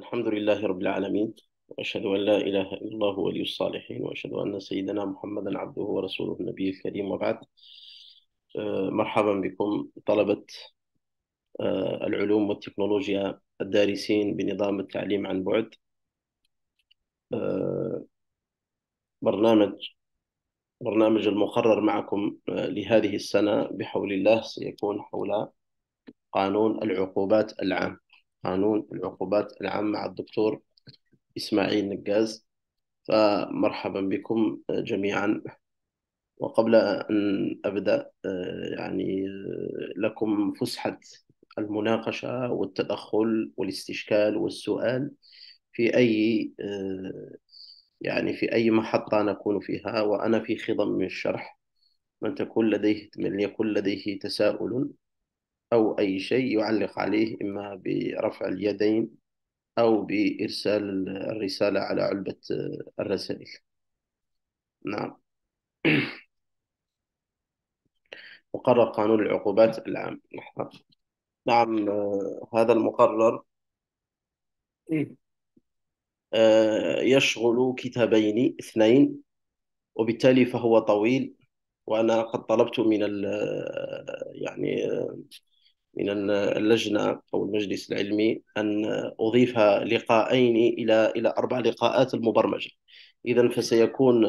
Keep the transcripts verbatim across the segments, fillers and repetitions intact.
الحمد لله رب العالمين، وأشهد أن لا إله إلا الله ولي الصالحين، وأشهد أن سيدنا محمدا عبده ورسوله النبي الكريم، وبعد. آه، مرحبا بكم طلبة آه، العلوم والتكنولوجيا الدارسين بنظام التعليم عن بعد. آه، برنامج برنامج المقرر معكم آه، لهذه السنة بحول الله سيكون حول قانون العقوبات العام. قانون العقوبات العام مع الدكتور إسماعيل نقاز. فمرحبا بكم جميعا. وقبل أن أبدأ آه، يعني آه، لكم فسحة المناقشة والتدخل والاستشكال والسؤال في أي آه، يعني في أي محطة نكون فيها وأنا في خضم من الشرح. من تكون لديه من يكون لديه تساؤل أو أي شيء يعلق عليه، إما برفع اليدين أو بإرسال الرسالة على علبة آه، الرسائل. نعم. مقرر قانون العقوبات العام. نعم. آه، هذا المقرر آه، يشغل كتابين اثنين، وبالتالي فهو طويل. وأنا قد طلبت من ال يعني آه، من اللجنة أو المجلس العلمي أن أضيف لقاءين إلى إلى أربع لقاءات المبرمجة. إذا فسيكون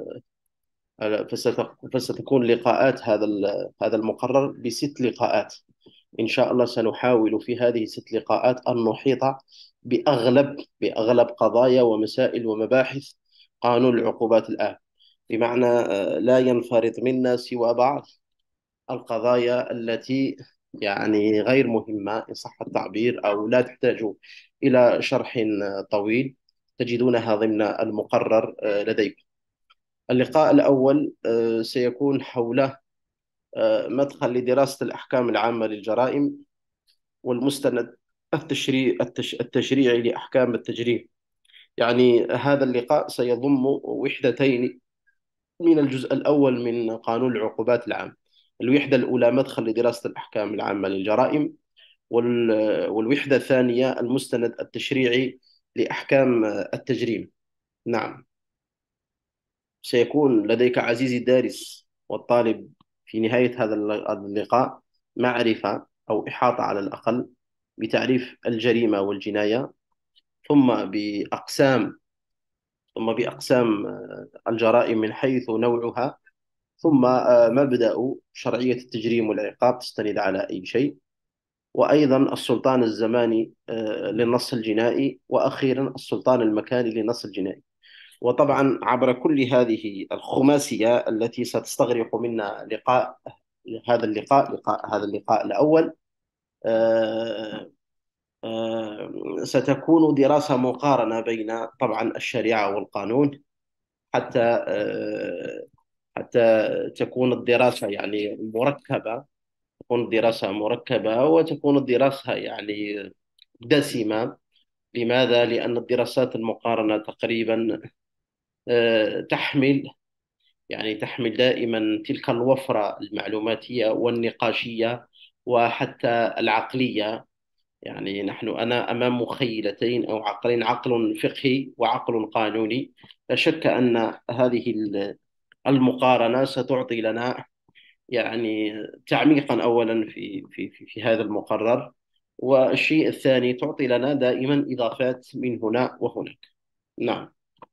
آه، فست- فستكون لقاءات هذا ال- هذا المقرر بست لقاءات. إن شاء الله سنحاول في هذه الست لقاءات أن نحيط بأغلب بأغلب قضايا ومسائل ومباحث قانون العقوبات الآن، بمعنى آه، لا ينفرط منا سوى بعض القضايا التي يعني غير مهمة إن صح التعبير، أو لا تحتاج إلى شرح آه، طويل، تجدونها ضمن المقرر آه، لديكم. اللقاء الأول آه، سيكون حول آه، مدخل لدراسة الأحكام العامة للجرائم والمستند التشريع التش... التشريعي لأحكام التجريم. يعني هذا اللقاء سيضم وحدتين من الجزء الأول من قانون العقوبات العام. الوحدة الأولى مدخل لدراسة الأحكام العامة للجرائم، وال... والوحدة الثانية المستند التشريعي لأحكام التجريم. نعم. سيكون لديك عزيزي الدارس والطالب في نهاية هذا اللقاء معرفة أو إحاطة على الأقل بتعريف الجريمة والجناية، ثم بأقسام ثم بأقسام آه، الجرائم من حيث نوعها، ثم آه، مبدأ شرعية التجريم والعقاب تستند على أي شيء، وأيضا السلطان الزماني آه، للنص الجنائي، وأخيرا السلطان المكاني للنص الجنائي. وطبعا عبر كل هذه الخماسية التي ستستغرق منا لقاء هذا اللقاء لقاء هذا اللقاء الأول، آه، آه، ستكون دراسة مقارنة بين طبعا الشريعة والقانون، حتى آه، حتى تكون الدراسة يعني مركبة تكون الدراسة مركبة وتكون الدراسة يعني دسمة. لماذا؟ لأن الدراسات المقارنة تقريبا آه، تحمل يعني تحمل دائما تلك الوفرة المعلوماتية والنقاشية وحتى العقلية. يعني نحن أنا أمام مخيلتين أو عقلين، عقل فقهي وعقل قانوني. لا شك أن هذه المقارنة ستعطي لنا يعني تعميقا أولا في في في في هذا المقرر، والشيء الثاني تعطي لنا دائما إضافات من هنا وهناك. نعم.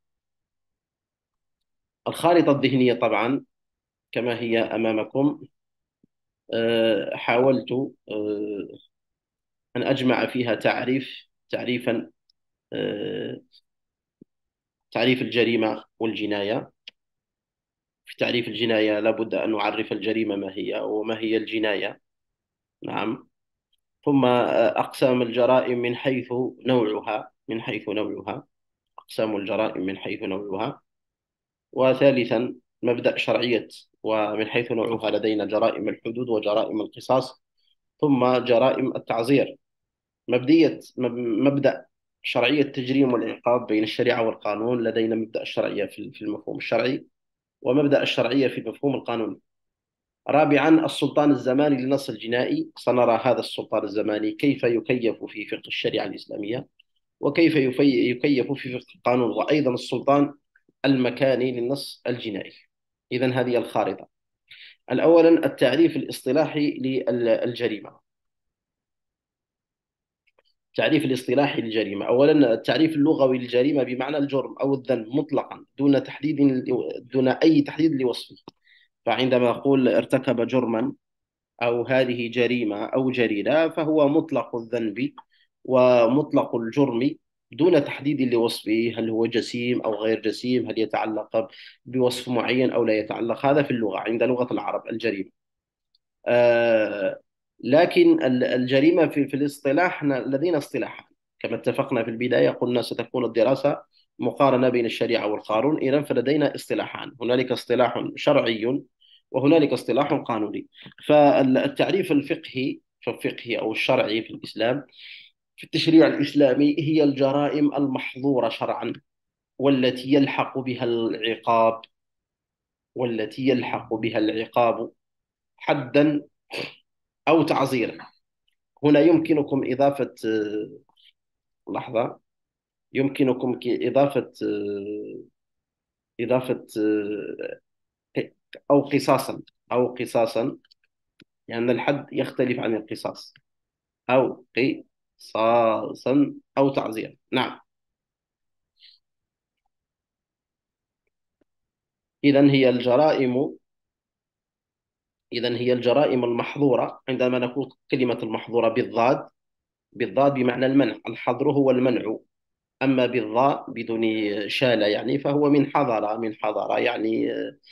الخارطة الذهنية طبعا كما هي أمامكم. آه، حاولت آه، أن أجمع فيها تعريف تعريفا آه، تعريف الجريمة والجناية. في تعريف الجناية لابد أن نعرف الجريمة ما هي وما هي الجناية. نعم. ثم آه، أقسام الجرائم من حيث نوعها من حيث نوعها أقسام الجرائم من حيث نوعها. وثالثا مبدأ شرعية، ومن حيث نوعها لدينا جرائم الحدود وجرائم القصاص، ثم جرائم التعزير. مبدئية مب- مبدأ شرعية التجريم والعقاب بين الشريعة والقانون. لدينا مبدأ الشرعية في في المفهوم الشرعي، ومبدأ الشرعية في المفهوم القانوني. رابعا السلطان الزماني للنص الجنائي. سنرى هذا السلطان الزماني كيف يكيف في فقه الشريعة الإسلامية. وكيف يفي- يكيف في فقه القانون، وأيضا السلطان المكاني للنص الجنائي. إذا هذه الخارطة. الأولا التعريف الاصطلاحي للجريمة. التعريف الاصطلاحي للجريمة، أولا التعريف اللغوي للجريمة بمعنى الجرم أو الذنب مطلقا دون تحديد، دون أي تحديد لوصفه. فعندما أقول ارتكب جرما أو هذه جريمة أو جريرة، فهو مطلق الذنب ومطلق الجرم دون تحديد لوصفه، هل هو جسيم أو غير جسيم، هل يتعلق بوصف معين أو لا يتعلق. هذا في اللغة عند لغة العرب الجريمة. آه، لكن ال- الجريمة في, في الاصطلاح، إحنا لدينا اصطلاحا كما اتفقنا في البداية، قلنا ستكون الدراسة مقارنة بين الشريعة والقانون. إذا فلدينا اصطلاحان، هنالك اصطلاح شرعي وهنالك اصطلاح قانوني. فالتعريف الفقهي الفقهي أو الشرعي في الإسلام، في التشريع الإسلامي، هي الجرائم المحظورة شرعا، والتي يلحق بها العقاب والتي يلحق بها العقاب حدا أو تعزيرا. هنا يمكنكم إضافة آه، لحظة، يمكنكم ك- إضافة آه، إضافة آه، أو قصاصا أو قصاصا، لأن يعني الحد يختلف عن القصاص. أو قصاصا أو تعزيرا. نعم. إذا هي الجرائم إذا هي الجرائم المحظورة. عندما نقول كلمة المحظورة بالضاد، بالضاد بمعنى المنع، الحظر هو المنع. أما بالضاء بدون شالة يعني، فهو من حضر، من حضر يعني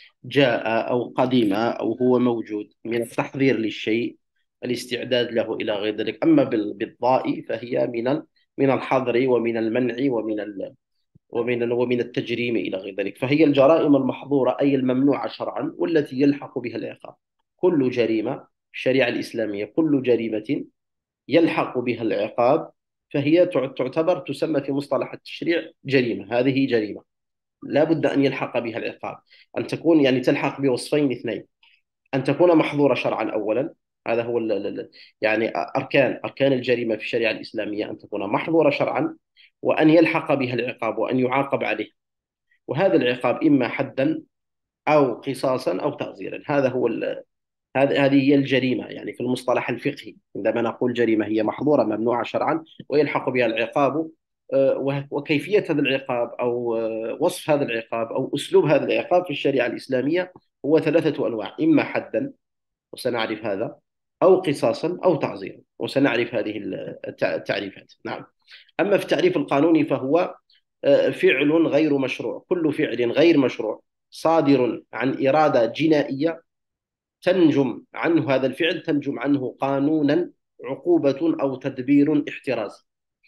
جاء أو قدم أو هو موجود، من التحضير للشيء، الاستعداد له إلى غير ذلك. أما بال- بالضاء فهي من ال- من الحظر ومن المنع ومن ال ومن ال ومن التجريم إلى غير ذلك. فهي الجرائم المحظورة أي الممنوعة شرعا، والتي يلحق بها العقاب. كل جريمة في الشريعة الإسلامية، كل جريمة يلحق بها العقاب، فهي تعتبر تسمى في مصطلح التشريع جريمة. هذه جريمة لا بد أن يلحق بها العقاب، أن تكون يعني تلحق بوصفين اثنين: أن تكون محظورة شرعا أولا، هذا هو ال ال يعني أركان أركان الجريمة في الشريعة الإسلامية، أن تكون محظورة شرعا، وأن يلحق بها العقاب وأن يعاقب عليه. وهذا العقاب إما حدا أو قصاصا أو تعزيرا. هذا هو هذه هذه هي الجريمة يعني في المصطلح الفقهي. عندما نقول جريمة هي محظورة ممنوعة شرعا ويلحق بها العقاب. آه، وكيفية هذا العقاب أو آه، وصف هذا العقاب أو أسلوب هذا العقاب في الشريعة الإسلامية هو ثلاثة أنواع: إما حدا، وسنعرف هذا، أو قصاصا أو تعزيرا، وسنعرف هذه التعريفات. نعم. أما في التعريف القانوني فهو آه، فعل غير مشروع، كل فعل غير مشروع صادر عن إرادة جنائية تنجم عنه هذا الفعل تنجم عنه قانونا عقوبة أو تدبير احترازي.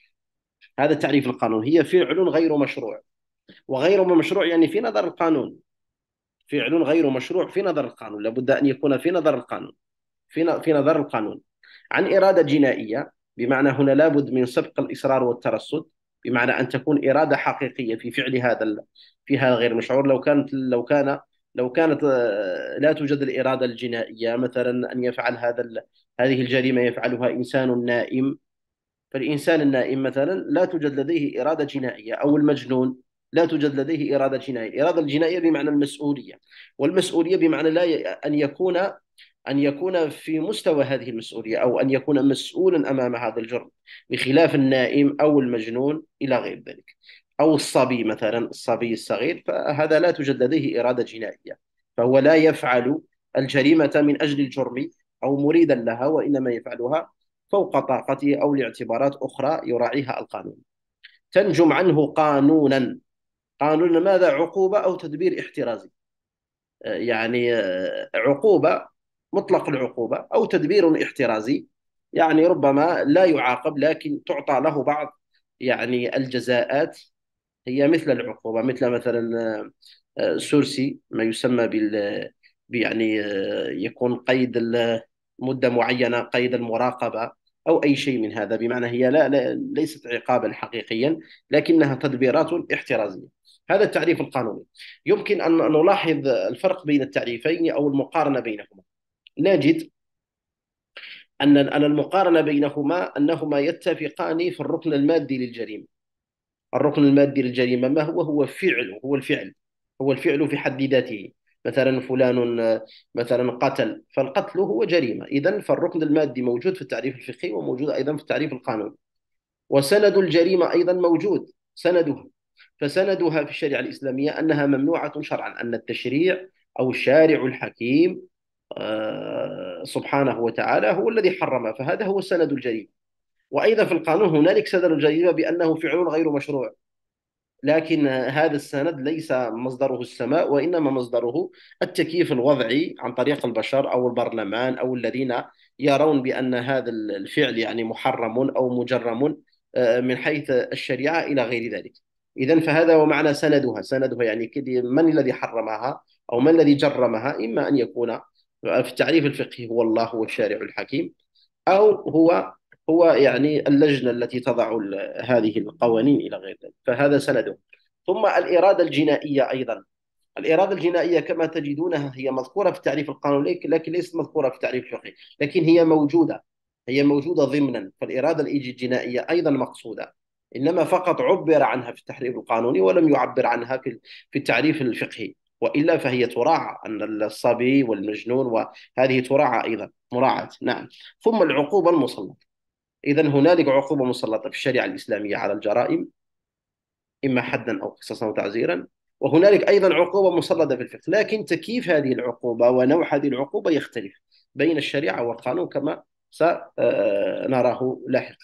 هذا التعريف القانون: هي فعل غير مشروع. وغير مشروع يعني في نظر القانون، فعل غير مشروع في نظر القانون، لابد أن يكون في نظر القانون، في في نظر القانون عن إرادة جنائية، بمعنى هنا لابد من سبق الإصرار والترصد، بمعنى أن تكون إرادة حقيقية في فعل هذا ال... فيها غير مشعور. لو كانت لو كان لو كانت آه، لا توجد الإرادة الجنائية، مثلا أن يفعل هذا ال... هذه الجريمة يفعلها إنسان نائم، فالإنسان النائم مثلا لا توجد لديه إرادة جنائية، أو المجنون لا توجد لديه إرادة جنائية. الإرادة الجنائية بمعنى المسؤولية، والمسؤولية بمعنى لا ي... أن يكون أن يكون في مستوى هذه المسؤولية، أو أن يكون مسؤولا أمام هذا الجرم، بخلاف النائم أو المجنون إلى غير ذلك. أو الصبي مثلا، الصبي الصغير، فهذا لا توجد لديه إرادة جنائية، فهو لا يفعل الجريمة من أجل الجرم أو مريدا لها، وإنما يفعلها فوق طاقته أو لاعتبارات أخرى يراعيها القانون. تنجم عنه قانونا. قانونا ماذا؟ عقوبة أو تدبير احترازي. يعني عقوبة، مطلق العقوبة، أو تدبير احترازي، يعني ربما لا يعاقب لكن تعطى له بعض يعني الجزاءات هي مثل العقوبة، مثل مثلا آه، سورسي، ما يسمى بال يعني آه، يكون قيد مدة معينة، قيد المراقبة، أو أي شيء من هذا، بمعنى هي لا, لا ليست عقابا حقيقيا لكنها تدبيرات احترازية. هذا التعريف القانوني. يمكن أن نلاحظ الفرق بين التعريفين أو المقارنة بينهما. نجد أن أن المقارنة بينهما أنهما يتفقان في الركن المادي للجريمة. الركن المادي للجريمة ما هو؟ هو فعل، هو الفعل، هو الفعل في حد ذاته. مثلا فلان آه، مثلا قتل، فالقتل هو جريمة. إذن فالركن المادي موجود في التعريف الفقهي، وموجود أيضا في التعريف القانوني. وسند الجريمة أيضا موجود، سندها. فسندها في الشريعة الإسلامية أنها ممنوعة شرعا، أن التشريع أو الشارع الحكيم آه، سبحانه وتعالى هو الذي حرمها، فهذا هو سند الجريمة. وأيضا في القانون هنالك سند الجريمة بأنه فعل غير مشروع، لكن هذا السند ليس مصدره السماء، وإنما مصدره التكييف الوضعي عن طريق البشر أو البرلمان أو الذين يرون بأن هذا الفعل يعني محرم أو مجرم آه، من حيث الشريعة إلى غير ذلك. إذن فهذا هو معنى سندها. سندها يعني كده من الذي حرمها أو من الذي جرمها. إما أن يكون في التعريف الفقهي هو الله، هو الشارع الحكيم، أو هو هو يعني اللجنة التي تضع ال- هذه القوانين إلى غير ذلك. فهذا سنده. ثم الإرادة الجنائية أيضا. الإرادة الجنائية كما تجدونها هي مذكورة في التعريف القانوني، لكن ليست مذكورة في التعريف الفقهي، لكن هي موجودة، هي موجودة ضمنا. فالإرادة الجنائية أيضا مقصودة، إنما فقط عبر عنها في التحريف القانوني ولم يعبر عنها في في التعريف الفقهي. وإلا فهي تراعى، أن الصبي والمجنون وهذه تراعى أيضا مراعاة. نعم. ثم العقوبة المسلطة. إذا هنالك عقوبة مسلطة في الشريعة الإسلامية على الجرائم، إما حدا أو قصاصا أو تعزيرا. وهنالك أيضا عقوبة مسلطة في الفقه، لكن تكييف هذه العقوبة ونوع هذه العقوبة يختلف بين الشريعة والقانون كما سنراه لاحقا.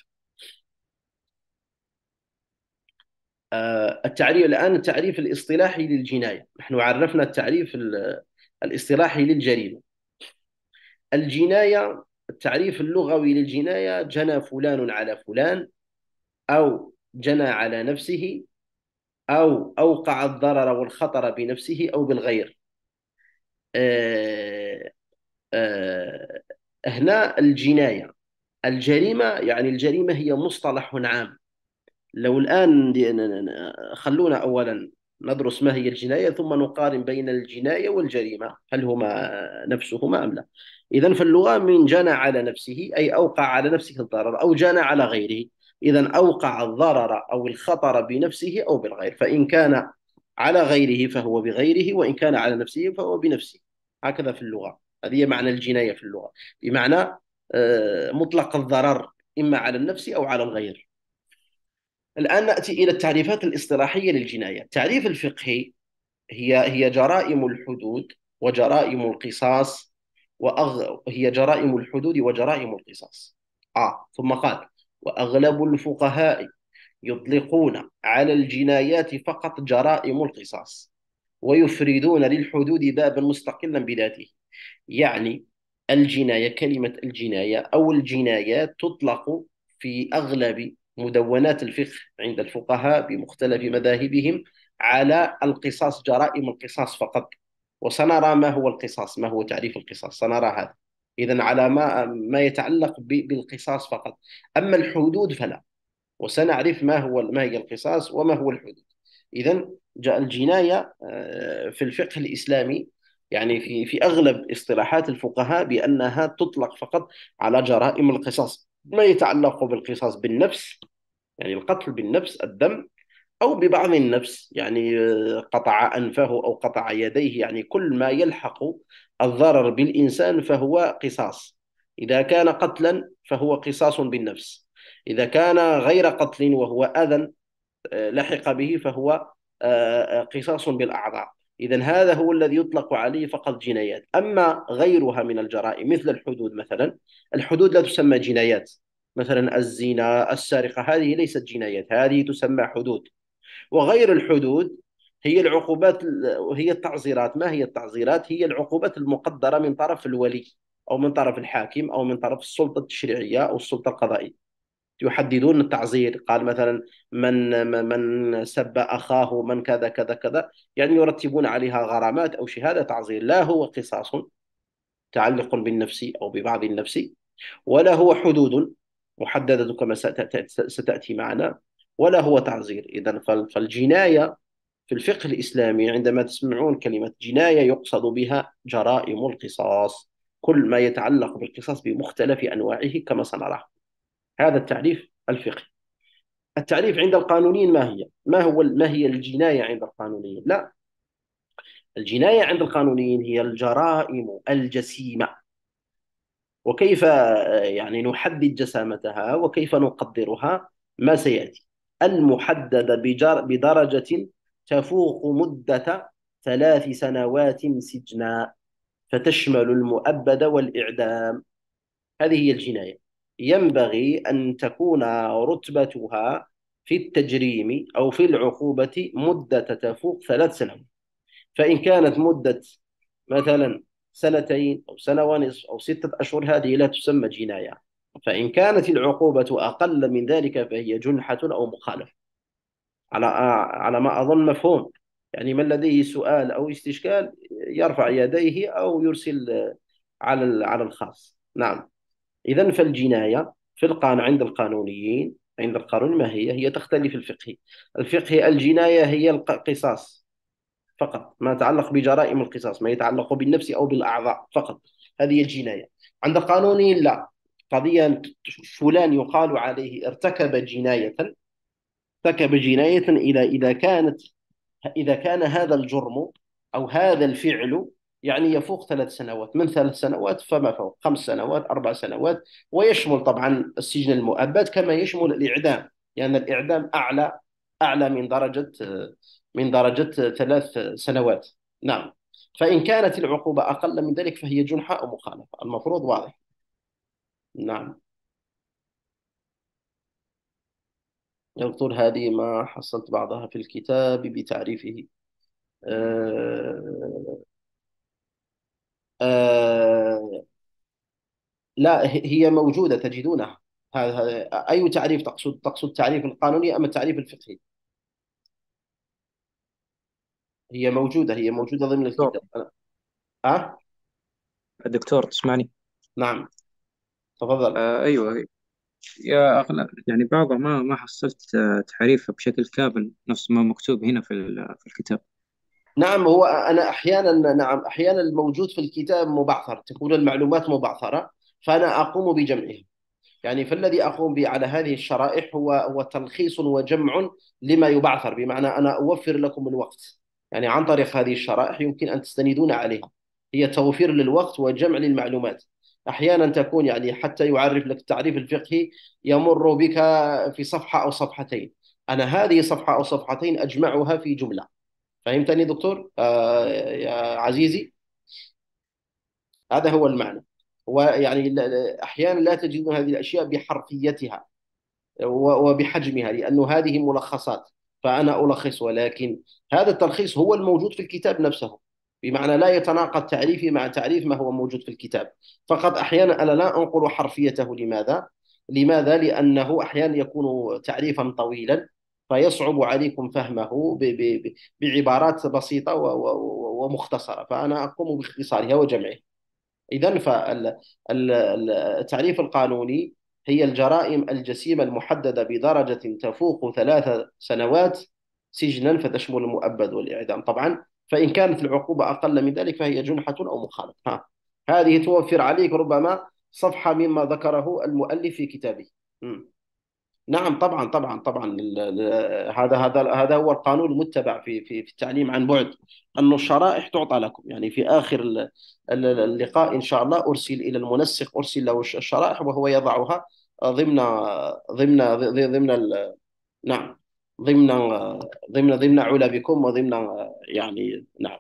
آه، التعريف الآن، التعريف الاصطلاحي للجناية. نحن عرفنا التعريف ال- الاصطلاحي للجريمة. الجناية، التعريف اللغوي للجناية: جنى فلان على فلان، أو جنى على نفسه، أو أوقع الضرر والخطر بنفسه أو بالغير. آه، آه، هنا الجناية، الجريمة، يعني الجريمة هي مصطلح عام. لو الآن خلونا أولا ندرس ما هي الجناية، ثم نقارن بين الجناية والجريمة، هل هما نفسهما أم لا. إذا فاللغة: من جنى على نفسه أي أوقع على نفسه الضرر، أو جنى على غيره. إذا أوقع الضرر أو الخطر بنفسه أو بالغير، فإن كان على غيره فهو بغيره، وإن كان على نفسه فهو بنفسه. هكذا في اللغة. هذه معنى الجناية في اللغة، بمعنى آه، مطلق الضرر إما على النفس أو على الغير. الآن نأتي إلى التعريفات الاصطلاحية للجناية. التعريف الفقهي: هي هي جرائم الحدود وجرائم القصاص، وأغ... هي جرائم الحدود وجرائم القصاص. آه ثم قال: وأغلب الفقهاء يطلقون على الجنايات فقط جرائم القصاص، ويفردون للحدود بابا مستقلا بذاته. يعني الجناية، كلمة الجناية أو الجنايات تطلق في أغلب مدونات الفقه عند الفقهاء بمختلف مذاهبهم على القصاص، جرائم القصاص فقط. وسنرى ما هو القصاص، ما هو تعريف القصاص، سنرى هذا. إذا على ما ما يتعلق بالقصاص فقط. أما الحدود فلا، وسنعرف ما هو ما هي القصاص وما هو الحدود. إذا جاء الجناية آه، في الفقه الإسلامي، يعني في في أغلب اصطلاحات الفقهاء، بأنها تطلق فقط على جرائم القصاص، ما يتعلق بالقصاص بالنفس، يعني القتل بالنفس، الدم، أو ببعض النفس، يعني آه، قطع أنفه أو قطع يديه، يعني كل ما يلحق الضرر بالإنسان فهو قصاص. إذا كان قتلا فهو قصاص بالنفس، إذا كان غير قتل وهو أذى آه، لحق به فهو آه، آه، قصاص بالأعضاء. إذا هذا هو الذي يطلق عليه فقط جنايات. أما غيرها من الجرائم مثل الحدود مثلا، الحدود لا تسمى جنايات. مثلا الزنا، السرقة، هذه ليست جنايات، هذه تسمى حدود. وغير الحدود هي العقوبات، وهي التعزيرات. ما هي التعزيرات؟ هي العقوبات المقدرة من طرف الولي، أو من طرف الحاكم، أو من طرف السلطة التشريعية أو السلطة القضائية. يحددون التعزير. قال مثلا: من من سب أخاه، من كذا كذا كذا، يعني يرتبون عليها غرامات أو شهادة تعزير. لا هو قصاص تعلق بالنفس أو ببعض النفس، ولا هو حدود محددة كما ستأتي معنا، ولا هو تعزير. إذا فالجناية في الفقه الإسلامي، عندما تسمعون كلمة جناية يقصد بها جرائم القصاص، كل ما يتعلق بالقصاص بمختلف أنواعه كما سنراه. هذا التعريف الفقهي. التعريف عند القانونيين ما هي؟ ما هو ما هي الجناية عند القانونيين؟ لا، الجناية عند القانونيين هي الجرائم الجسيمة. وكيف آه، يعني نحدد جسامتها وكيف نقدرها ما سيأتي. المحددة بجر- بدرجة تفوق مدة ثلاث سنوات سجنا، فتشمل المؤبد والإعدام. هذه هي الجناية. ينبغي أن تكون رتبتها في التجريم أو في العقوبة مدة تفوق ثلاث سنوات. فإن كانت مدة مثلا سنتين أو سنة ونصف أو ستة أشهر، هذه لا تسمى جناية. فإن كانت العقوبة أقل من ذلك فهي جنحة أو مخالفة. على على ما أظن مفهوم. يعني من لديه سؤال أو استشكال يرفع يديه أو يرسل على على الخاص. نعم. إذا فالجناية في القانون عند القانونيين، عند القانون ما هي؟ هي تختلف الفقه. الفقه الجناية هي القصاص فقط، ما يتعلق بجرائم القصاص، ما يتعلق بالنفس أو بالأعضاء فقط، هذه الجناية. عند القانونيين لا، قضية فلان يقال عليه ارتكب جناية، ارتكب جناية إذا إذا كانت إذا كان هذا الجرم أو هذا الفعل يعني يفوق ثلاث سنوات، من ثلاث سنوات فما فوق، خمس سنوات، أربع سنوات. ويشمل طبعا السجن المؤبد كما يشمل الإعدام، لأن يعني الإعدام أعلى أعلى من درجة من درجة ثلاث سنوات. نعم. فإن كانت العقوبة أقل من ذلك فهي جنحة أو مخالفة، المفروض واضح. نعم. يقول هذه ما حصلت بعضها في الكتاب بتعريفه. آه آه لا، هي موجودة تجدونها. هذا أي تعريف تقصد؟ تقصد التعريف القانوني أم التعريف الفقهي؟ هي موجودة، هي موجودة ضمن دكتور الكتاب. أه؟ دكتور تسمعني؟ نعم، تفضل. آه أيوه. يا أغلب يعني بعضها ما ما حصلت آه، تعريفها بشكل كامل نفس ما مكتوب هنا في ال- في الكتاب. نعم، هو أنا أحيانا نعم أحيانا الموجود في الكتاب مبعثر، تكون المعلومات مبعثرة، فأنا أقوم بجمعها. يعني فالذي أقوم به على هذه الشرائح هو هو تلخيص وجمع لما يبعثر، بمعنى أنا أوفر لكم الوقت. يعني عن طريق هذه الشرائح يمكن أن تستندون عليها. هي توفير للوقت وجمع للمعلومات. أحيانا تكون يعني حتى يعرف لك التعريف الفقهي يمر بك في صفحة أو صفحتين. أنا هذه صفحة أو صفحتين أجمعها في جملة. فهمتني دكتور آه يا عزيزي؟ هذا هو المعنى. ويعني أحيانا لا تجدون هذه الأشياء بحرفيتها وبحجمها، لأنه هذه ملخصات فأنا ألخص، ولكن هذا التلخيص هو الموجود في الكتاب نفسه، بمعنى لا يتناقض تعريفي مع تعريف ما هو موجود في الكتاب. فقط أحيانا أنا لا أنقل حرفيته. لماذا؟ لماذا؟ لأنه أحيانا يكون تعريفا طويلا فيصعب عليكم فهمه ب- ب- ب- بعبارات بسيطة و- و- ومختصرة، فأنا أقوم باختصارها وجمعها. إذا فالتعريف القانوني هي الجرائم الجسيمة المحددة بدرجة تفوق ثلاث سنوات سجنا، فتشمل المؤبد والإعدام طبعا. فإن كانت العقوبة أقل من ذلك فهي جنحة أو مخالفة. ها. هذه توفر عليك ربما صفحة مما ذكره المؤلف في كتابه. م. نعم طبعا طبعا طبعا ال- ال- هذا هذا هذا هو القانون المتبع في في في التعليم عن بعد. أن الشرائح تعطى لكم، يعني في آخر ال- ال- اللقاء إن شاء الله أرسل إلى المنسق، أرسل له الش- الشرائح وهو يضعها ضمن ضمن ضمن ال- نعم، ضمن ضمن ضمن علبكم وضمن يعني نعم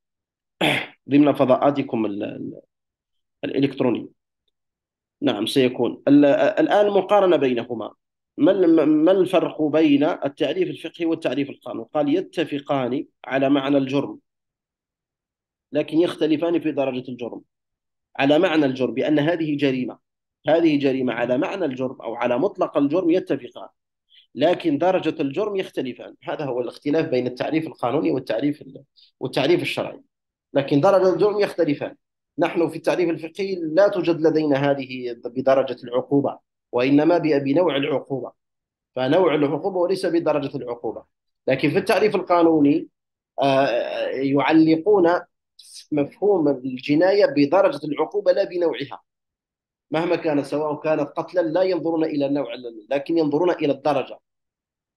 ضمن فضاءاتكم ال- ال- الإلكترونية. نعم سيكون ال- الآن مقارنة بينهما. ما ال- ما الفرق بين التعريف الفقهي والتعريف القانوني؟ قال يتفقان على معنى الجرم لكن يختلفان في درجة الجرم. على معنى الجرم بأن هذه جريمة، هذه جريمة على معنى الجرم أو على مطلق الجرم يتفقان، لكن درجة الجرم يختلفان. هذا هو الاختلاف بين التعريف القانوني والتعريف ال- والتعريف الشرعي، لكن درجة الجرم يختلفان. نحن في التعريف الفقهي لا توجد لدينا هذه بدرجة العقوبة، وإنما ب- بنوع العقوبة، فنوع العقوبة وليس بدرجة العقوبة. لكن في التعريف القانوني آه، يعلقون مفهوم الجناية بدرجة العقوبة لا بنوعها. مهما كان، سواء كانت قتلا لا ينظرون إلى النوع لكن ينظرون إلى الدرجة.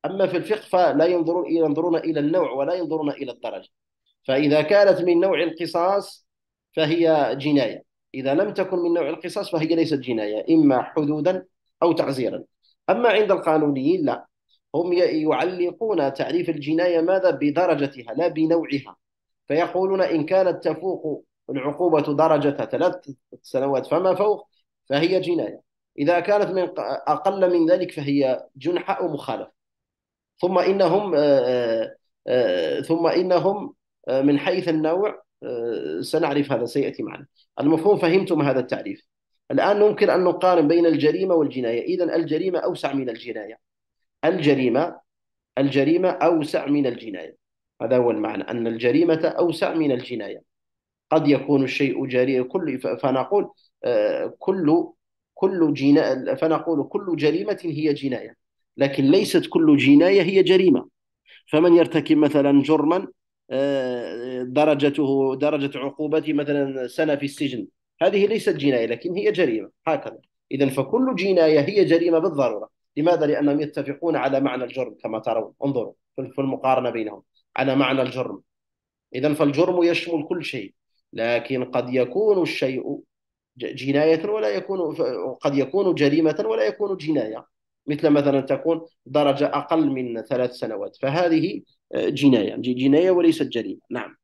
أما في الفقه فلا ينظرون ينظرون إلى النوع ولا ينظرون إلى الدرجة. فإذا كانت من نوع القصاص فهي جناية، إذا لم تكن من نوع القصاص فهي ليست جناية، إما حدودا أو تعزيرا. أما عند القانونيين لا، هم ي- يعلقون تعريف الجناية ماذا؟ بدرجتها لا بنوعها. فيقولون إن كانت تفوق العقوبة درجة ثلاث سنوات فما فوق فهي جناية، إذا كانت من ق- أقل من ذلك فهي جنحة أو مخالفة. ثم إنهم آه، آه، ثم إنهم آه، من حيث النوع آه، سنعرف هذا سيأتي معنا. المفهوم فهمتم هذا التعريف؟ الآن ممكن أن نقارن بين الجريمة والجناية. إذن الجريمة أوسع من الجناية. الجريمة الجريمة أوسع من الجناية. هذا هو المعنى، أن الجريمة أوسع من الجناية. قد يكون الشيء جريمة كل فنقول آه، كل كل جنا فنقول كل جريمة هي جناية، لكن ليست كل جناية هي جريمة. فمن يرتكب مثلا جرما آه، درجته درجة عقوبته مثلا سنة في السجن، هذه ليست جناية لكن هي جريمة، هكذا. إذا فكل جناية هي جريمة بالضرورة. لماذا؟ لأنهم يتفقون على معنى الجرم كما ترون، انظروا في المقارنة بينهم على معنى الجرم. إذا فالجرم يشمل كل شيء، لكن قد يكون الشيء جناية ولا يكون، قد يكون جريمة ولا يكون جناية. مثل مثلا تكون درجة أقل من ثلاث سنوات فهذه جناية جناية وليست جريمة. نعم.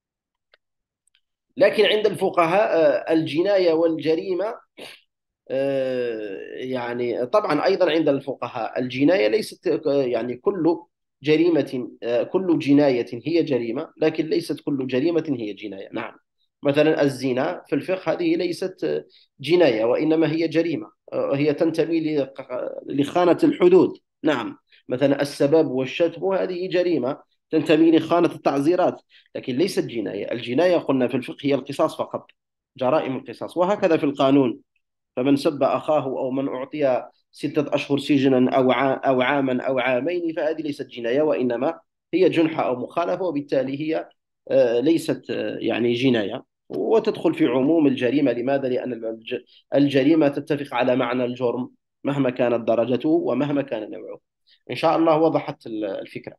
لكن عند الفقهاء آه، الجناية والجريمة آه، يعني طبعا أيضا عند الفقهاء الجناية ليست آه، يعني كل جريمة آه، كل جناية هي جريمة، لكن ليست كل جريمة هي جناية. نعم. مثلا الزنا في الفقه هذه ليست آه، جناية وإنما هي جريمة، آه، هي تنتمي لق- لخانة الحدود. نعم. مثلا السباب والشتم هذه جريمة تنتمي لخانة التعزيرات، لكن ليست جناية. الجناية قلنا في الفقه هي القصاص فقط، جرائم القصاص. وهكذا في القانون، فمن سب أخاه أو من أعطي ستة أشهر سجنا أو أو عاما أو عامين فهذه ليست جناية وإنما هي جنحة أو مخالفة، وبالتالي هي آه، ليست آه، يعني جناية وتدخل في عموم الجريمة. لماذا؟ لأن الجريمة تتفق على معنى الجرم مهما كانت درجته ومهما كان نوعه. إن شاء الله وضحت الفكرة.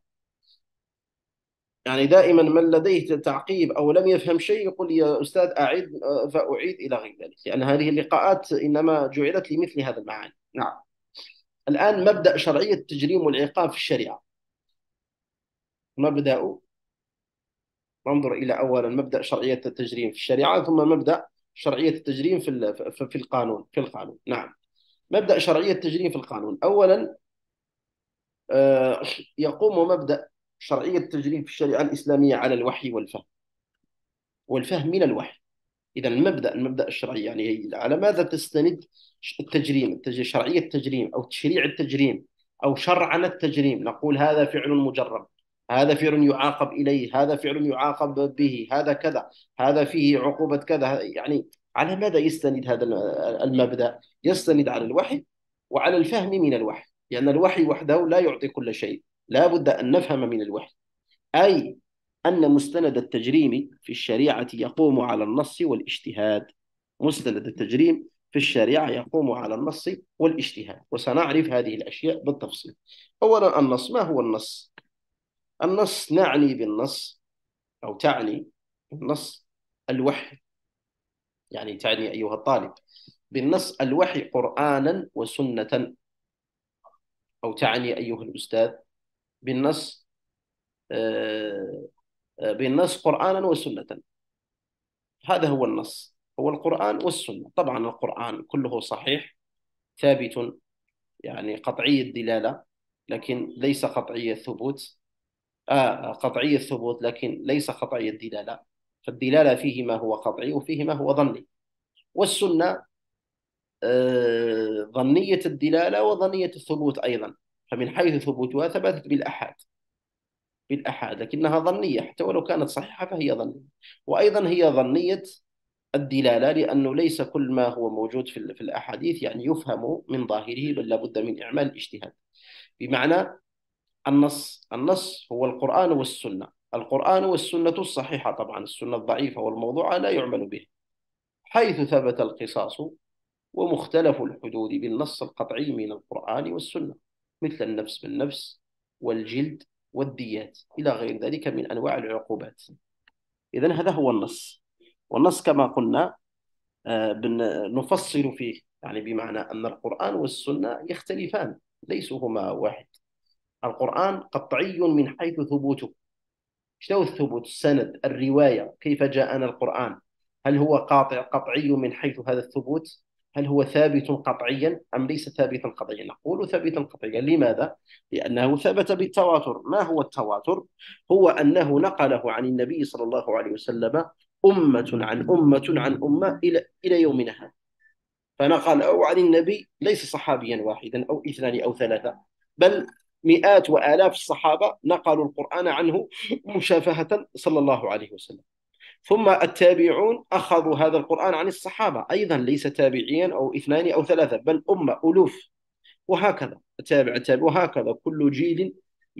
يعني دائما من لديه تعقيب أو لم يفهم شيء يقول لي يا أستاذ أعد، آه، فأعيد إلى غير ذلك، لأن هذه اللقاءات إنما جعلت لمثل هذا المعاني. نعم. الآن مبدأ شرعية التجريم والعقاب في الشريعة. مبدأ ننظر إلى أولا مبدأ شرعية التجريم في الشريعة، ثم مبدأ شرعية التجريم في ال- في في القانون في القانون. نعم. مبدأ شرعية التجريم في القانون. أولا آه، يقوم مبدأ شرعية التجريم في الشريعة الإسلامية على الوحي والفهم، والفهم من الوحي. إذا المبدأ المبدأ الشرعي يعني هي على ماذا تستند التجريم التجريم شرعية التجريم أو تشريع التجريم أو شرعنا التجريم. نقول هذا فعل مجرم، هذا فعل يعاقب إليه، هذا فعل يعاقب به، هذا كذا، هذا فيه عقوبة كذا. يعني على ماذا يستند هذا المبدأ؟ يستند على الوحي وعلى الفهم من الوحي، لأن الوحي وحده لا يعطي كل شيء، لا بد أن نفهم من الوحي. أي أن مستند التجريم في الشريعة يقوم على النص والاجتهاد. مستند التجريم في الشريعة يقوم على النص والاجتهاد، وسنعرف هذه الأشياء بالتفصيل. أولا النص، ما هو النص؟ النص نعني بالنص أو تعني بالنص الوحي. يعني تعني أيها الطالب بالنص الوحي قرآنا وسنة، أو تعني أيها الأستاذ بالنص آه، آه، بالنص قرآنا وسنة. هذا هو النص، هو القرآن والسنة. طبعا القرآن كله صحيح ثابت، يعني قطعي الدلالة لكن ليس قطعي الثبوت. آه قطعي الثبوت لكن ليس قطعي الدلالة، فالدلالة فيه ما هو قطعي وفيه ما هو ظني. والسنة آه ظنية الدلالة وظنية الثبوت أيضا، فمن حيث ثبوتها ثبتت بالأحاد بالأحاد لكنها ظنية، حتى ولو كانت صحيحة فهي ظنية. وأيضا هي ظنية الدلالة، لأنه ليس كل ما هو موجود في في الأحاديث يعني يفهم من ظاهره، بل لابد من إعمال الاجتهاد. بمعنى النص النص هو القرآن والسنة. القرآن والسنة الصحيحة، طبعا السنة الضعيفة والموضوعة لا يعمل به، حيث ثبت القصاص ومختلف الحدود بالنص القطعي من القرآن والسنة، مثل النفس بالنفس والجلد والديات إلى غير ذلك من أنواع العقوبات. إذن هذا هو النص. والنص كما قلنا آه، بن- نفصل فيه، يعني بمعنى أن القرآن والسنة يختلفان، ليسوا هما واحد. القرآن قطعي من حيث ثبوته. شلون الثبوت؟ السند، الرواية، كيف جاءنا القرآن؟ هل هو قاطع قطعي من حيث هذا الثبوت؟ هل هو ثابت قطعيا أم ليس ثابتا قطعيا؟ نقول ثابتا قطعيا. لماذا؟ لأنه ثبت بالتواتر. ما هو التواتر؟ هو أنه نقله عن النبي صلى الله عليه وسلم أمة عن أمة عن أمة إلى إلى يومنا هذا. فنقله عن النبي ليس صحابيا واحدا أو اثنان أو ثلاثة، بل مئات وآلاف الصحابة نقلوا القرآن عنه مشافهة صلى الله عليه وسلم. ثم التابعون أخذوا هذا القرآن عن الصحابة أيضا، ليس تابعيا أو اثنان أو ثلاثة، بل أمة ألوف، وهكذا تابع تابع، وهكذا كل جيل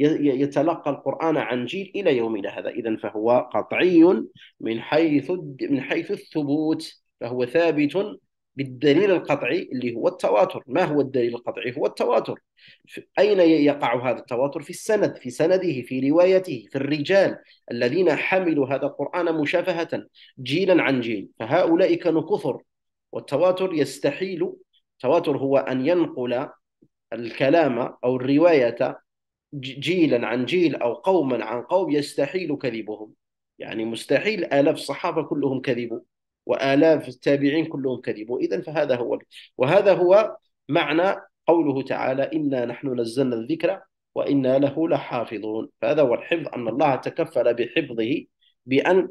يتلقى القرآن عن جيل إلى يومنا هذا. إذن فهو قطعي من حيث من حيث الثبوت، فهو ثابت بالدليل القطعي اللي هو التواتر. ما هو الدليل القطعي؟ هو التواتر. أين يقع هذا التواتر؟ في السند، في سنده، في روايته، في الرجال الذين حملوا هذا القرآن مشافهة جيلا عن جيل، فهؤلاء كانوا كثر. والتواتر يستحيل، التواتر هو أن ينقل الكلام أو الرواية جيلا عن جيل أو قوما عن قوم، يستحيل كذبهم. يعني مستحيل آلاف الصحابة كلهم كذبوا، وآلاف التابعين كلهم كذبوا. إذن فهذا هو، وهذا هو معنى قوله تعالى: إنا نحن نزلنا الذكر وإنا له لحافظون. فهذا هو الحفظ، أن الله تكفل بحفظه بأن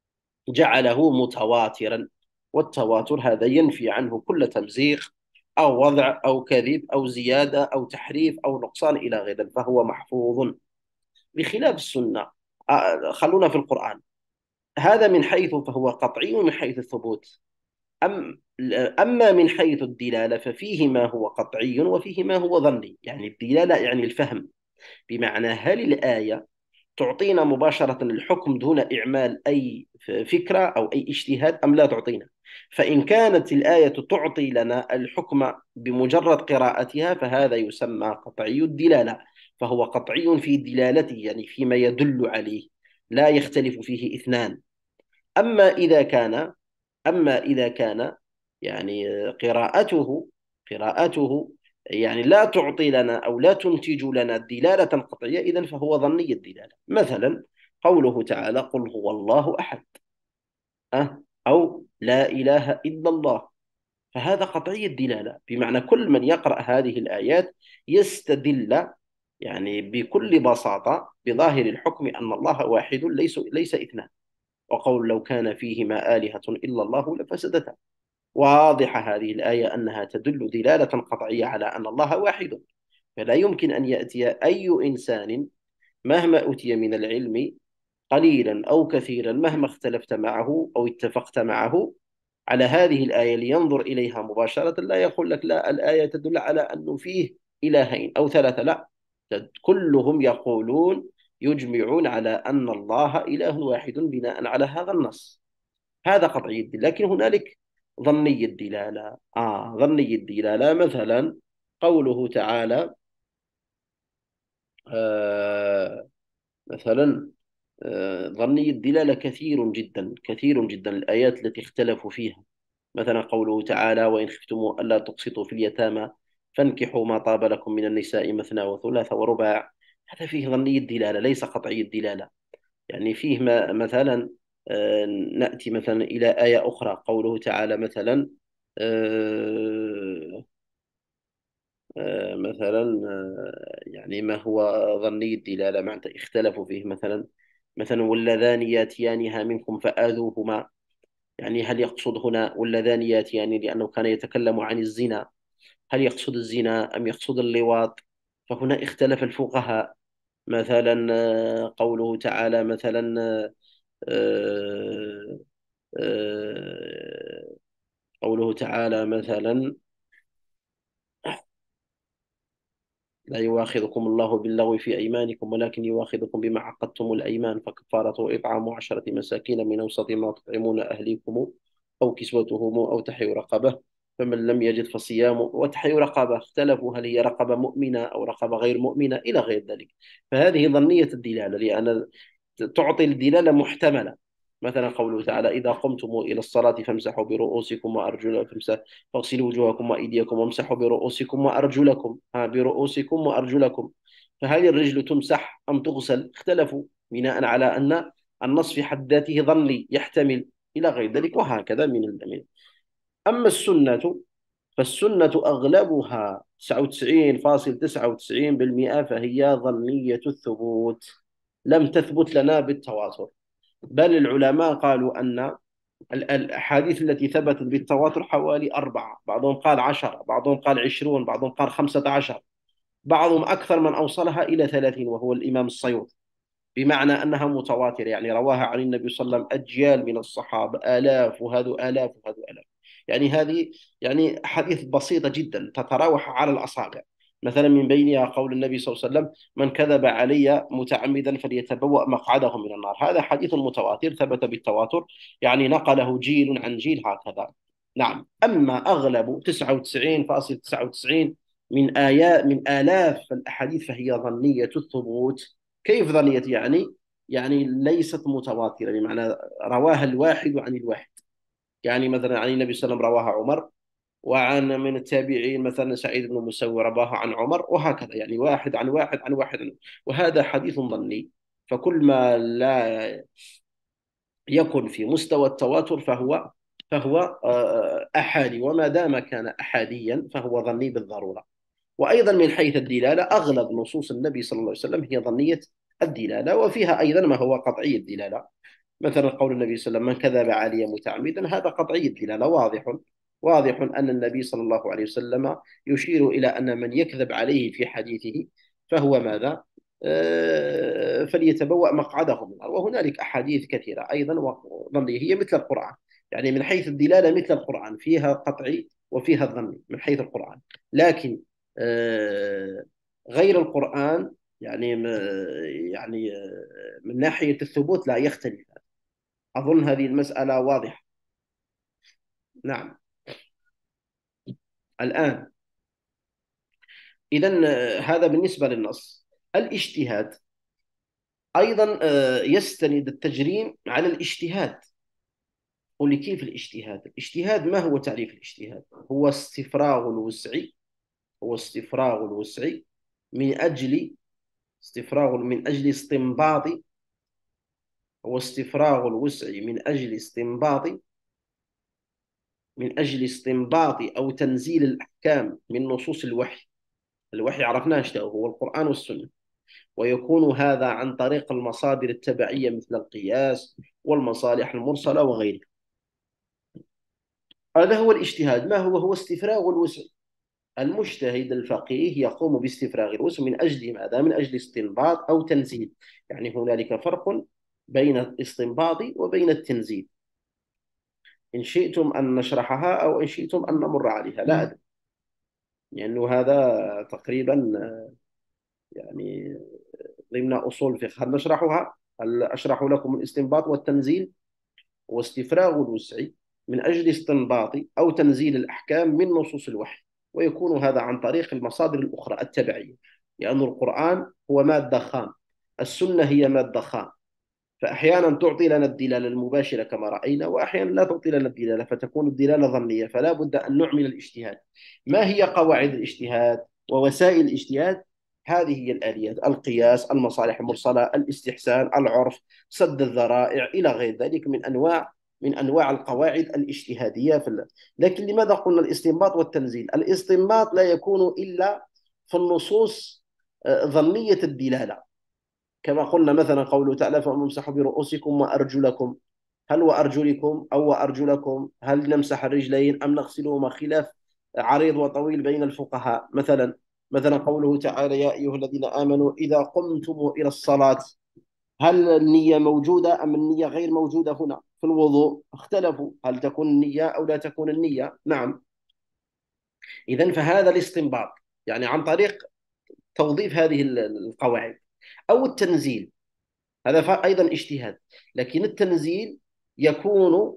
جعله متواترا. والتواتر هذا ينفي عنه كل تمزيق أو وضع أو كذب أو زيادة أو تحريف أو نقصان إلى غيره، فهو محفوظ. بخلاف السنة، آه، خلونا في القرآن. هذا من حيث فهو قطعي من حيث الثبوت. أم أما من حيث الدلالة ففيه ما هو قطعي وفيه ما هو ظني. يعني الدلالة يعني الفهم، بمعنى هل الآية تعطينا مباشرة الحكم دون إعمال أي فكرة أو أي اجتهاد أم لا تعطينا. فإن كانت الآية تعطي لنا الحكم بمجرد قراءتها فهذا يسمى قطعي الدلالة، فهو قطعي في دلالته، يعني فيما يدل عليه، لا يختلف فيه اثنان. أما إذا كان أما إذا كان يعني قراءته قراءته يعني لا تعطي لنا أو لا تنتج لنا دلالة قطعية، إذن فهو ظني الدلالة. مثلا قوله تعالى: قل هو الله أحد، أه؟ أو لا إله إلا الله، فهذا قطعي الدلالة، بمعنى كل من يقرأ هذه الآيات يستدل يعني بكل بساطة بظاهر الحكم أن الله واحد ليس ليس اثنان. وقول: لو كان فيهما آلهة إلا الله لفسدتا. واضحة هذه الآية أنها تدل دلالة قطعية على أن الله واحد. فلا يمكن أن يأتي أي إنسان مهما أتي من العلم قليلا أو كثيرا، مهما اختلفت معه أو اتفقت معه على هذه الآية لينظر إليها مباشرة، لا يقول لك لا الآية تدل على أنه فيه إلهين أو ثلاثة، لا، كلهم يقولون يجمعون على أن الله إله واحد بناء على هذا النص. هذا قطعي الدلالة. لكن هنالك ظني الدلالة. آه ظني الدلالة مثلا قوله تعالى آه مثلا آه ظني الدلالة كثير جدا كثير جدا الآيات التي اختلفوا فيها. مثلا قوله تعالى: وإن خفتم ألا تقسطوا في اليتامى فانكحوا ما طاب لكم من النساء مثنى وثلاث ورباع. هذا فيه ظني الدلالة ليس قطعي الدلالة. يعني فيه ما مثلا آه، نأتي مثلا إلى آية أخرى، قوله تعالى مثلا آه، آه، مثلا آه، يعني ما هو ظني الدلالة معنى اختلفوا فيه. مثلا مثلا واللذان ياتيانها منكم فآذوهما. يعني هل يقصد هنا واللذان ياتيان لأنه كان يتكلم عن الزنا؟ هل يقصد الزنا أم يقصد اللواط؟ فهنا اختلف الفقهاء. مثلا آه، قوله تعالى مثلا آه، آه، قوله تعالى مثلا: لا يواخذكم الله باللغو في أيمانكم ولكن يواخذكم بما عقدتم الأيمان فكفارته إطعام عشرة مساكين من أوسط ما تطعمون أهليكم أو كسوتهم أو تحرير رقبة فمن لم يجد فصيام وتحرير رقبة، اختلفوا هل هي رقبة مؤمنة أو رقبة غير مؤمنة إلى غير ذلك. فهذه ظنية الدلالة، لأن تعطي الدلالة محتملة. مثلا قوله تعالى: إذا قمتم إلى الصلاة فامسحوا برؤوسكم وأرجلكم، فاغسلوا وجوهكم وأيديكم وامسحوا برؤوسكم وأرجلكم، ها برؤوسكم وأرجلكم. فهل الرجل تمسح أم تغسل؟ اختلفوا بناء على أن النص في حد ذاته ظني يحتمل إلى غير ذلك، وهكذا من الأمين. أما السنة، فالسنة أغلبها تسعة وتسعين فاصلة تسعة وتسعين بالمئة فهي ظنية الثبوت، لم تثبت لنا بالتواتر. بل العلماء قالوا أن الأحاديث التي ثبتت بالتواتر حوالي أربعة، بعضهم قال عشرة، بعضهم قال عشرون، بعضهم قال خمسة عشر، بعضهم أكثر من أوصلها إلى ثلاثين وهو الإمام السيوطي. بمعنى أنها متواترة، يعني رواها عن النبي صلى الله عليه وسلم أجيال من الصحابة، آلاف وهذو آلاف وهذو آلاف. يعني هذه يعني حديث بسيطة جدا تتراوح على الأصابع. مثلا من بينها قول النبي صلى الله عليه وسلم: من كذب علي متعمدا فليتبوأ مقعده من النار. هذا حديث متواتر ثبت بالتواتر، يعني نقله جيل عن جيل هكذا. نعم. أما أغلب تسعة وتسعين فاصلة تسعة وتسعين من آيات من آلاف الأحاديث فهي ظنية الثبوت. كيف ظنية؟ يعني يعني ليست متواترة، بمعنى رواها الواحد عن الواحد. يعني مثلا عن النبي صلى الله عليه وسلم رواها عمر، وعن من التابعين مثلا سعيد بن المسيب رواها عن عمر، وهكذا، يعني واحد عن واحد عن واحد عن. وهذا حديث ظني. فكل ما لا يكن في مستوى التواتر فهو فهو آه، أحادي، وما دام كان أحاديا فهو ظني بالضرورة. وأيضا من حيث الدلالة، أغلب نصوص النبي صلى الله عليه وسلم هي ظنية الدلالة، وفيها أيضا ما هو قطعي الدلالة. مثلا قول النبي صلى الله عليه وسلم: من كذب علي متعمدا، هذا قطعي الدلالة، واضح واضح أن النبي صلى الله عليه وسلم يشير إلى أن من يكذب عليه في حديثه فهو ماذا؟ آه، فليتبوأ مقعده من النار. وهنالك أحاديث كثيرة أيضا ظنية، هي مثل القرآن، يعني من حيث الدلالة مثل القرآن، فيها قطعي وفيها الظني من حيث القرآن. لكن آه، غير القرآن يعني يعني آه، من ناحية الثبوت لا يختلف. أظن هذه المسألة واضحة. نعم. الآن إذا آه، هذا بالنسبة للنص. الاجتهاد أيضا آه، يستند التجريم على الاجتهاد. قل لي كيف الاجتهاد؟ الاجتهاد ما هو تعريف الاجتهاد؟ هو استفراغ الوسع، هو استفراغ الوسع من أجل استفراغ من أجل استنباط، هو استفراغ الوسع من أجل استنباط من أجل استنباط أو تنزيل الأحكام من نصوص الوحي. الوحي عرفناه ايش هو القرآن والسنة. ويكون هذا عن طريق المصادر التبعية مثل القياس والمصالح المرسلة وغيرها. هذا هو الاجتهاد. ما هو؟ هو استفراغ الوسع. المجتهد الفقيه يقوم باستفراغ الوسع من أجل ماذا؟ من أجل استنباط أو تنزيل. يعني هنالك فرق بين الاستنباط وبين التنزيل. إن شئتم أن نشرحها أو إن شئتم أن نمر عليها، لا أدري، لأنه يعني هذا تقريبا يعني ضمن أصول الفقه. هل نشرحها؟ هل أشرح لكم الاستنباط والتنزيل؟ واستفراغ الوسع من أجل استنباط أو تنزيل الأحكام من نصوص الوحي، ويكون هذا عن طريق المصادر الأخرى التبعية، لأن القرآن هو مادة خام، السنة هي مادة خام. فأحيانا تعطي لنا الدلالة المباشرة كما رأينا، وأحيانا لا تعطي لنا الدلالة فتكون الدلالة ظنية، فلا بد أن نعمل الاجتهاد. ما هي قواعد الاجتهاد ووسائل الاجتهاد؟ هذه هي الآليات: القياس، المصالح المرسلة، الاستحسان، العرف، سد الذرائع، إلى غير ذلك من أنواع من أنواع القواعد الاجتهادية في الله. لكن لماذا قلنا الاستنباط والتنزيل؟ الاستنباط لا يكون إلا في النصوص آه، ظنية الدلالة، كما قلنا مثلا قوله تعالى: فامسحوا برؤوسكم وأرجلكم. هل وأرجلكم أو وأرجلكم؟ هل نمسح الرجلين أم نغسلهما؟ خلاف عريض وطويل بين الفقهاء. مثلا مثلا قوله تعالى: يا أيها الذين آمنوا إذا قمتم إلى الصلاة. هل النية موجودة أم النية غير موجودة؟ هنا في الوضوء اختلفوا، هل تكون النية أو لا تكون النية؟ نعم. إذن فهذا الاستنباط، يعني عن طريق توظيف هذه القواعد. أو التنزيل، هذا أيضا اجتهاد، لكن التنزيل يكون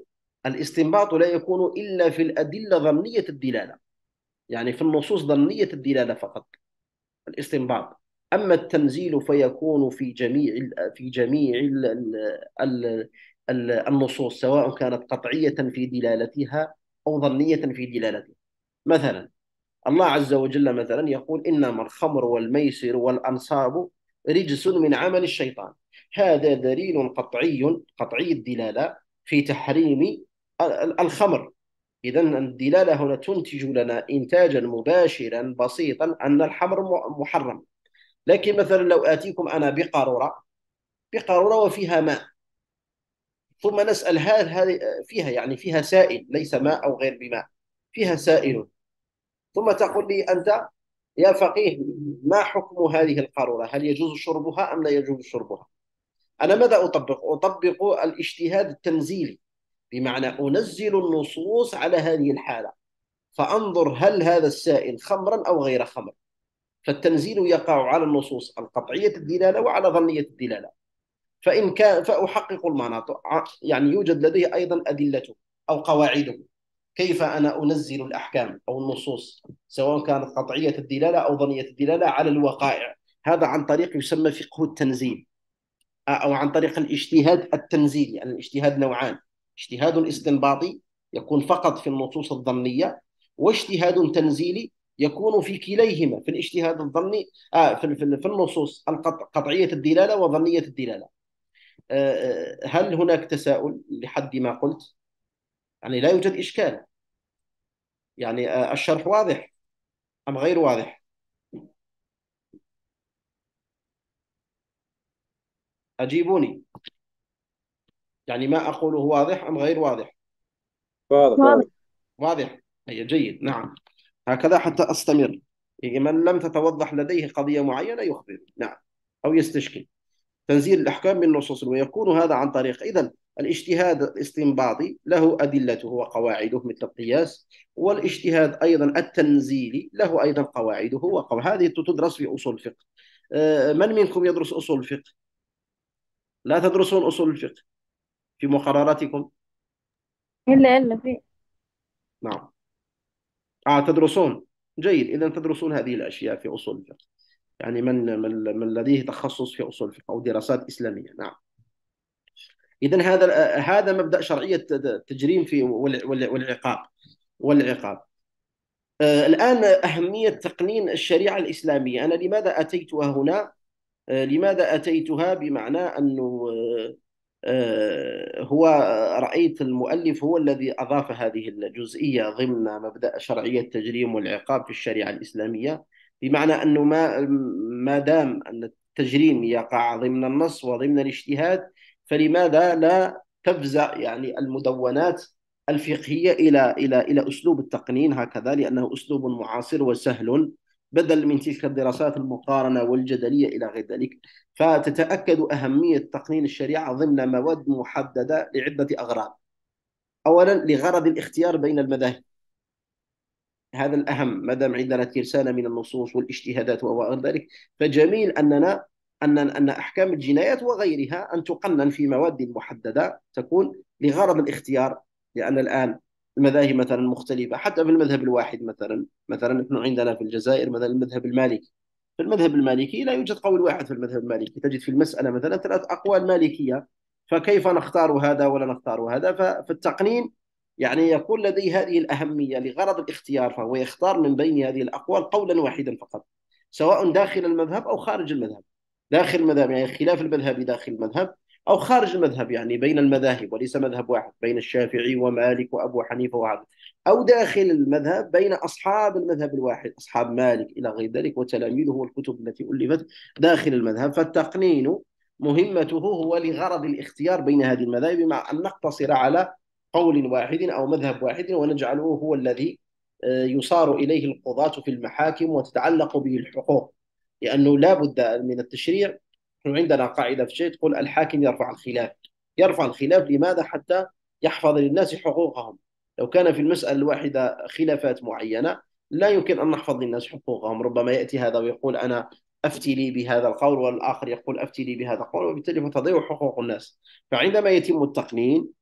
الاستنباط لا يكون إلا في الأدلة ظنية الدلالة، يعني في النصوص ظنية الدلالة فقط الاستنباط. أما التنزيل فيكون في جميع في جميع ال ال ال النصوص، سواء كانت قطعية في دلالتها أو ظنية في دلالتها. مثلا الله عز وجل مثلا يقول: إنما الخمر والميسر والأنصاب رجس من عمل الشيطان. هذا دليل قطعي قطعي الدلالة في تحريم الخمر. إذا الدلالة هنا تنتج لنا إنتاجا مباشرا بسيطا أن الخمر محرم. لكن مثلا لو آتيكم أنا بقارورة بقارورة وفيها ماء، ثم نسأل هل هذه فيها يعني فيها سائل، ليس ماء أو غير بماء، فيها سائل، ثم تقول لي أنت يا فقيه: ما حكم هذه القارورة؟ هل يجوز شربها أم لا يجوز شربها؟ أنا ماذا أطبق؟ أطبق الاجتهاد التنزيلي، بمعنى أنزل النصوص على هذه الحالة، فأنظر هل هذا السائل خمرا أو غير خمر. فالتنزيل يقع على النصوص القطعية الدلالة وعلى ظنية الدلالة. فإن كان فأحقق المناط، يعني يوجد لدي أيضا أدلته أو قواعده. كيف أنا أنزل الأحكام أو النصوص سواء كانت قطعية الدلالة أو ظنية الدلالة على الوقائع؟ هذا عن طريق يسمى فقه التنزيل، أو عن طريق الاجتهاد التنزيلي. يعني الاجتهاد نوعان: اجتهاد استنباطي يكون فقط في النصوص الظنية، واجتهاد تنزيلي يكون في كليهما، في الاجتهاد الظني آه في في في النصوص قطعية الدلالة وظنية الدلالة. آه آه، هل هناك تساؤل لحد ما قلت؟ يعني لا يوجد إشكال؟ يعني آه الشرح واضح أم غير واضح؟ أجيبوني، يعني ما أقوله واضح أم غير واضح؟ واضح. واضح. واضح. أي جيد، نعم. هكذا حتى أستمر. يعني من لم تتوضح لديه قضية معينة يخبر، نعم، أو يستشكل. تنزيل الأحكام من نصوص، ويكون هذا عن طريق إذن الاجتهاد الاستنباطي له أدلته وقواعده مثل القياس، والاجتهاد أيضا التنزيلي له أيضا قواعده وقواعد. هذه تدرس في أصول الفقه. آه، من منكم يدرس أصول الفقه؟ لا تدرسون أصول الفقه في مقرراتكم؟ إلا إلا في. نعم. آه تدرسون، جيد. إذا تدرسون هذه الأشياء في أصول الفقه، يعني من من من لديه تخصص في أصول الفقه أو دراسات إسلامية. نعم. إذا هذا هذا مبدأ شرعية التجريم في والعقاب والعقاب. آه، الآن أهمية تقنين الشريعة الإسلامية. أنا لماذا أتيتها هنا؟ آه، لماذا أتيتها؟ بمعنى أنه آه، آه، هو رأيت المؤلف هو الذي أضاف هذه الجزئية ضمن مبدأ شرعية التجريم والعقاب في الشريعة الإسلامية، بمعنى أنه ما ما دام أن التجريم يقع ضمن النص وضمن الاجتهاد، فلماذا لا تفزع يعني المدونات الفقهية إلى إلى إلى أسلوب التقنين هكذا، لأنه أسلوب معاصر وسهل، بدل من تلك الدراسات المقارنة والجدلية إلى غير ذلك. فتتأكد أهمية تقنين الشريعة ضمن مواد محددة لعدة أغراض. أولا لغرض الاختيار بين المذاهب، هذا الأهم. ما دام عندنا ترسانة من النصوص والاجتهادات وغير ذلك، فجميل أننا أن أن أحكام الجنايات وغيرها أن تقنن في مواد محددة تكون لغرض الاختيار. لأن الآن المذاهب مثلا مختلفة، حتى في المذهب الواحد. مثلا مثلا نحن عندنا في الجزائر مثلا المذهب المالكي. في المذهب المالكي لا يوجد قول واحد. في المذهب المالكي تجد في المسألة مثلا ثلاث أقوال مالكية، فكيف نختار هذا ولا نختار هذا؟ ففي التقنين يعني يكون لديه هذه الأهمية لغرض الاختيار، فهو يختار من بين هذه الأقوال قولا واحدا فقط، سواء داخل المذهب أو خارج المذهب. داخل المذهب يعني خلاف المذهب داخل المذهب، أو خارج المذهب يعني بين المذاهب وليس مذهب واحد، بين الشافعي ومالك وأبو حنيفة وهذا، أو داخل المذهب بين أصحاب المذهب الواحد، أصحاب مالك إلى غير ذلك وتلاميذه والكتب التي ألفت داخل المذهب. فالتقنين مهمته هو لغرض الاختيار بين هذه المذاهب، مع أن نقتصر على قول واحد أو مذهب واحد ونجعله هو الذي آه، يصار إليه القضاة في المحاكم وتتعلق به الحقوق. لأنه لا بد من التشريع. نحن عندنا قاعدة في شيء تقول: الحاكم يرفع الخلاف. يرفع الخلاف لماذا؟ حتى يحفظ للناس حقوقهم. لو كان في المسألة الواحدة خلافات معينة لا يمكن أن نحفظ للناس حقوقهم. ربما يأتي هذا ويقول: أنا أفتي لي بهذا القول، والآخر يقول أفتي لي بهذا القول، وبالتالي فتضيع حقوق الناس. فعندما يتم التقنين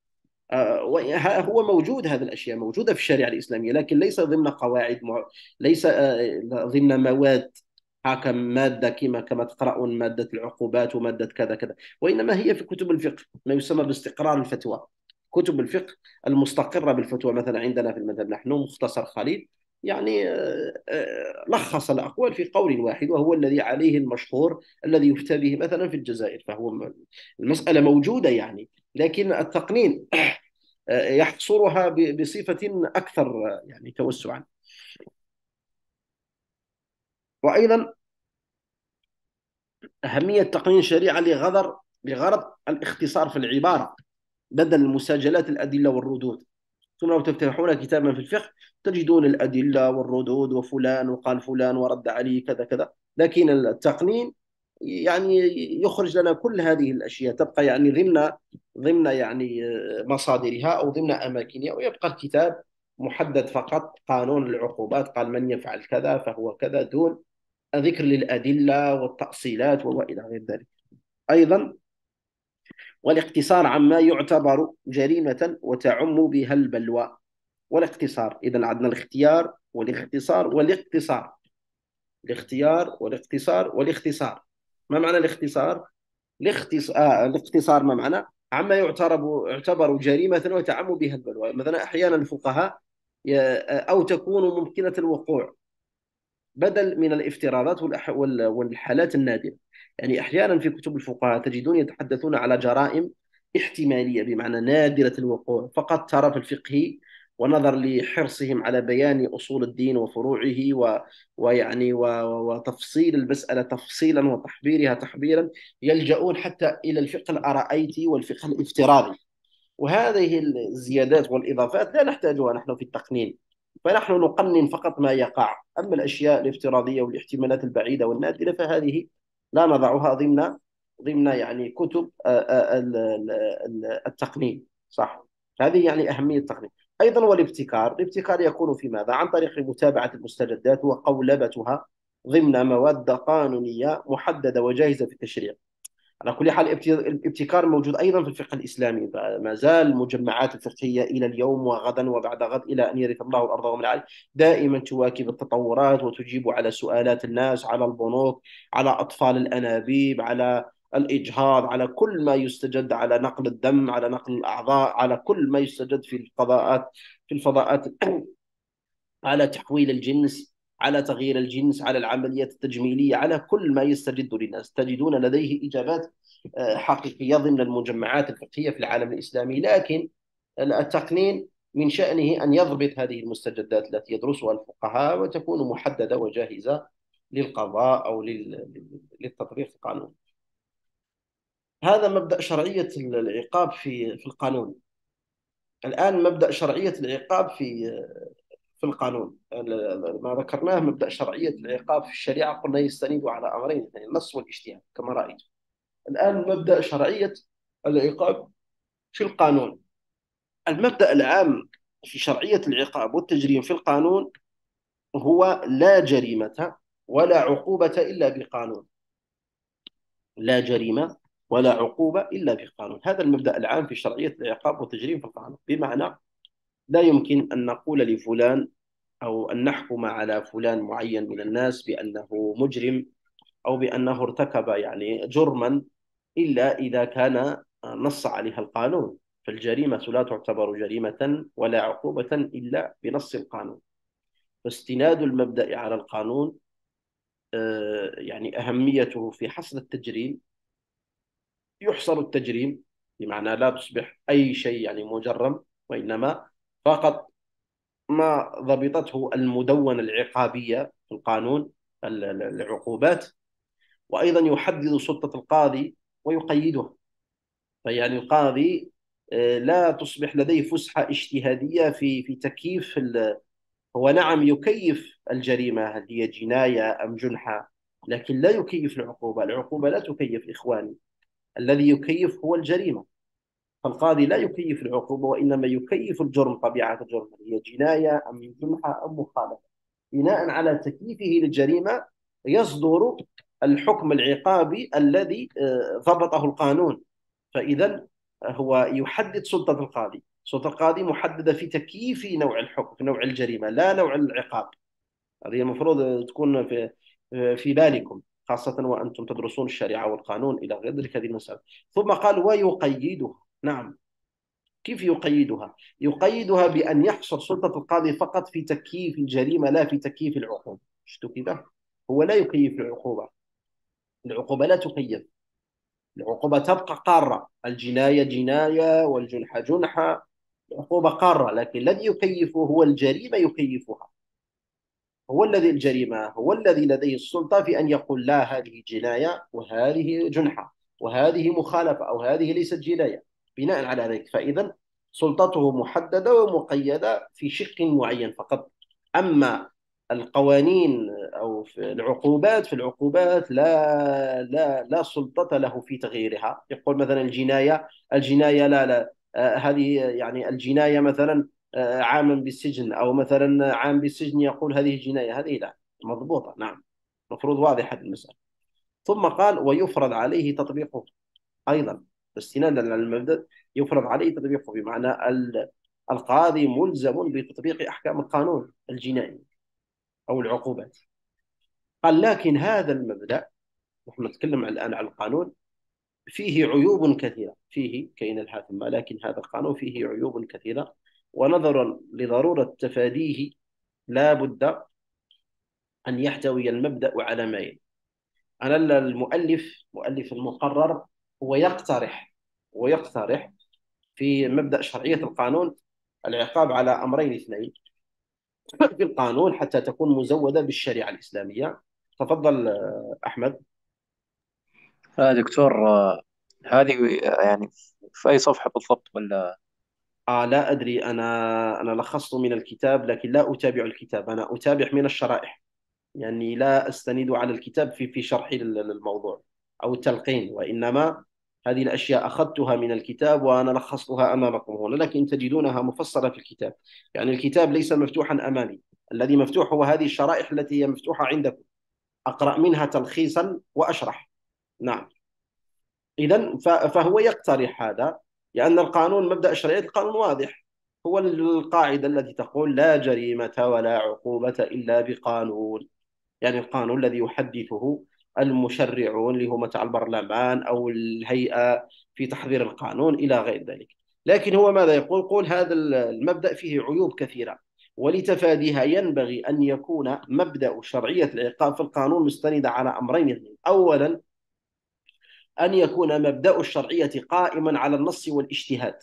آه، وه- هو موجود، هذه الأشياء موجودة في الشريعة الإسلامية، لكن ليس ضمن قواعد مع... ليس آه، ضمن مواد حاكم مادة كما كما تقرؤون مادة العقوبات ومادة كذا كذا، وإنما هي في كتب الفقه ما يسمى باستقرار الفتوى. كتب الفقه المستقرة بالفتوى، مثلا عندنا في المذهب نحن مختصر خليل، يعني آه، آه، لخص الأقوال في قول واحد، وهو الذي عليه المشهور الذي يفتى به مثلا في الجزائر. فهو المسألة موجودة يعني، لكن التقنين يحصرها بصفة أكثر يعني توسعا. وأيضا أهمية تقنين الشريعة لغرض لغرض الاختصار في العبارة بدل مساجلات الأدلة والردود. ثم لو تفتحون كتابا في الفقه تجدون الأدلة والردود وفلان وقال فلان ورد عليه كذا كذا، لكن التقنين يعني يخرج لنا كل هذه الأشياء، تبقى يعني ضمن ضمن يعني مصادرها أو ضمن أماكنها، ويبقى الكتاب محدد فقط قانون العقوبات، قال من يفعل كذا فهو كذا، دون ذكر للأدلة والتأصيلات وإلى غير ذلك. أيضا والاقتصار عما يعتبر جريمة وتعم بها البلوى. والاقتصار، إذا عندنا الاختيار والاختصار والاقتصار. الاختيار والاقتصار والاختصار. ما معنى الاختصار؟ الاختصار, آه الاختصار ما معنى؟ عما يعتبر يعتبر جريمة وتعم بها البلوى. مثلا أحيانا الفقهاء أو تكون ممكنة الوقوع بدل من الافتراضات والحالات النادرة. يعني أحيانا في كتب الفقهاء تجدون يتحدثون على جرائم احتمالية بمعنى نادرة الوقوع، فقط ترى في الفقه ونظر لحرصهم على بيان أصول الدين وفروعه و... ويعني و... وتفصيل المسألة تفصيلا وتحبيرها تحبيرا، يلجؤون حتى إلى الفقه الأرائيتي والفقه الافتراضي. وهذه الزيادات والإضافات لا نحتاجها نحن في التقنين، فنحن نقنن فقط ما يقع. أما الأشياء الافتراضية والاحتمالات البعيدة والنادرة فهذه لا نضعها ضمن ضمن يعني كتب التقنين، صح. هذه يعني أهمية التقنين. أيضا والابتكار، الابتكار يكون في ماذا؟ عن طريق متابعة المستجدات وقولبتها ضمن مواد قانونية محددة وجاهزة في التشريع. على كل حال الابتكار موجود أيضا في الفقه الإسلامي، ما زال المجمعات الفقهية إلى اليوم وغدا وبعد غد إلى أن يرث الله الأرض ومن عليها دائما تواكب التطورات وتجيب على سؤالات الناس، على البنوك، على أطفال الأنابيب، على الإجهاض، على كل ما يستجد، على نقل الدم، على نقل الأعضاء، على كل ما يستجد في الفضاءات في الفضاءات على تحويل الجنس، على تغيير الجنس، على العمليات التجميلية، على كل ما يستجد للناس تجدون لديه إجابات حقيقية ضمن المجمعات الفقهية في العالم الإسلامي. لكن التقنين من شأنه أن يضبط هذه المستجدات التي يدرسها الفقهاء وتكون محددة وجاهزة للقضاء أو للتطبيق في القانون. هذا مبدأ شرعية العقاب في في القانون. الآن مبدأ شرعية العقاب في في القانون، ما ذكرناه مبدأ شرعية العقاب في الشريعة قلنا يستند على أمرين، يعني النص والاجتهاد كما رأيت. الآن مبدأ شرعية العقاب في القانون. المبدأ العام في شرعية العقاب والتجريم في القانون هو لا جريمة ولا عقوبة إلا بقانون. لا جريمة ولا عقوبة إلا بقانون، هذا المبدأ العام في شرعية العقاب والتجريم في القانون. بمعنى لا يمكن أن نقول لفلان أو أن نحكم على فلان معين من الناس بأنه مجرم أو بأنه ارتكب يعني جرما إلا إذا كان نص عليها القانون. فالجريمة لا تعتبر جريمة ولا عقوبة إلا بنص القانون. فاستناد المبدأ على القانون يعني أهميته في حصر التجريم. يحصر التجريم بمعنى لا تصبح أي شيء يعني مجرم، وإنما فقط ما ضبطته المدونة العقابية في القانون العقوبات. وأيضا يحدد سلطة القاضي ويقيدها، فيعني القاضي لا تصبح لديه فسحة اجتهادية في في تكييف. هو نعم يكيف الجريمة هل هي جناية أم جنحة، لكن لا يكيف العقوبة. العقوبة لا تكيف إخواني، الذي يكيف هو الجريمة. فالقاضي لا يكيف العقوبة وإنما يكيف الجرم، طبيعة الجرم هي جناية أم جنحة أم مخالفة. بناء على تكييفه للجريمة يصدر الحكم العقابي الذي ضبطه القانون. فإذا هو يحدد سلطة القاضي، سلطة القاضي محددة في تكييف نوع الحكم، في نوع الجريمة، لا نوع العقاب. هذه المفروض تكون في في بالكم، خاصة وأنتم تدرسون الشريعة والقانون إلى غير ذلك هذه المسألة. ثم قال ويقيدها. نعم، كيف يقيدها؟ يقيدها بأن يحصر سلطة القاضي فقط في تكييف الجريمة لا في تكييف العقوبة. شفتوا كذا؟ هو لا يكيف العقوبة، العقوبة لا تكيف، العقوبة تبقى قارة، الجناية جناية والجنحة جنحة، العقوبة قارة، لكن الذي يكيفه هو الجريمة يكيفها. هو الذي الجريمة هو الذي لديه السلطة في أن يقول لا، هذه جناية وهذه جنحة وهذه مخالفة أو هذه ليست جناية بناء على ذلك. فإذا سلطته محددة ومقيدة في شق معين فقط. أما القوانين أو في العقوبات في العقوبات لا لا لا سلطة له في تغييرها. يقول مثلا الجناية الجناية لا لا آه هذه يعني الجناية مثلا آه عاما بالسجن، أو مثلا عام بالسجن يقول هذه جناية، هذه لا مضبوطة. نعم، المفروض واضحة المسألة. ثم قال ويفرض عليه تطبيقه أيضا، استنادا على المبدأ يفرض عليه تطبيقه، بمعنى القاضي ملزم بتطبيق أحكام القانون الجنائي أو العقوبات. قال لكن هذا المبدأ، نحن نتكلم الآن عن القانون، فيه عيوب كثيرة، فيه كاين الحاكم، لكن هذا القانون فيه عيوب كثيرة، ونظرا لضرورة تفاديه لا بد أن يحتوي المبدأ على ما يلي. أنا المؤلف مؤلف المقرر هو يقترح ويقترح في مبدأ شرعية القانون العقاب على أمرين اثنين في القانون حتى تكون مزودة بالشريعة الإسلامية. تفضل أحمد. لا دكتور، آه، هذه يعني في أي صفحة بالضبط ولا؟ آه لا أدري، أنا أنا لخصت من الكتاب لكن لا أتابع الكتاب، أنا أتابع من الشرائح، يعني لا أستند على الكتاب في في شرح للموضوع أو التلقين، وإنما هذه الأشياء أخذتها من الكتاب وأنا لخصتها أمامكم هنا، لكن تجدونها مفصلة في الكتاب. يعني الكتاب ليس مفتوحا أمامي، الذي مفتوح هو هذه الشرائح التي هي مفتوحة عندكم، أقرأ منها تلخيصا وأشرح. نعم، إذا فهو يقترح هذا، لأن القانون مبدأ شرعية القانون واضح، هو القاعدة التي تقول لا جريمة ولا عقوبة إلا بقانون، يعني القانون الذي يحدثه المشرعون اللي هم تاع البرلمان أو الهيئة في تحضير القانون إلى غير ذلك. لكن هو ماذا يقول؟ يقول هذا المبدأ فيه عيوب كثيرة، ولتفاديها ينبغي أن يكون مبدأ شرعية العقاب في القانون مستند على أمرين اثنين. أولا، أن يكون مبدأ الشرعية قائما على النص والاجتهاد،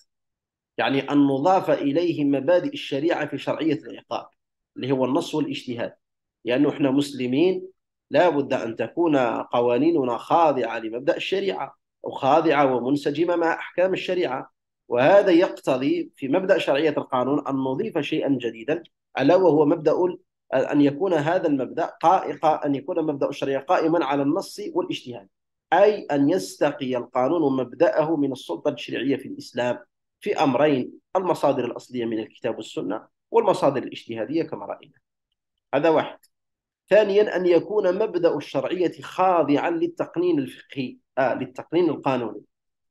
يعني أن نضاف إليه مبادئ الشريعة في شرعية العقاب اللي هو النص والاجتهاد، لأنه إحنا مسلمين لا بد أن تكون قوانيننا خاضعة لمبدأ الشريعة أو خاضعة ومنسجمة مع أحكام الشريعة. وهذا يقتضي في مبدأ شرعية القانون أن نضيف شيئا جديدا، ألا وهو مبدأ أن يكون هذا المبدأ قائق أن يكون مبدأ الشريعة قائما على النص والاجتهاد، أي أن يستقي القانون مبدأه من السلطة التشريعية في الإسلام في أمرين: المصادر الأصلية من الكتاب والسنة، والمصادر الاجتهادية كما رأينا. هذا واحد. ثانيا، أن يكون مبدأ الشرعية خاضعا للتقنين الفقهي آه للتقنين القانوني،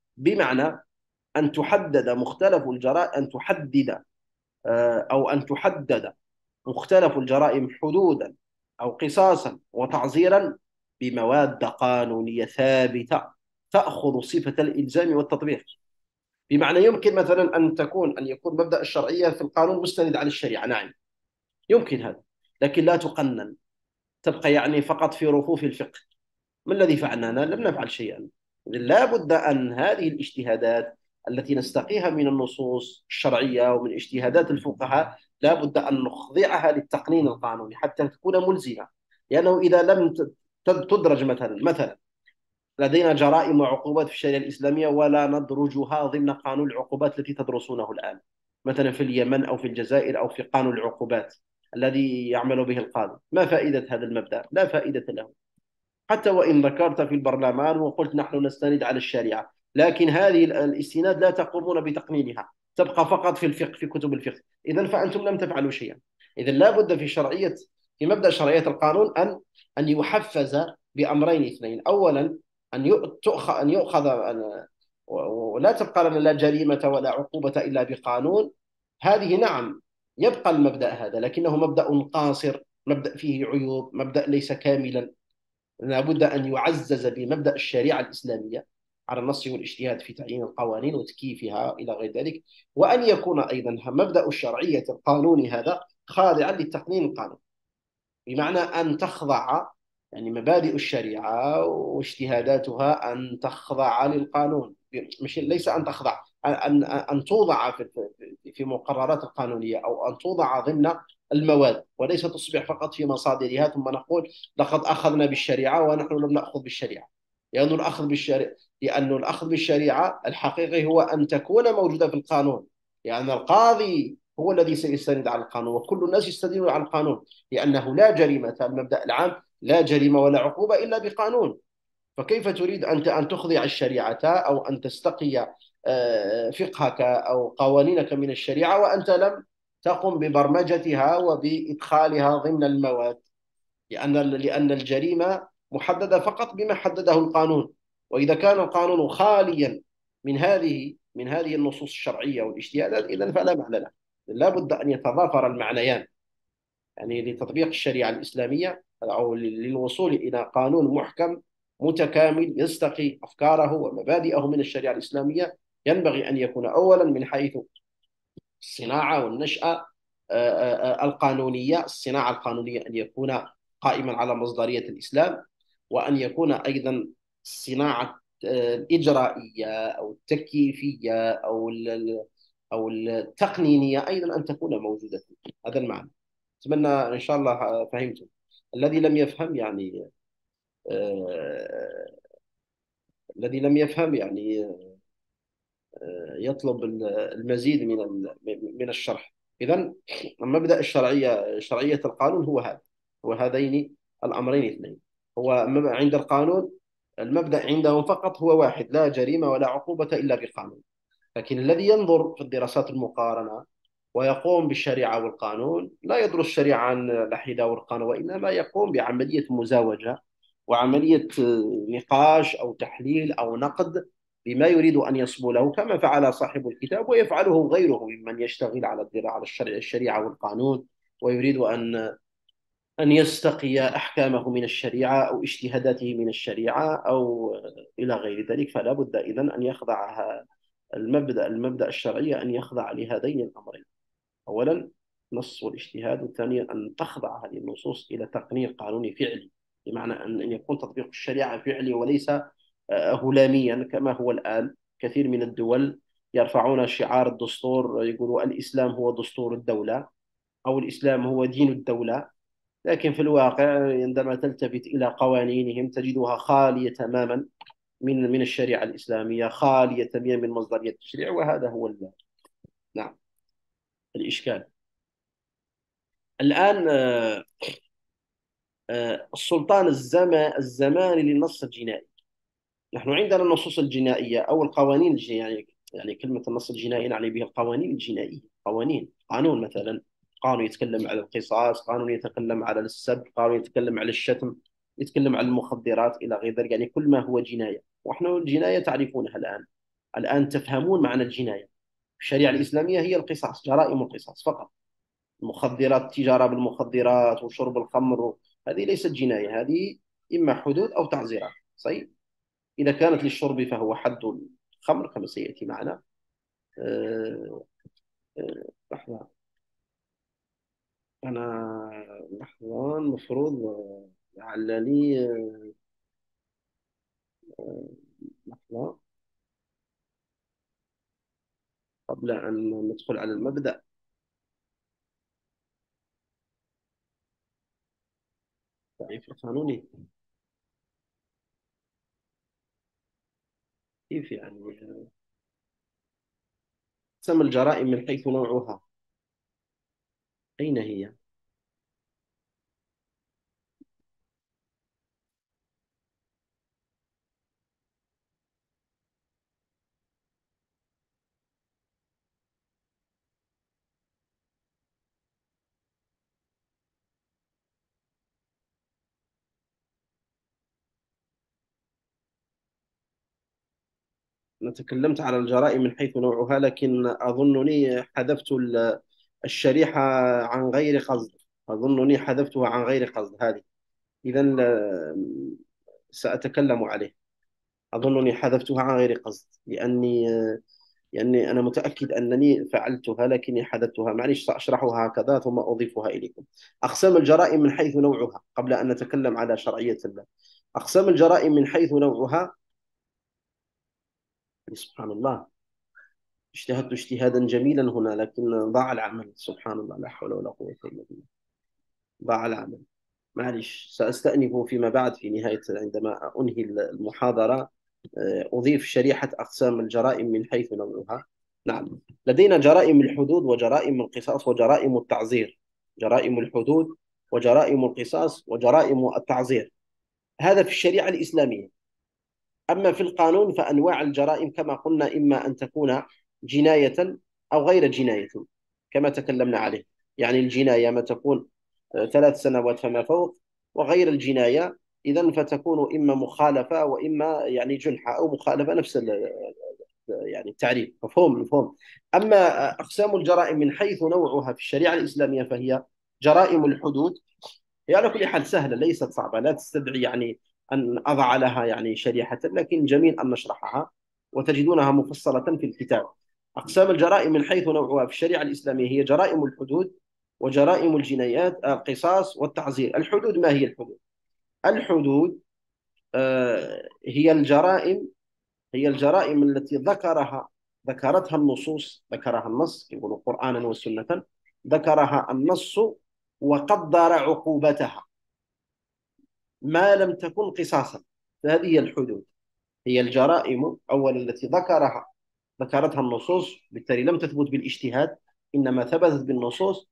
بمعنى أن تحدد مختلف الجرائم أن تحدد آه أو أن تحدد مختلف الجرائم حدودا أو قصاصا وتعزيرا بمواد قانونية ثابتة تأخذ صفة الإلزام والتطبيق. بمعنى يمكن مثلا أن تكون أن يكون مبدأ الشرعية في القانون مستند على الشريعة، نعم يمكن هذا، لكن لا تقنن، تبقى يعني فقط في رفوف الفقه. ما الذي فعلنا؟ لم نفعل شيئا. لا بد أن هذه الاجتهادات التي نستقيها من النصوص الشرعية ومن اجتهادات الفقهاء لا بد أن نخضعها للتقنين القانوني حتى تكون ملزمة، لأنه إذا لم تدرج مثلا مثلا لدينا جرائم وعقوبات في الشريعة الإسلامية ولا ندرجها ضمن قانون العقوبات التي تدرسونه الآن، مثلا في اليمن أو في الجزائر أو في قانون العقوبات الذي يعمل به القاضي، ما فائدة هذا المبدأ؟ لا فائدة له. حتى وإن ذكرت في البرلمان وقلت نحن نستند على الشريعة، لكن هذه الاستناد لا تقومون بتقنينها، تبقى فقط في الفقه في كتب الفقه، إذا فأنتم لم تفعلوا شيئا. إذا لا بد في شرعية في مبدأ شرعية القانون أن أن يحفز بأمرين اثنين: أولا أن يؤخذ أن يؤخذ ولا تبقى لنا لا جريمة ولا عقوبة إلا بقانون، هذه نعم يبقى المبدأ هذا، لكنه مبدأ قاصر، مبدأ فيه عيوب، مبدأ ليس كاملا. لابد أن يعزز بمبدأ الشريعة الإسلامية على النص والاجتهاد في تعيين القوانين وتكييفها إلى غير ذلك، وأن يكون أيضا مبدأ الشرعية القانوني هذا خاضعا للتقنين القانوني، بمعنى أن تخضع، يعني مبادئ الشريعة واجتهاداتها أن تخضع للقانون، مش ليس أن تخضع، أن أن توضع في في مقررات القانونية، أو أن توضع ضمن المواد، وليس تصبح فقط في مصادرها ثم نقول لقد أخذنا بالشريعة ونحن لم نأخذ بالشريعة. لأن الأخذ بالشريعة لأن الأخذ بالشريعة الحقيقي هو أن تكون موجودة في القانون، لأن القاضي هو الذي سيستند على القانون، وكل الناس يستندون على القانون، لأنه لا جريمة، المبدأ العام لا جريمة ولا عقوبة إلا بقانون. فكيف تريد أنت أن تخضع الشريعة أو أن تستقي آه، فقهك أو قوانينك من الشريعة وأنت لم تقم ببرمجتها وبإدخالها ضمن المواد؟ لأن لأن الجريمة محددة فقط بما حدده القانون، وإذا كان القانون خاليا من هذه من هذه النصوص الشرعية والاجتهادات، إذا فلا معنى له. لا بد أن يتضافر المعنيان، يعني لتطبيق الشريعة الإسلامية أو للوصول إلى قانون محكم متكامل يستقي أفكاره ومبادئه من الشريعة الإسلامية، ينبغي أن يكون أولا من حيث الصناعة والنشأة القانونية، الصناعة القانونية أن يكون قائما على مصدرية الإسلام، وأن يكون أيضا الصناعة الإجرائية أو التكييفية أو أو التقنينية أيضا أن تكون موجودة. هذا المعنى. أتمنى إن شاء الله فهمتم. الذي لم يفهم يعني آه الذي لم يفهم يعني آه يطلب المزيد من من الشرح. إذا مبدأ الشرعية، شرعية القانون هو هذا، هو هذين الأمرين الاثنين. هو عند القانون المبدأ عندهم فقط هو واحد: لا جريمة ولا عقوبة إلا بقانون. لكن الذي ينظر في الدراسات المقارنة ويقوم بالشريعة والقانون لا يدرس الشريعة عن الحدة والقانون، وإنما يقوم بعملية مزاوجة وعملية نقاش أو تحليل أو نقد بما يريد أن يصبو له، كما فعل صاحب الكتاب ويفعله غيره ممن يشتغل على الدراء على الشريعة والقانون، ويريد أن أن يستقي أحكامه من الشريعة أو اجتهاداته من الشريعة أو إلى غير ذلك. فلا بد إذن أن يخضع المبدأ المبدأ الشرعي أن يخضع لهذين الأمرين: أولا نص والاجتهاد، وثانيا أن تخضع هذه النصوص إلى تقنين قانوني فعلي، بمعنى أن يكون تطبيق الشريعة فعلي وليس هلاميا كما هو الآن. كثير من الدول يرفعون شعار الدستور، يقولوا الإسلام هو دستور الدولة أو الإسلام هو دين الدولة، لكن في الواقع عندما تلتفت إلى قوانينهم تجدها خالية تماما من من الشريعة الإسلامية، خالية تماما من مصدرية التشريع. وهذا هو ال... نعم الإشكال. الآن آه، آه، السلطان الزما- الزماني للنص الجنائي. نحن عندنا النصوص الجنائية أو القوانين الجنائية، يعني كلمة النص الجنائي نعني به القوانين الجنائية. قوانين، قانون مثلا، قانون يتكلم على القصاص، قانون يتكلم على السب، قانون يتكلم على الشتم، يتكلم عن المخدرات إلى غير ذلك، يعني كل ما هو جناية. ونحن الجناية تعرفونها الآن، الآن تفهمون معنى الجناية. الشريعة الإسلامية هي القصاص، جرائم القصاص فقط. المخدرات، التجارة بالمخدرات وشرب الخمر، هذه ليست جناية، هذه إما حدود أو تعزيرات. صحيح؟ إذا كانت للشرب فهو حد الخمر كما سيأتي معنا. أه أه لحظة، أنا لحظة المفروض آه، لعلني آه، لحظة قبل أن ندخل على المبدأ. التعريف القانوني كيف يعني؟ تسمى الجرائم من حيث نوعها، أين هي؟ أنا تكلمت على الجرائم من حيث نوعها، لكن أظنني حذفت ال- الشريحة عن غير قصد. أظنني حذفتها عن غير قصد هذه. إذا سأتكلم عليه. أظنني حذفتها عن غير قصد، لأني لأني أنا متأكد أنني فعلتها، لكني حذفتها. معلش، سأشرحها هكذا ثم أضيفها إليكم. أقسام الجرائم من حيث نوعها قبل أن نتكلم على شرعية الله. أقسام الجرائم من حيث نوعها. سبحان الله، اجتهدت اجتهادا جميلا هنا، لكن ضاع العمل. سبحان الله، لا حول ولا قوة إلا بالله. ضاع العمل. معلش، سأستأنف فيما بعد في نهاية عندما أنهي المحاضرة. آه، أضيف شريحة أقسام الجرائم من حيث نوعها. نعم. لدينا جرائم الحدود وجرائم القصاص وجرائم التعزير. جرائم الحدود وجرائم القصاص وجرائم التعزير، هذا في الشريعة الإسلامية. أما في القانون فأنواع الجرائم كما قلنا إما أن تكون جناية أو غير جناية، كما تكلمنا عليه. يعني الجناية ما تكون آه، ثلاث سنوات فما فوق، وغير الجناية إذا فتكون إما مخالفة وإما يعني جنحة أو مخالفة، نفس يعني التعريف. مفهوم مفهوم. أما أقسام الجرائم من حيث نوعها في الشريعة الإسلامية فهي جرائم الحدود. هي على كل حال سهلة، ليست صعبة، لا تستدعي يعني أن أضع لها يعني شريحة، لكن جميل أن نشرحها وتجدونها مفصلة في الكتاب. أقسام الجرائم من حيث نوعها في الشريعة الإسلامية هي جرائم الحدود وجرائم الجنايات، القصاص والتعزير. الحدود، ما هي الحدود؟ الحدود آه، هي الجرائم هي الجرائم التي ذكرها ذكرتها النصوص، ذكرها النص، يقول قرآنا وسنة، ذكرها النص وقدر عقوبتها ما لم تكن قصاصا. فهذه هي الحدود. هي الجرائم أولا التي ذكرها ذكرتها النصوص، بالتالي لم تثبت بالاجتهاد، إنما ثبتت بالنصوص،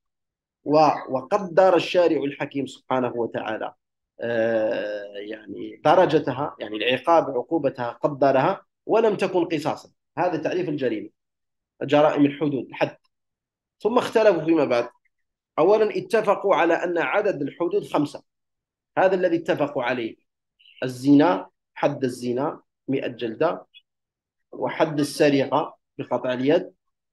وقدر الشارع الحكيم سبحانه وتعالى آه، يعني درجتها، يعني العقاب عقوبتها قدرها ولم تكن قصاصا. هذا تعريف الجريمة، جرائم الحدود، الحد. ثم اختلفوا فيما بعد. أولا اتفقوا على أن عدد الحدود خمسة، هذا الذي اتفقوا عليه. الزنا، حد الزنا مئة جلدة، وحد السرقة بقطع اليد،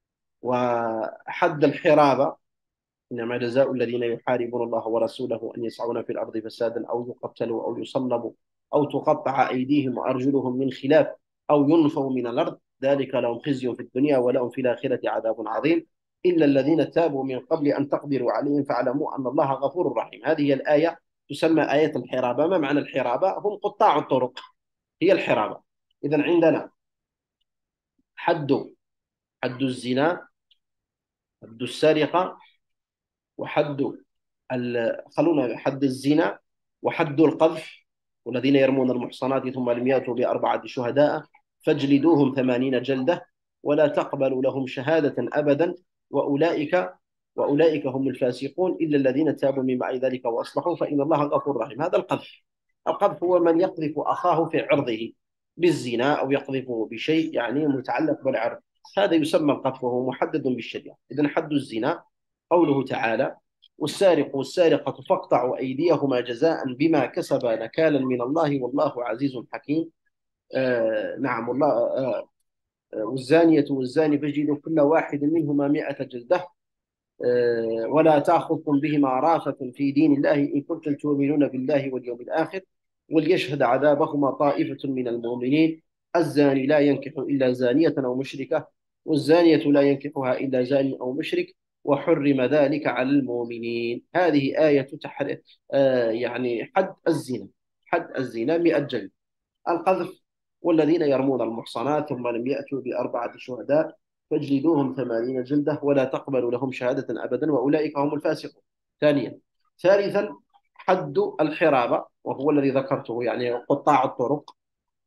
وحد الحرابة، إنما جزاء الذين يحاربون الله ورسوله أن يسعون في الأرض فسادا أو يقتلوا أو يصلبوا أو تقطع أيديهم وأرجلهم من خلاف أو ينفوا من الأرض، ذلك لهم خزي في الدنيا ولهم في الآخرة عذاب عظيم إلا الذين تابوا من قبل أن تقدروا عليهم فاعلموا أن الله غفور رحيم. هذه هي الآية، تسمى آية الحرابة. ما معنى الحرابة؟ هم قطاع الطرق، هي الحرابة. إذا عندنا حد حد الزنا، حد السرقة، وحد خلونا حد الزنا، وحد القذف، والذين يرمون المحصنات ثم لم يأتوا بأربعة شهداء فاجلدوهم ثمانين جلدة ولا تقبلوا لهم شهادة أبدا وأولئك وأولئك هم الفاسقون إلا الذين تابوا من بعد ذلك وأصلحوا فإن الله غفور رحيم. هذا القذف. القذف هو من يقذف أخاه في عرضه بالزنا أو يقذفه بشيء يعني متعلق بالعرض، هذا يسمى القذف وهو محدد بالشريعة. إذن حد الزنا قوله تعالى: والسارق والسارقة فاقطعوا أيديهما جزاء بما كسبا نكالا من الله والله عزيز حكيم. آه نعم والله. آه آه، والزانية والزاني فاجلدوا كل واحد منهما مئة جلدة آه ولا تأخذكم بهما رافة في دين الله إن كنتم تؤمنون بالله واليوم الآخر وليشهد عذابهما طائفة من المؤمنين. الزاني لا ينكح إلا زانية أو مشركة والزانية لا ينكحها إلا زاني أو مشرك وحرم ذلك على المؤمنين. هذه آية تحر... آه يعني حد الزنا. حد الزنا مئة جلد. القذف: والذين يرمون المحصنات ثم لم يأتوا بأربعة شهداء فاجلدوهم ثمانين جلدة ولا تقبلوا لهم شهادة أبدا وأولئك هم الفاسقون. ثانيا. ثالثا حد الحرابة وهو الذي ذكرته، يعني قطاع الطرق.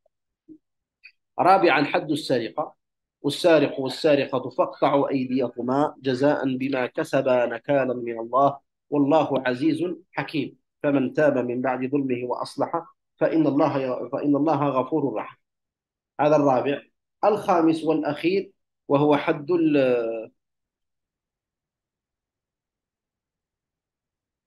رابعا حد السرقة: والسارق والسارقة فاقطعوا أيديهما جزاء بما كسبا نكالا من الله والله عزيز حكيم فمن تاب من بعد ظلمه وأصلح فإن الله فإن الله غفور رحيم. هذا الرابع. الخامس والأخير وهو حد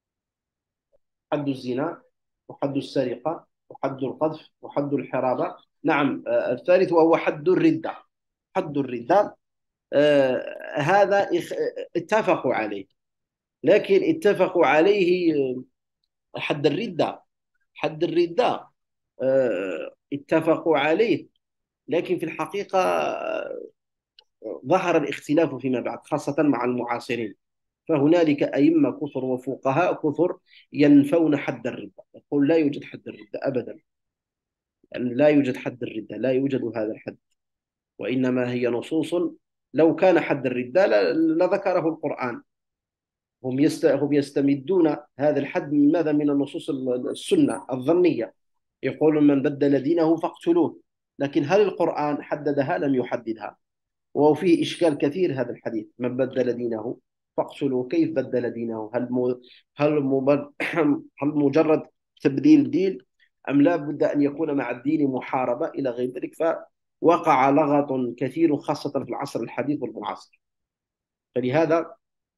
حد الزنا وحد السرقة وحد القذف وحد الحرابة نعم، آه، الثالث وهو حد الردة. حد الردة آه، هذا اخ- اتفقوا عليه، لكن اتفقوا عليه آه، حد الردة. حد الردة آه، اتفقوا عليه، لكن في الحقيقة آه، ظهر الاختلاف فيما بعد، خاصة مع المعاصرين. فهنالك أئمة كثر وفقهاء كثر ينفون حد الردة، يقول لا يوجد حد الردة أبدا، يعني لا يوجد حد الردة، لا يوجد هذا الحد، وإنما هي نصوص. لو كان حد الردة ل- لذكره القرآن. هم يست... هم يستمدون هذا الحد من ماذا؟ من النصوص ال- السنة الظنية. يقول من بدل دينه فاقتلوه، لكن هل القرآن حددها؟ لم يحددها. وفيه إشكال كثير هذا الحديث، من بدل دينه فاقتلوه. كيف بدل دينه؟ هل م... هل مبد... هل مجرد تبديل دين، أم لا بد أن يكون مع الدين محاربة إلى غير ذلك؟ فوقع لغط كثير خاصة في العصر الحديث والمعاصر. فلهذا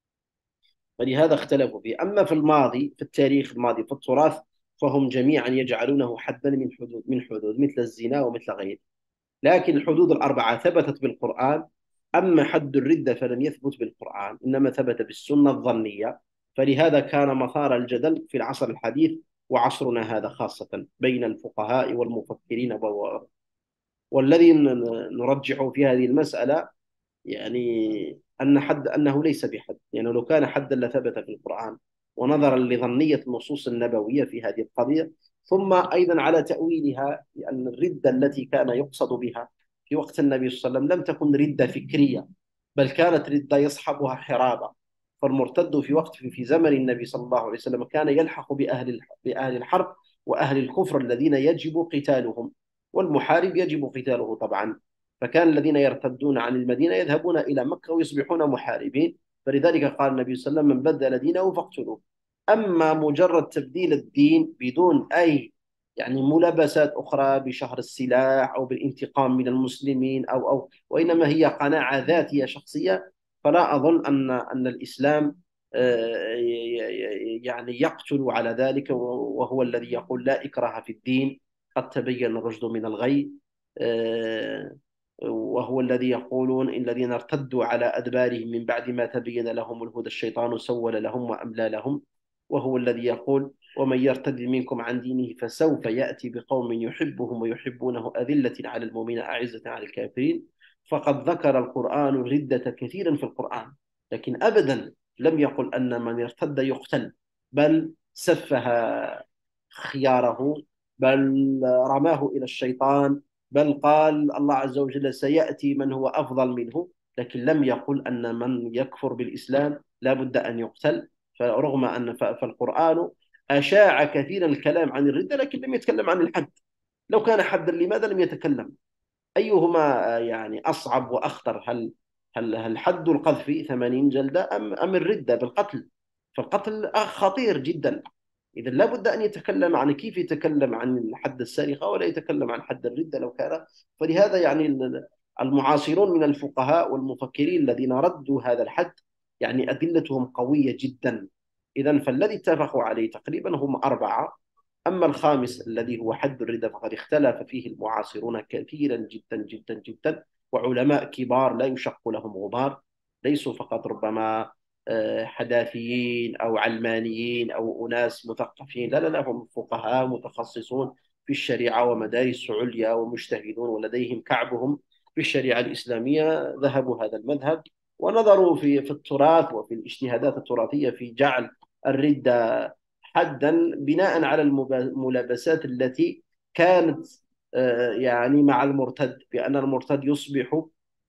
فلهذا اختلفوا فيه. أما في الماضي، في التاريخ الماضي، في التراث، فهم جميعا يجعلونه حدا من حدود من حدود مثل الزنا ومثل غيره. لكن الحدود الأربعة ثبتت بالقرآن. أما حد الردة فلم يثبت بالقرآن، إنما ثبت بالسنة الظنية. فلهذا كان مثار الجدل في العصر الحديث وعصرنا هذا، خاصة بين الفقهاء والمفكرين. والذي نرجح في هذه المسألة يعني أن حد أنه ليس بحد، يعني لو كان حدا لثبت في القرآن، ونظرا لظنية النصوص النبوية في هذه القضية. ثم أيضا على تأويلها، لأن الردة التي كان يقصد بها في وقت النبي صلى الله عليه وسلم لم تكن ردة فكرية، بل كانت ردة يصحبها حرابة. فالمرتد في وقت في زمن النبي صلى الله عليه وسلم كان يلحق بأهل بأهل الحرب وأهل الكفر الذين يجب قتالهم، والمحارب يجب قتاله طبعا. فكان الذين يرتدون عن المدينة يذهبون إلى مكة ويصبحون محاربين. فلذلك قال النبي صلى الله عليه وسلم من بدل دينه فاقتلوه. أما مجرد تبديل الدين بدون أي يعني ملابسات أخرى بشهر السلاح أو بالانتقام من المسلمين أو أو وإنما هي قناعة ذاتية شخصية، فلا أظن أن أن الإسلام آه، يعني يقتل على ذلك. وهو الذي يقول لا إكراه في الدين، قد تبين الرشد من الغي. آه، وهو الذي يقولون إن الذين ارتدوا على أدبارهم من بعد ما تبين لهم الهدى الشيطان سول لهم وأملى لهم. وهو الذي يقول ومن يرتد منكم عن دينه فسوف يأتي بقوم يحبهم ويحبونه أذلة على المؤمنين أعزة على الكافرين. فقد ذكر القرآن الردة كثيرا في القرآن، لكن أبدا لم يقل أن من ارتد يقتل، بل سفه خياره، بل رماه إلى الشيطان، بل قال الله عز وجل سيأتي من هو أفضل منه. لكن لم يقل أن من يكفر بالإسلام لا بد أن يقتل. فرغم أن فالقرآن أشاع كثيرا الكلام عن الردة، لكن لم يتكلم عن الحد. لو كان حدا لماذا لم يتكلم؟ أيهما يعني أصعب وأخطر؟ هل هل هل حد القذف ثمانين جلدة أم أم الردة بالقتل؟ فالقتل خطير جدا. إذا لابد أن يتكلم عن كيف يتكلم عن حد السرقة ولا يتكلم عن حد الردة لو كان. فلهذا يعني المعاصرون من الفقهاء والمفكرين الذين ردوا هذا الحد يعني أدلتهم قوية جدا. إذا فالذي اتفقوا عليه تقريبا هم أربعة. أما الخامس الذي هو حد الردة فقد اختلف فيه المعاصرون كثيرا جدا جدا جدا، وعلماء كبار لا يشق لهم غبار، ليسوا فقط ربما آه، حداثيين أو علمانيين أو أناس مثقفين، لا لا لا، هم فقهاء متخصصون في الشريعة ومدارس عليا ومجتهدون ولديهم كعبهم في الشريعة الإسلامية. ذهبوا هذا المذهب ونظروا في في التراث وفي الاجتهادات التراثية في جعل الردة حدا بناء على الملابسات التي كانت آه، يعني مع المرتد، بأن المرتد يصبح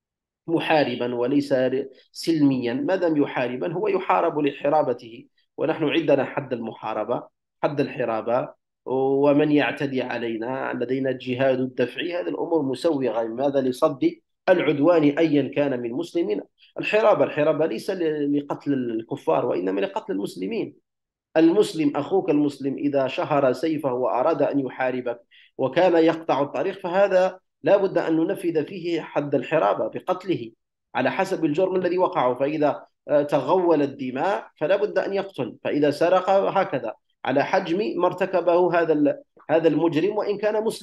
محاربا وليس سلميا. ما دام يحاربا هو يحارب لحرابته، ونحن عندنا حد المحاربة، حد الحرابة. ومن يعتدي علينا لدينا الجهاد الدفعي. هذه الأمور مسوغة لماذا؟ لصد العدوان أيا كان من مسلم. الحرابة الحرابة ليس لقتل الكفار وإنما لقتل المسلمين. المسلم أخوك المسلم إذا شهر سيفه وأراد أن يحاربك وكان يقطع الطريق، فهذا لا بد أن ننفذ فيه حد الحرابة بقتله على حسب الجرم الذي وقعه. فإذا تغول الدماء فلا بد أن يقتل، فإذا سرق هكذا على حجم ما ارتكبه هذا هذا المجرم وإن كان مسلما.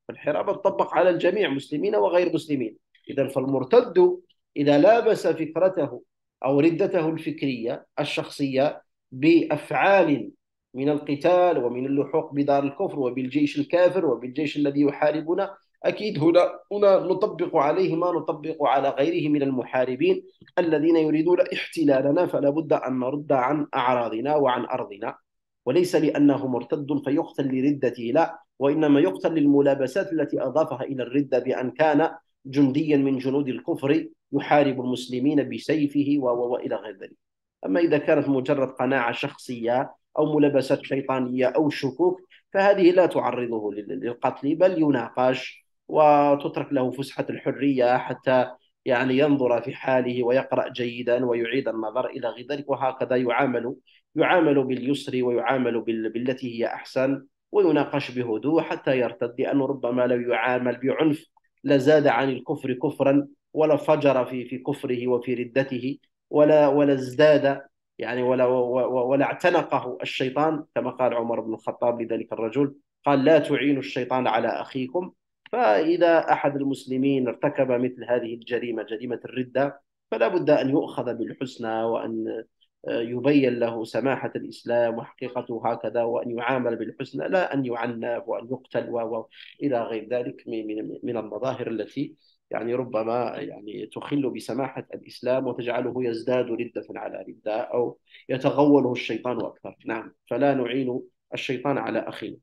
فالحرابة تطبق على الجميع مسلمين وغير مسلمين. إذا فالمرتد إذا لابس فكرته أو ردته الفكرية الشخصية بأفعال من القتال ومن اللحوق بدار الكفر وبالجيش الكافر وبالجيش الذي يحاربنا، أكيد هنا هنا نطبق عليه ما نطبق على غيره من المحاربين الذين يريدون احتلالنا، فلا بد أن نرد عن أعراضنا وعن أرضنا. وليس لأنه مرتد فيقتل لردته، لا، وإنما يقتل للملابسات التي أضافها إلى الردة بأن كان جنديا من جنود الكفر يحارب المسلمين بسيفه وإلى غير ذلك. أما إذا كانت مجرد قناعة شخصية أو ملابسات شيطانية أو شكوك فهذه لا تعرضه للقتل، بل يناقش وتترك له فسحة الحرية حتى يعني ينظر في حاله ويقرأ جيدا ويعيد النظر إلى غير ذلك. وهكذا يعامل يعامل باليسر ويعامل بالتي هي أحسن ويناقش بهدوء حتى يرتد، لأنه ربما لو يعامل بعنف لزاد عن الكفر كفرا ولا فجر في في كفره وفي ردته ولا ولا ازداد يعني ولا ولا اعتنقه الشيطان، كما قال عمر بن الخطاب لذلك الرجل، قال: لا تعينوا الشيطان على أخيكم. فإذا أحد المسلمين ارتكب مثل هذه الجريمة، جريمة الردة، فلا بد أن يؤخذ بالحسنى وأن يبين له سماحة الإسلام وحقيقته هكذا، وأن يعامل بالحسنى لا أن يعنف وأن يقتل وإلى غير ذلك من من المظاهر التي يعني ربما يعني تخل بسماحة الإسلام وتجعله يزداد ردة على ردة أو يتغوله الشيطان أكثر. نعم، فلا نعين الشيطان على أخينا.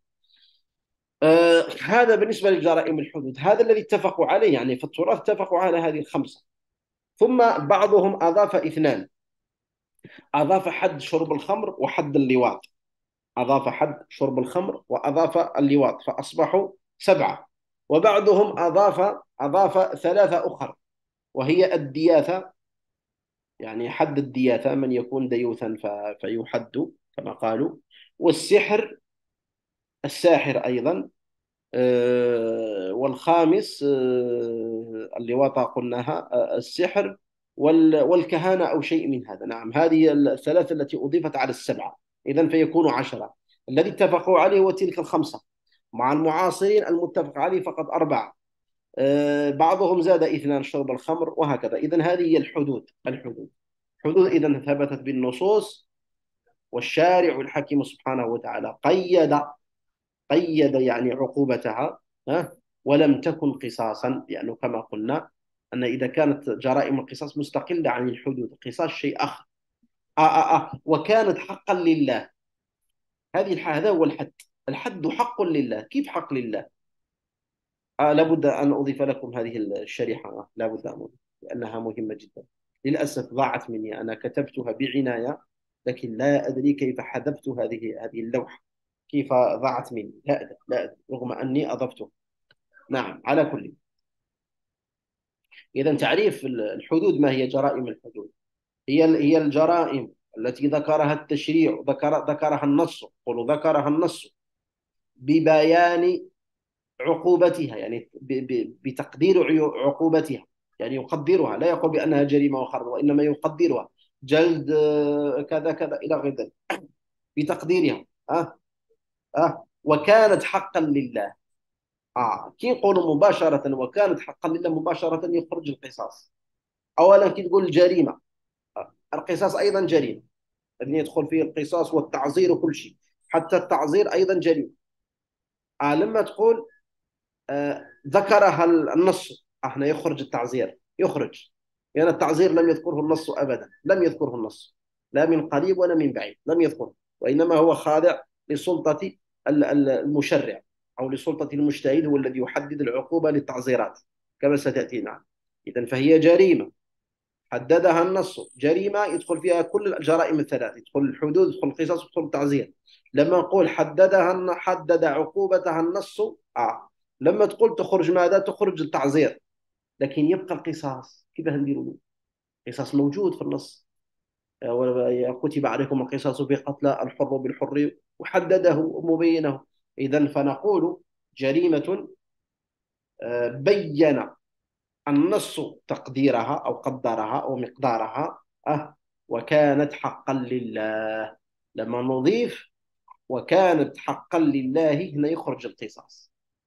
آه هذا بالنسبة لجرائم الحدود، هذا الذي اتفقوا عليه، يعني في التراث اتفقوا على هذه الخمسة. ثم بعضهم أضاف اثنان، أضاف حد شرب الخمر وحد اللواط، أضاف حد شرب الخمر وأضاف اللواط فأصبحوا سبعة. وبعضهم أضاف أضاف ثلاثة أخر، وهي الدياثة، يعني حد الدياثة من يكون ديوثا فيحد كما قالوا، والسحر، الساحر أيضا، آه والخامس آه اللواطة قلناها، آه السحر والكهانة أو شيء من هذا. نعم، هذه الثلاثة التي أضيفت على السبعة، إذن فيكون عشرة. الذي اتفقوا عليه هو تلك الخمسة، مع المعاصرين المتفق عليه فقط أربعة. آه بعضهم زاد اثنان، شرب الخمر وهكذا. إذن هذه هي الحدود. الحدود حدود إذن ثبتت بالنصوص، والشارع الحكيم سبحانه وتعالى قيد قيد يعني عقوبتها، ها، ولم تكن قصاصا، لأنه كما قلنا أن إذا كانت جرائم القصاص مستقلة عن الحدود، القصاص شيء آخر. آه آه آه وكانت حقا لله. هذه هذا هو الحد. الحد حق لله. كيف حق لله؟ آه لابد أن أضيف لكم هذه الشريحة، آه لابد أن أضيف لأنها مهمة جدا. للأسف ضاعت مني، أنا كتبتها بعناية لكن لا أدري كيف حذفت هذه هذه اللوحة، كيف ضاعت مني، لا أدري لا أدري رغم أني أضفته. نعم، على كل. إذا تعريف الحدود، ما هي جرائم الحدود؟ هي هي الجرائم التي ذكرها التشريع، ذكر ذكرها النص، قولوا ذكرها النص ببيان عقوبتها، يعني بتقدير عقوبتها، يعني يقدرها، لا يقول بأنها جريمة وخرج، وإنما يقدرها، جلد كذا كذا إلى غير ذلك، بتقديرها. أه أه وكانت حقا لله. آه كي نقولوا مباشرة وكانت حقا لله مباشرة يخرج القصاص. أولا كي تقول جريمة، آه. القصاص أيضا جريمة، أن يدخل فيه القصاص والتعزير وكل شيء، حتى التعزير أيضا جريمة. آه لما تقول آه ذكرها النص، احنا يخرج التعزير، يخرج، لأن يعني التعزير لم يذكره النص أبدا، لم يذكره النص لا من قريب ولا من بعيد، لم يذكره، وإنما هو خاضع لسلطة المشرع أو لسلطة المجتهد، هو الذي يحدد العقوبة للتعزيرات كما ستأتي. نعم، إذن فهي جريمة حددها النص، جريمة يدخل فيها كل الجرائم الثلاث، يدخل الحدود، يدخل القصاص، يدخل التعزير. لما نقول حددها حدد عقوبتها النص، آه لما تقول تخرج ماذا؟ تخرج التعزير، لكن يبقى القصاص. كيف نديروا؟ القصاص موجود في النص، كتب عليكم القصاص في قتلى الحر بالحر، وحدده مبينه. إذن فنقول جريمة بين النص تقديرها أو قدرها أو مقدارها، أه وكانت حقا لله. لما نضيف وكانت حقا لله هنا يخرج القصاص.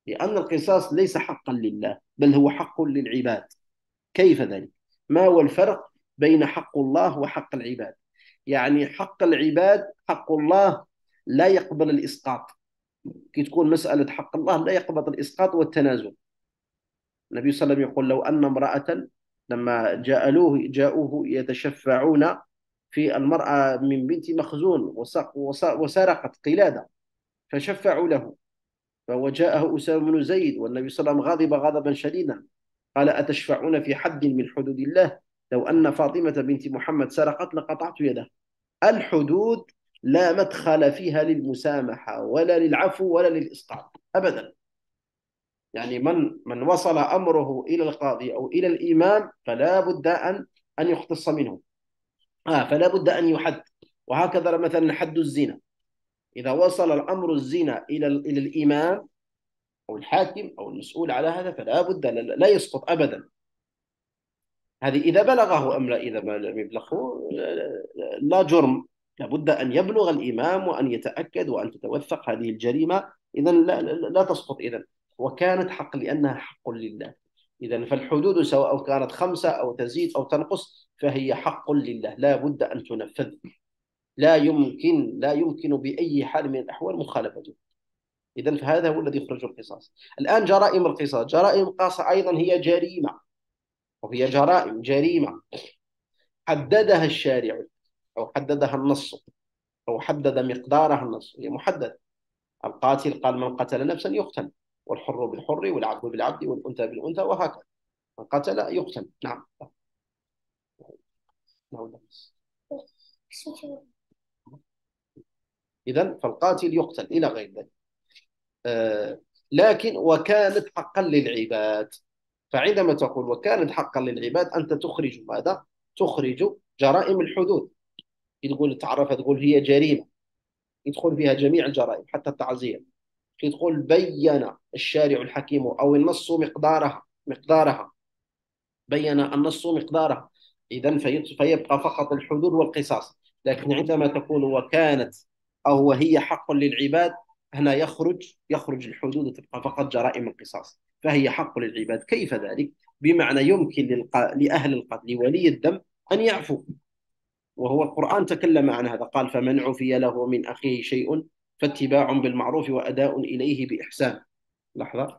لأن القصاص ليس حقا لله بل هو حق للعباد. كيف ذلك؟ ما هو الفرق بين حق الله وحق العباد؟ يعني حق العباد، حق الله لا يقبل الإسقاط. كي تكون مسألة حق الله لا يقبل الإسقاط والتنازل. النبي صلى الله عليه وسلم يقول لو أن امرأة لما جاءوه جاءوه يتشفعون في المرأة من بنت مخزون وسرقت قلادة، فشفعوا له، فوجاءه أسامة بن زيد والنبي صلى الله عليه وسلم غضب غضبا شديدا، قال أتشفعون في حد من حدود الله؟ لو أن فاطمة بنت محمد سرقت لقطعت يده. الحدود لا مدخل فيها للمسامحة ولا للعفو ولا للإسقاط أبدا. يعني من من وصل أمره إلى القاضي أو إلى الإمام فلا بد أن أن يختص منه، آه فلا بد أن يحد. وهكذا مثلا حد الزنا، إذا وصل الأمر الزنا إلى إلى الإمام أو الحاكم أو المسؤول على هذا فلا بد، لا, لا يسقط أبدا. هذه إذا بلغه أم لا، إذا ما لم يبلغه لا جرم، لابد أن يبلغ الإمام وأن يتأكد وأن تتوثق هذه الجريمة، إذا لا, لا, لا تسقط إذا. وكانت حق لأنها حق لله. إذا فالحدود سواء كانت خمسة أو تزيد أو تنقص فهي حق لله، لا بد أن تنفذ، لا يمكن لا يمكن بأي حال من الأحوال مخالفته. إذا فهذا هو الذي يخرج القصاص. الآن جرائم القصاص، جرائم القصاص أيضا هي جريمة، وهي جرائم جريمة حددها الشارع أو حددها النص أو حدد مقدارها النص، هي محدد. القاتل قال من قتل نفسا يقتل، والحر بالحر والعبد بالعبد والأنثى بالأنثى وهكذا، من قتل يقتل. نعم. إذا فالقاتل يقتل إلى غير ذلك. آه لكن وكانت حقا للعباد، فعندما تقول وكانت حقا للعباد أنت تخرج ماذا؟ تخرج جرائم الحدود. تقول تعرف تقول هي جريمة يدخل فيها جميع الجرائم حتى التعزير. تقول بين الشارع الحكيم أو النص مقدارها مقدارها بين النص مقدارها، إذا فيبقى فقط الحدود والقصاص. لكن عندما تقول وكانت أو وهي حق للعباد، هنا يخرج يخرج الحدود وتبقى فقط جرائم القصاص، فهي حق للعباد. كيف ذلك؟ بمعنى يمكن للق... لأهل القتل ولي الدم أن يعفو، وهو القرآن تكلم عن هذا، قال فمن عفي له من أخيه شيء فاتباع بالمعروف وأداء إليه بإحسان. لحظة.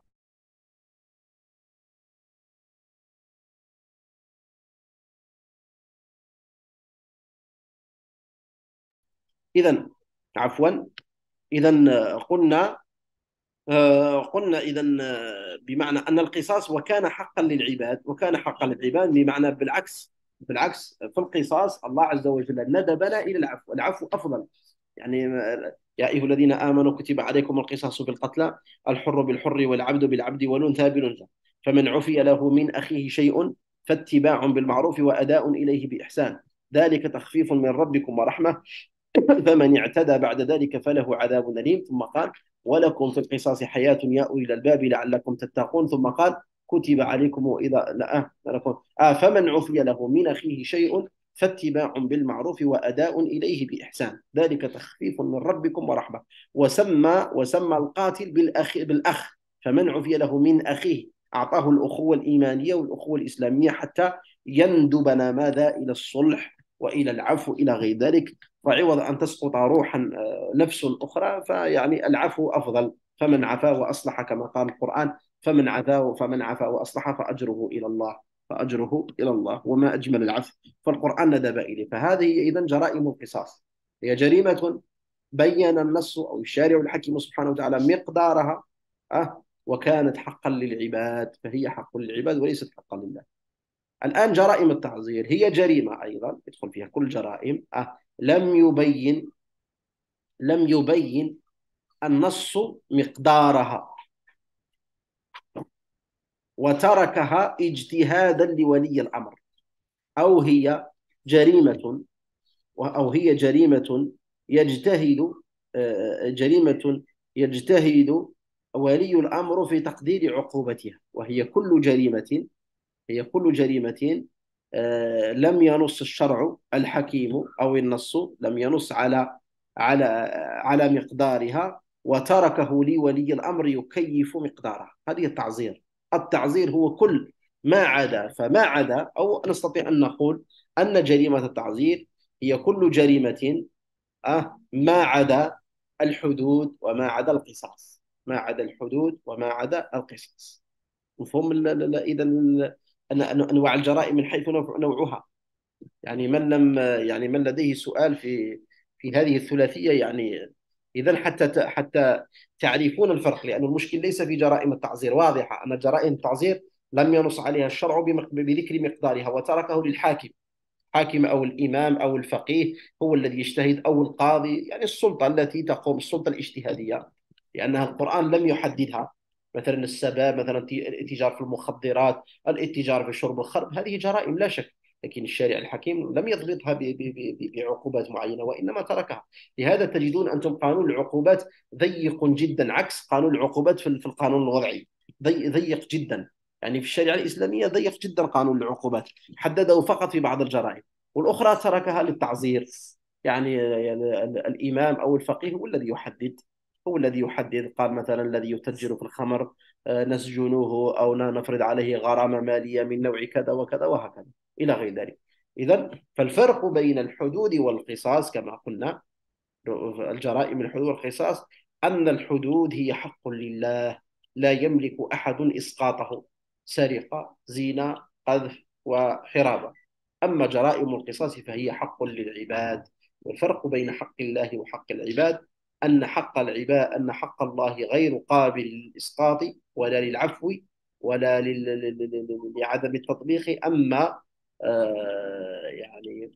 إذا عفوا إذا قلنا آه قلنا إذا بمعنى أن القصاص وكان حقا للعباد، وكان حقا للعباد بمعنى بالعكس بالعكس في القصاص الله عز وجل ندبنا إلى العفو، العفو أفضل. يعني يا أيها الذين آمنوا كتب عليكم القصاص بالقتلى، الحر بالحر والعبد بالعبد والأنثى بالأنثى، فمن عفي له من أخيه شيء فاتباع بالمعروف وأداء إليه بإحسان، ذلك تخفيف من ربكم ورحمة، فمن اعتدى بعد ذلك فله عذاب أليم. ثم قال ولكم في القصاص حياة يا أولي الألباب لعلكم تتقون. ثم قال كتب عليكم إذا لا آه آه فمن عفي له من أخيه شيء فاتباع بالمعروف وأداء إليه بإحسان، ذلك تخفيف من ربكم ورحمة. وسمى وسمى القاتل بالأخ بالأخ، فمن عفي له من أخيه أعطاه الأخوة الإيمانية والأخوة الإسلامية حتى يندبنا ماذا إلى الصلح وإلى العفو إلى غير ذلك. وعوض أن تسقط روحا نفس أخرى فيعني العفو أفضل. فمن عفا وأصلح كما قال القرآن، فمن عفا فمن عفا وأصلح فأجره إلى الله فأجره إلى الله، وما أجمل العفو. فالقرآن ندب إليه. فهذه إذا جرائم القصاص هي جريمة بين النص أو الشارع الحكيم سبحانه وتعالى مقدارها أه وكانت حقا للعباد، فهي حق للعباد وليست حقا لله. الآن جرائم التعزير هي جريمة أيضا يدخل فيها كل جرائم أه لم يبين لم يبين النص مقدارها وتركها اجتهادا لولي الأمر، أو هي جريمة أو هي جريمة يجتهد جريمة يجتهد ولي الأمر في تقدير عقوبتها، وهي كل جريمة هي كل جريمة لم ينص الشرع الحكيم أو النص لم ينص على على على مقدارها وتركه لولي الأمر يكيف مقداره. هذه التعزير. التعزير هو كل ما عدا، فما عدا، أو نستطيع أن نقول أن جريمة التعزير هي كل جريمة أه ما عدا الحدود وما عدا القصاص، ما عدا الحدود وما عدا القصاص. مفهوم إذا أنواع الجرائم من حيث نوعها. يعني من لم يعني من لديه سؤال في في هذه الثلاثية، يعني إذا حتى حتى تعرفون الفرق، لأن المشكل ليس في جرائم التعزير. واضحة أن جرائم التعزير لم ينص عليها الشرع بذكر مقدارها، وتركه للحاكم، حاكم أو الإمام أو الفقيه هو الذي يجتهد، أو القاضي، يعني السلطة التي تقوم، السلطة الاجتهادية، لأنها القرآن لم يحددها. مثلا السباب، مثلا الاتجار في المخدرات، الاتجار في شرب الخمر، هذه جرائم لا شك، لكن الشارع الحكيم لم يضبطها بعقوبات معينة، وإنما تركها. لهذا تجدون أنتم قانون العقوبات ضيق جدا، عكس قانون العقوبات في القانون الوضعي، ضيق جدا. يعني في الشريعة الإسلامية ضيق جدا قانون العقوبات، حدده فقط في بعض الجرائم، والأخرى تركها للتعزير. يعني الإمام أو الفقيه هو الذي يحدد، هو الذي يحدد. قال مثلا الذي يتجر في الخمر نسجنوه أو نفرض عليه غرامة مالية من نوع كذا وكذا وهكذا إلى غير ذلك. إذا فالفرق بين الحدود والقصاص كما قلنا، الجرائم الحدود والقصاص، أن الحدود هي حق لله لا يملك أحد إسقاطه، سرقة، زنا، قذف، وحرابة. أما جرائم القصاص فهي حق للعباد. والفرق بين حق الله وحق العباد أن حق العباد أن حق الله غير قابل للإسقاط ولا للعفو ولا لعدم التطبيق. أما آه يعني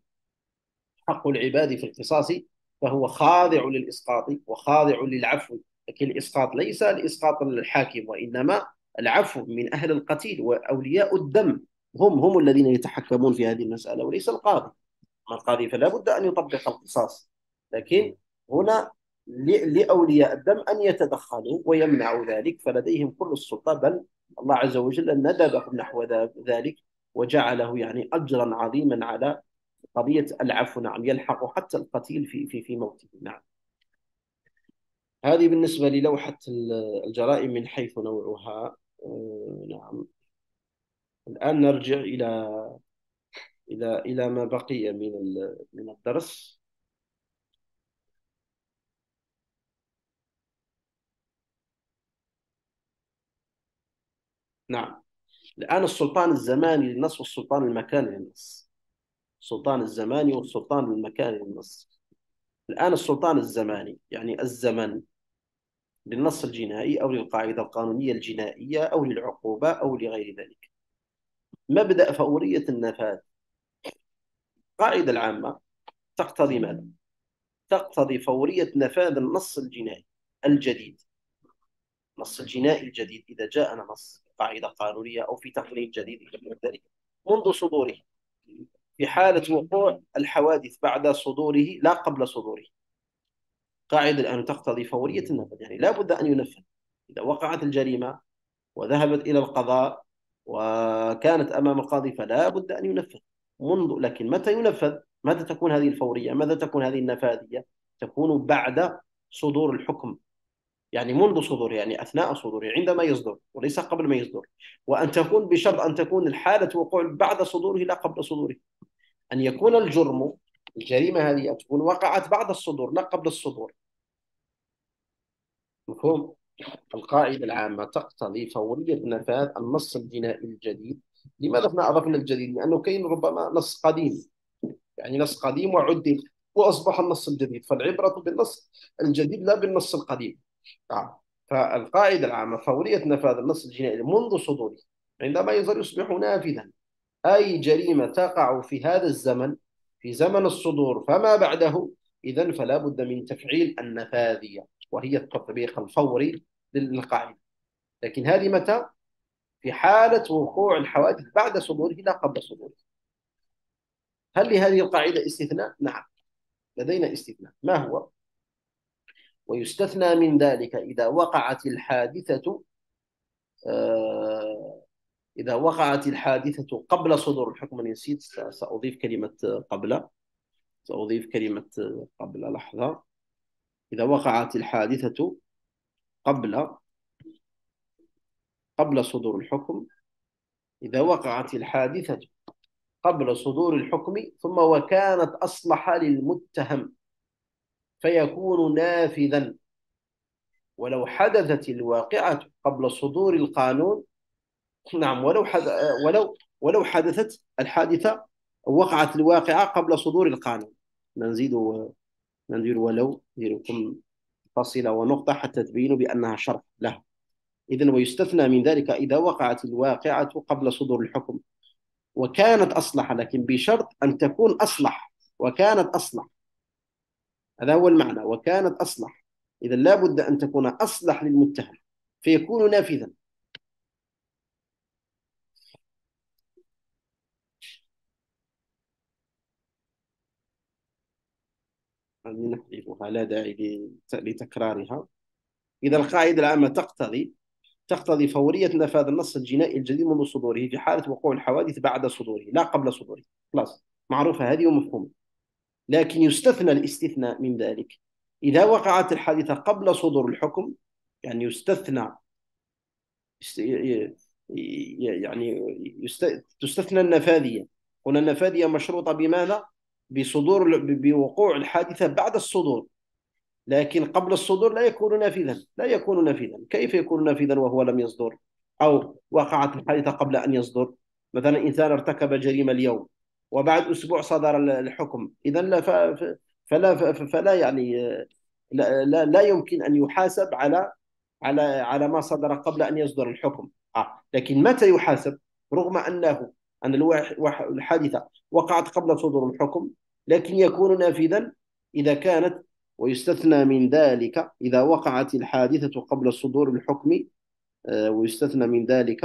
حق العباد في القصاص فهو خاضع للإسقاط وخاضع للعفو، لكن الإسقاط ليس لإسقاط الحاكم، وإنما العفو من أهل القتيل، وأولياء الدم هم هم الذين يتحكمون في هذه المسألة وليس القاضي. أما القاضي فلا بد أن يطبق القصاص، لكن هنا لأولياء الدم أن يتدخلوا ويمنعوا ذلك، فلديهم كل السلطة، بل الله عز وجل ندبهم نحو ذلك وجعله يعني أجرا عظيما على قضية العفو. نعم، يلحق حتى القتيل في في في موته. نعم. هذه بالنسبة للوحة الجرائم من حيث نوعها. نعم. الآن نرجع إلى إلى إلى ما بقي من من الدرس. نعم. الآن السلطان الزماني للنص والسلطان المكاني للنص. السلطان الزماني والسلطان المكاني للنص. الآن السلطان الزماني يعني الزمن للنص الجنائي أو للقاعدة القانونية الجنائية أو للعقوبة أو لغير ذلك. مبدأ فورية النفاذ. القاعدة العامة تقتضي ماذا؟ تقتضي فورية نفاذ النص الجنائي الجديد. النص الجنائي الجديد إذا جاءنا نص قاعدة قانونية أو في تقنين جديد إلى ذلك منذ صدوره، في حالة وقوع الحوادث بعد صدوره لا قبل صدوره. قاعدة الآن تقتضي فورية النفاذ، يعني لا بد أن ينفذ. إذا وقعت الجريمة وذهبت إلى القضاء وكانت أمام القاضي فلا بد أن ينفذ منذ. لكن متى ينفذ؟ متى تكون هذه الفورية؟ ماذا تكون هذه النفاذية؟ تكون بعد صدور الحكم، يعني منذ صدوره، يعني أثناء صدوره عندما يصدر وليس قبل ما يصدر. وأن تكون بشرط أن تكون الحالة وقوع بعد صدوره لا قبل صدوره. أن يكون الجرم، الجريمة هذه تكون وقعت بعد الصدور لا قبل الصدور. مفهوم؟ القاعدة العامة تقتضي فورية نفاذ النص الجنائي الجديد. لماذا احنا أضفنا الجديد؟ لأنه كاين ربما نص قديم، يعني نص قديم وعدل وأصبح النص الجديد، فالعبرة بالنص الجديد لا بالنص القديم. آه. فالقاعدة العامة فورية نفاذ النص الجنائي منذ صدوره، عندما يصدر يصبح نافذا. أي جريمة تقع في هذا الزمن، في زمن الصدور فما بعده، إذن فلا بد من تفعيل النفاذية وهي التطبيق الفوري للقاعدة. لكن هذه متى؟ في حالة وقوع الحوادث بعد صدوره لا قبل صدوره. هل لهذه القاعدة استثناء؟ نعم، لدينا استثناء. ما هو؟ ويستثنى من ذلك إذا وقعت الحادثة آه إذا وقعت الحادثة قبل صدور الحكم. أنا نسيت، سأضيف كلمة قبل سأضيف كلمة قبل لحظة. إذا وقعت الحادثة قبل قبل صدور الحكم، إذا وقعت الحادثة قبل صدور الحكم ثم وكانت أصلح للمتهم فيكون نافذا، ولو حدثت الواقعة قبل صدور القانون. نعم، ولو حد... ولو ولو حدثت الحادثة، وقعت الواقعة قبل صدور القانون. نزيد و... ندير ولو نديركم فاصلة ونقطة حتى تبينوا بأنها شرط له. إذن ويستثنى من ذلك إذا وقعت الواقعة قبل صدور الحكم وكانت أصلح، لكن بشرط أن تكون أصلح، وكانت أصلح، هذا هو المعنى، وكانت أصلح. إذا لا بد أن تكون أصلح للمتهم فيكون نافذا. هذه نحذفها، لا داعي لتكرارها. إذا القاعدة العامة تقتضي تقتضي فورية نفاذ النص الجنائي الجديد منذ صدوره في حالة وقوع الحوادث بعد صدوره لا قبل صدوره. خلاص، معروفة هذه ومفهومة. لكن يستثنى الاستثناء من ذلك إذا وقعت الحادثة قبل صدور الحكم، يعني يستثنى يعني تستثنى النفاذية. قلنا النفاذية مشروطة بماذا؟ بصدور بوقوع الحادثة بعد الصدور، لكن قبل الصدور لا يكون نافذا. لا يكون نافذا. كيف يكون نافذا وهو لم يصدر؟ أو وقعت الحادثة قبل أن يصدر. مثلا إنسان ارتكب جريمة اليوم وبعد أسبوع صدر الحكم، إذا لا فلا فلا يعني لا, لا, لا يمكن أن يحاسب على على على ما صدر قبل أن يصدر الحكم. آه. لكن متى يحاسب؟ رغم أنه أن الحادثة وقعت قبل صدور الحكم، لكن يكون نافذا إذا كانت، ويستثنى من ذلك إذا وقعت الحادثة قبل صدور الحكم، آه ويستثنى من ذلك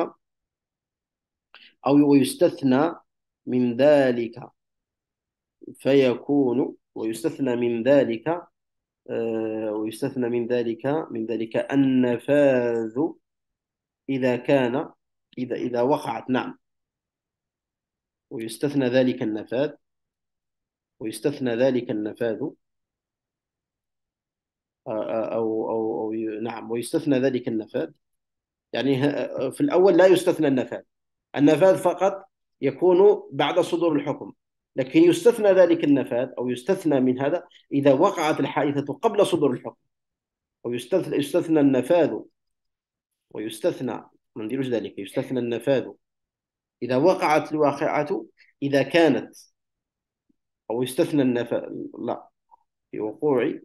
أو ويستثنى من ذلك فيكون ويستثنى من ذلك آه ويستثنى من ذلك من ذلك النفاذ إذا كان إذا إذا وقعت. نعم، ويستثنى ذلك النفاذ ويستثنى ذلك النفاذ أو أو أو نعم ويستثنى ذلك النفاذ. يعني في الأول لا يستثنى النفاذ، النفاذ فقط يكون بعد صدور الحكم، لكن يستثنى ذلك النفاذ أو يستثنى من هذا إذا وقعت الحادثة قبل صدور الحكم، أو يستثنى يستثنى النفاذ ويستثنى ما نديروش ذلك يستثنى النفاذ إذا وقعت الواقعة إذا كانت، أو يستثنى النفاذ لا في وقوع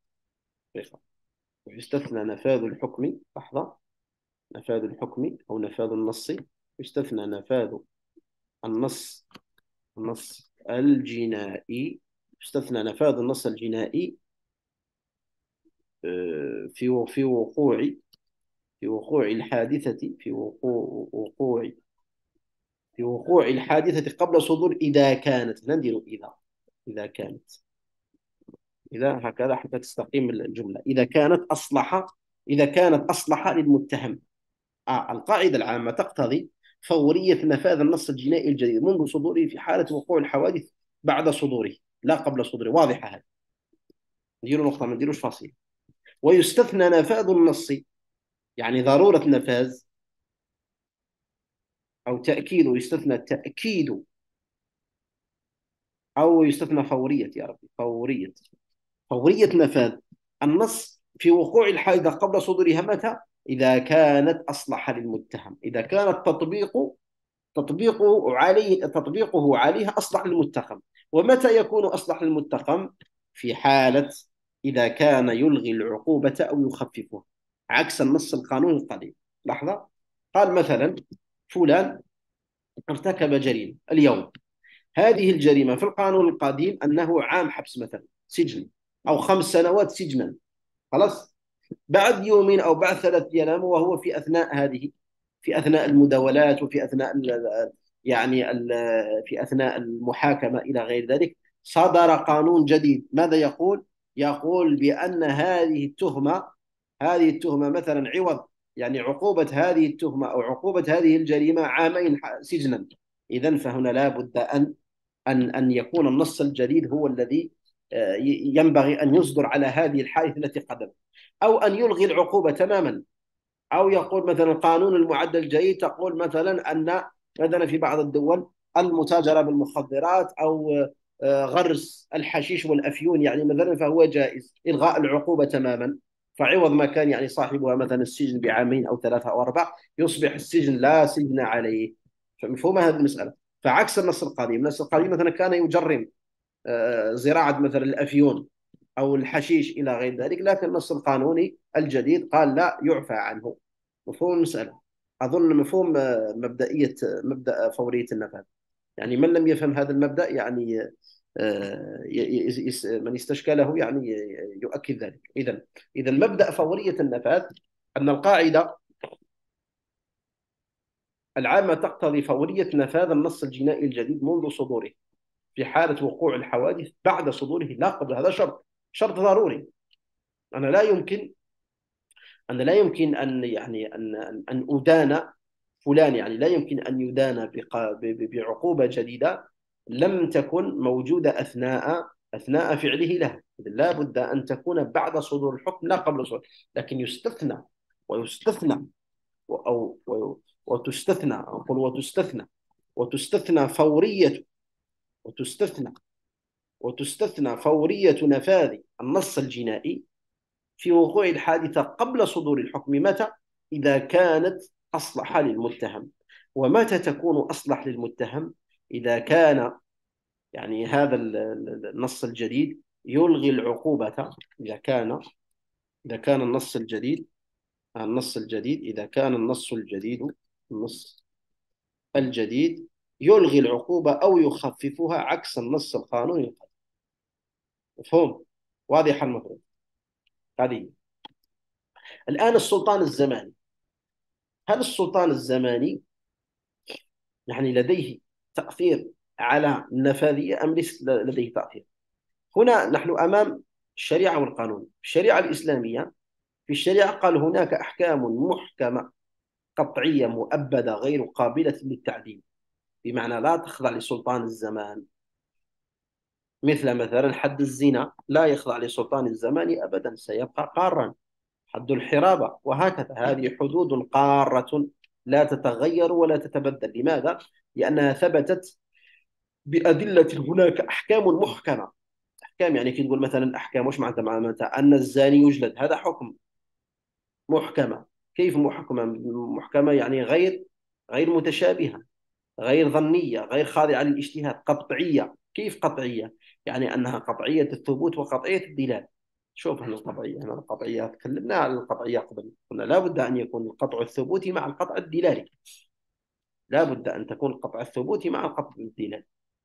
ويستثنى نفاذ الحكم. لحظة، نفاذ الحكم أو نفاذ النص، يستثنى نفاذ النص النص الجنائي يستثنى نفاذ النص الجنائي في في وقوع في وقوع الحادثة في وقوع وقوع في وقوع الحادثة قبل صدور إذا كانت. ندير إذا إذا كانت إذا هكذا حتى تستقيم الجملة. إذا كانت أصلح إذا كانت أصلح للمتهم. آه القاعدة العامة تقتضي فورية نفاذ النص الجنائي الجديد منذ صدوره في حالة وقوع الحوادث بعد صدوره لا قبل صدوره. واضحة هذه، نديروا نقطة ما نديروش فاصلة. ويستثنى نفاذ النص، يعني ضرورة نفاذ أو تأكيد، ويستثنى تأكيد أو يستثنى فورية. يا ربي، فورية فورية نفاذ النص في وقوع الحادثة قبل صدورها. متى؟ إذا كانت أصلح للمتهم، إذا كان التطبيق تطبيقه عليه تطبيقه عليها أصلح للمتهم. ومتى يكون أصلح للمتهم؟ في حالة إذا كان يلغي العقوبة أو يخففها، عكس النص القانوني القديم. لحظة، قال مثلا فلان ارتكب جريمة اليوم، هذه الجريمة في القانون القديم أنه عام حبس مثلا سجن أو خمس سنوات سجنا. خلاص، بعد يومين أو بعد ثلاث أيام وهو في أثناء هذه في أثناء المداولات وفي أثناء يعني في أثناء المحاكمة إلى غير ذلك، صدر قانون جديد. ماذا يقول؟ يقول بأن هذه التهمة هذه التهمة مثلا عوض يعني عقوبة هذه التهمة أو عقوبة هذه الجريمة عامين سجنا. إذن فهنا لا بد أن أن أن يكون النص الجديد هو الذي ينبغي أن يصدر على هذه الحادثة التي قدمت. أو أن يلغي العقوبة تماما، أو يقول مثلا قانون المعدل الجديد تقول مثلا أن مثلا في بعض الدول المتاجرة بالمخدرات أو آه، غرس الحشيش والأفيون يعني مثلا فهو جائز، إلغاء العقوبة تماما، فعوض ما كان يعني صاحبها مثلا السجن بعامين أو ثلاثة أو أربعة يصبح السجن لا سجن عليه. فمفهوم هذه المسألة. فعكس النص القديم، النص القديم مثلا كان يجرم آه، زراعة مثلا الأفيون أو الحشيش إلى غير ذلك، لكن النص القانوني الجديد قال لا، يعفى عنه. مفهوم المسألة. أظن مفهوم آه، مبدئية آه، مبدأ فورية النفاذ. يعني من لم يفهم هذا المبدأ يعني آه، ي- ي- يس- من استشكله يعني يؤكد ذلك. إذا إذا مبدأ فورية النفاذ أن القاعدة العامة تقتضي فورية نفاذ النص الجنائي الجديد منذ صدوره، في حالة وقوع الحوادث بعد صدوره لا قبل. هذا شرط، شرط ضروري. أنا لا يمكن أنا لا يمكن أن يعني أن أن أن أدان فلان، يعني لا يمكن أن يدان بق- ب- ب- بعقوبة جديدة لم تكن موجودة أثناء أثناء فعله له. لا بد أن تكون بعد صدور الحكم لا قبل صدور. لكن يستثنى ويستثنى و- أو و- وتستثنى، أقول وتستثنى وتستثنى فورية وتستثنى وتستثنى فورية نفاذ النص الجنائي في وقوع الحادثة قبل صدور الحكم. متى؟ إذا كانت أصلح للمتهم. ومتى تكون أصلح للمتهم؟ إذا كان يعني هذا النص الجديد يلغي العقوبة. إذا كان إذا كان النص الجديد النص الجديد إذا كان النص الجديد النص الجديد يلغي العقوبة أو يخففها عكس النص القانوني. مفهوم؟ واضح المفروض. هذه الآن السلطان الزماني. هل السلطان الزماني يعني لديه تأثير على النفاذية أم ليس لديه تأثير؟ هنا نحن أمام الشريعة والقانون. في الشريعة الإسلامية، في الشريعة قال هناك أحكام محكمة قطعية مؤبدة غير قابلة للتعديل، بمعنى لا تخضع لسلطان الزمان. مثل مثلا حد الزنا لا يخضع لسلطان الزمان أبدا، سيبقى قارا. حد الحرابة وهكذا. هذه حدود قارة لا تتغير ولا تتبدل. لماذا؟ لأنها ثبتت بأدلة. هناك أحكام محكمة. أحكام يعني كي تقول مثلا أحكام، وش معناتها؟ معناتها أن الزاني يجلد، هذا حكم محكمة. كيف محكمة؟ محكمة يعني غير غير متشابهة، غير ظنية، غير خاضعة للاجتهاد، قطعية. كيف قطعية؟ يعني أنها قطعية الثبوت وقطعية الدلالة. شوف هنا القطعية، هنا القطعية تكلمنا عن القطعية قبل، قلنا لا بد أن يكون القطع الثبوتي مع القطع الدلالي. لا بد أن تكون القطع الثبوتي مع القطع الدلالي.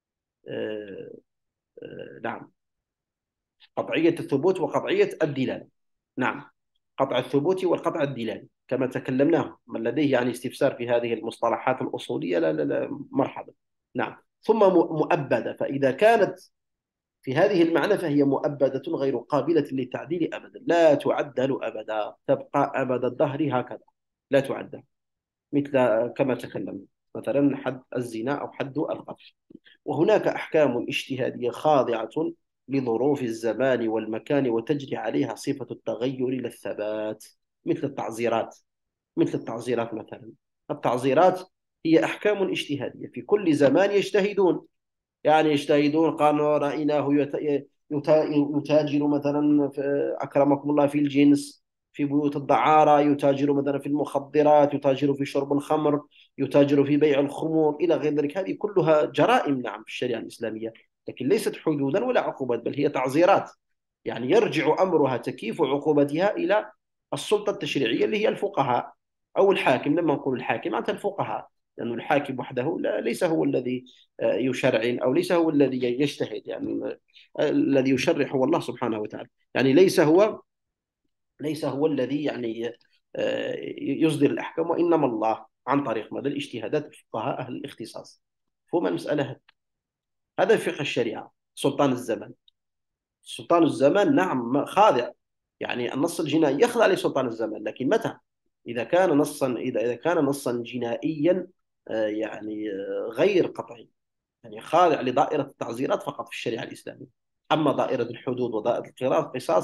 آه آه نعم، قطعية الثبوت وقطعية الدلالة. نعم، قطع الثبوت والقطع الدلالي كما تكلمناه. من لديه يعني استفسار في هذه المصطلحات الأصولية لا لا لا مرحبا. نعم. ثم مؤبدة، فإذا كانت في هذه المعنى فهي مؤبدة غير قابلة للتعديل أبدا، لا تعدل أبدا، تبقى أبد الدهر هكذا لا تعدل. مثل كما تكلمنا مثلا حد الزنا أو حد القتل. وهناك أحكام اجتهادية خاضعة لظروف الزمان والمكان وتجري عليها صفة التغير إلى الثبات، مثل التعزيرات. مثل التعزيرات مثلا. التعزيرات هي أحكام اجتهادية في كل زمان يجتهدون. يعني يجتهدون، قالوا رأيناه يت- يتا- يتاجر مثلا في أكرمكم الله في الجنس، في بيوت الدعارة، يتاجر مثلا في المخدرات، يتاجر في شرب الخمر، يتاجر في بيع الخمور إلى غير ذلك. هذه كلها جرائم نعم في الشريعة الإسلامية، لكن ليست حدودا ولا عقوبات، بل هي تعزيرات. يعني يرجع أمرها تكييف عقوبتها إلى السلطة التشريعية اللي هي الفقهاء أو الحاكم. لما نقول الحاكم معناتها الفقهاء، لأن الحاكم وحده لا ليس هو الذي يشرع أو ليس هو الذي يجتهد. يعني الذي يشرع هو الله سبحانه وتعالى. يعني ليس هو ليس هو الذي يعني يصدر الأحكام، وإنما الله عن طريق ماذا؟ الاجتهادات الفقهاء أهل الاختصاص. فهم المسألة. هذا فقه الشريعة. سلطان الزمان سلطان الزمان نعم خاضع، يعني النص الجنائي يخضع لسلطان الزمان، لكن متى؟ إذا كان نصا إذا إذا كان نصا جنائيا يعني غير قطعي، يعني خاضع لدائرة التعزيرات فقط في الشريعة الإسلامية. أما دائرة الحدود ودائرة القصاص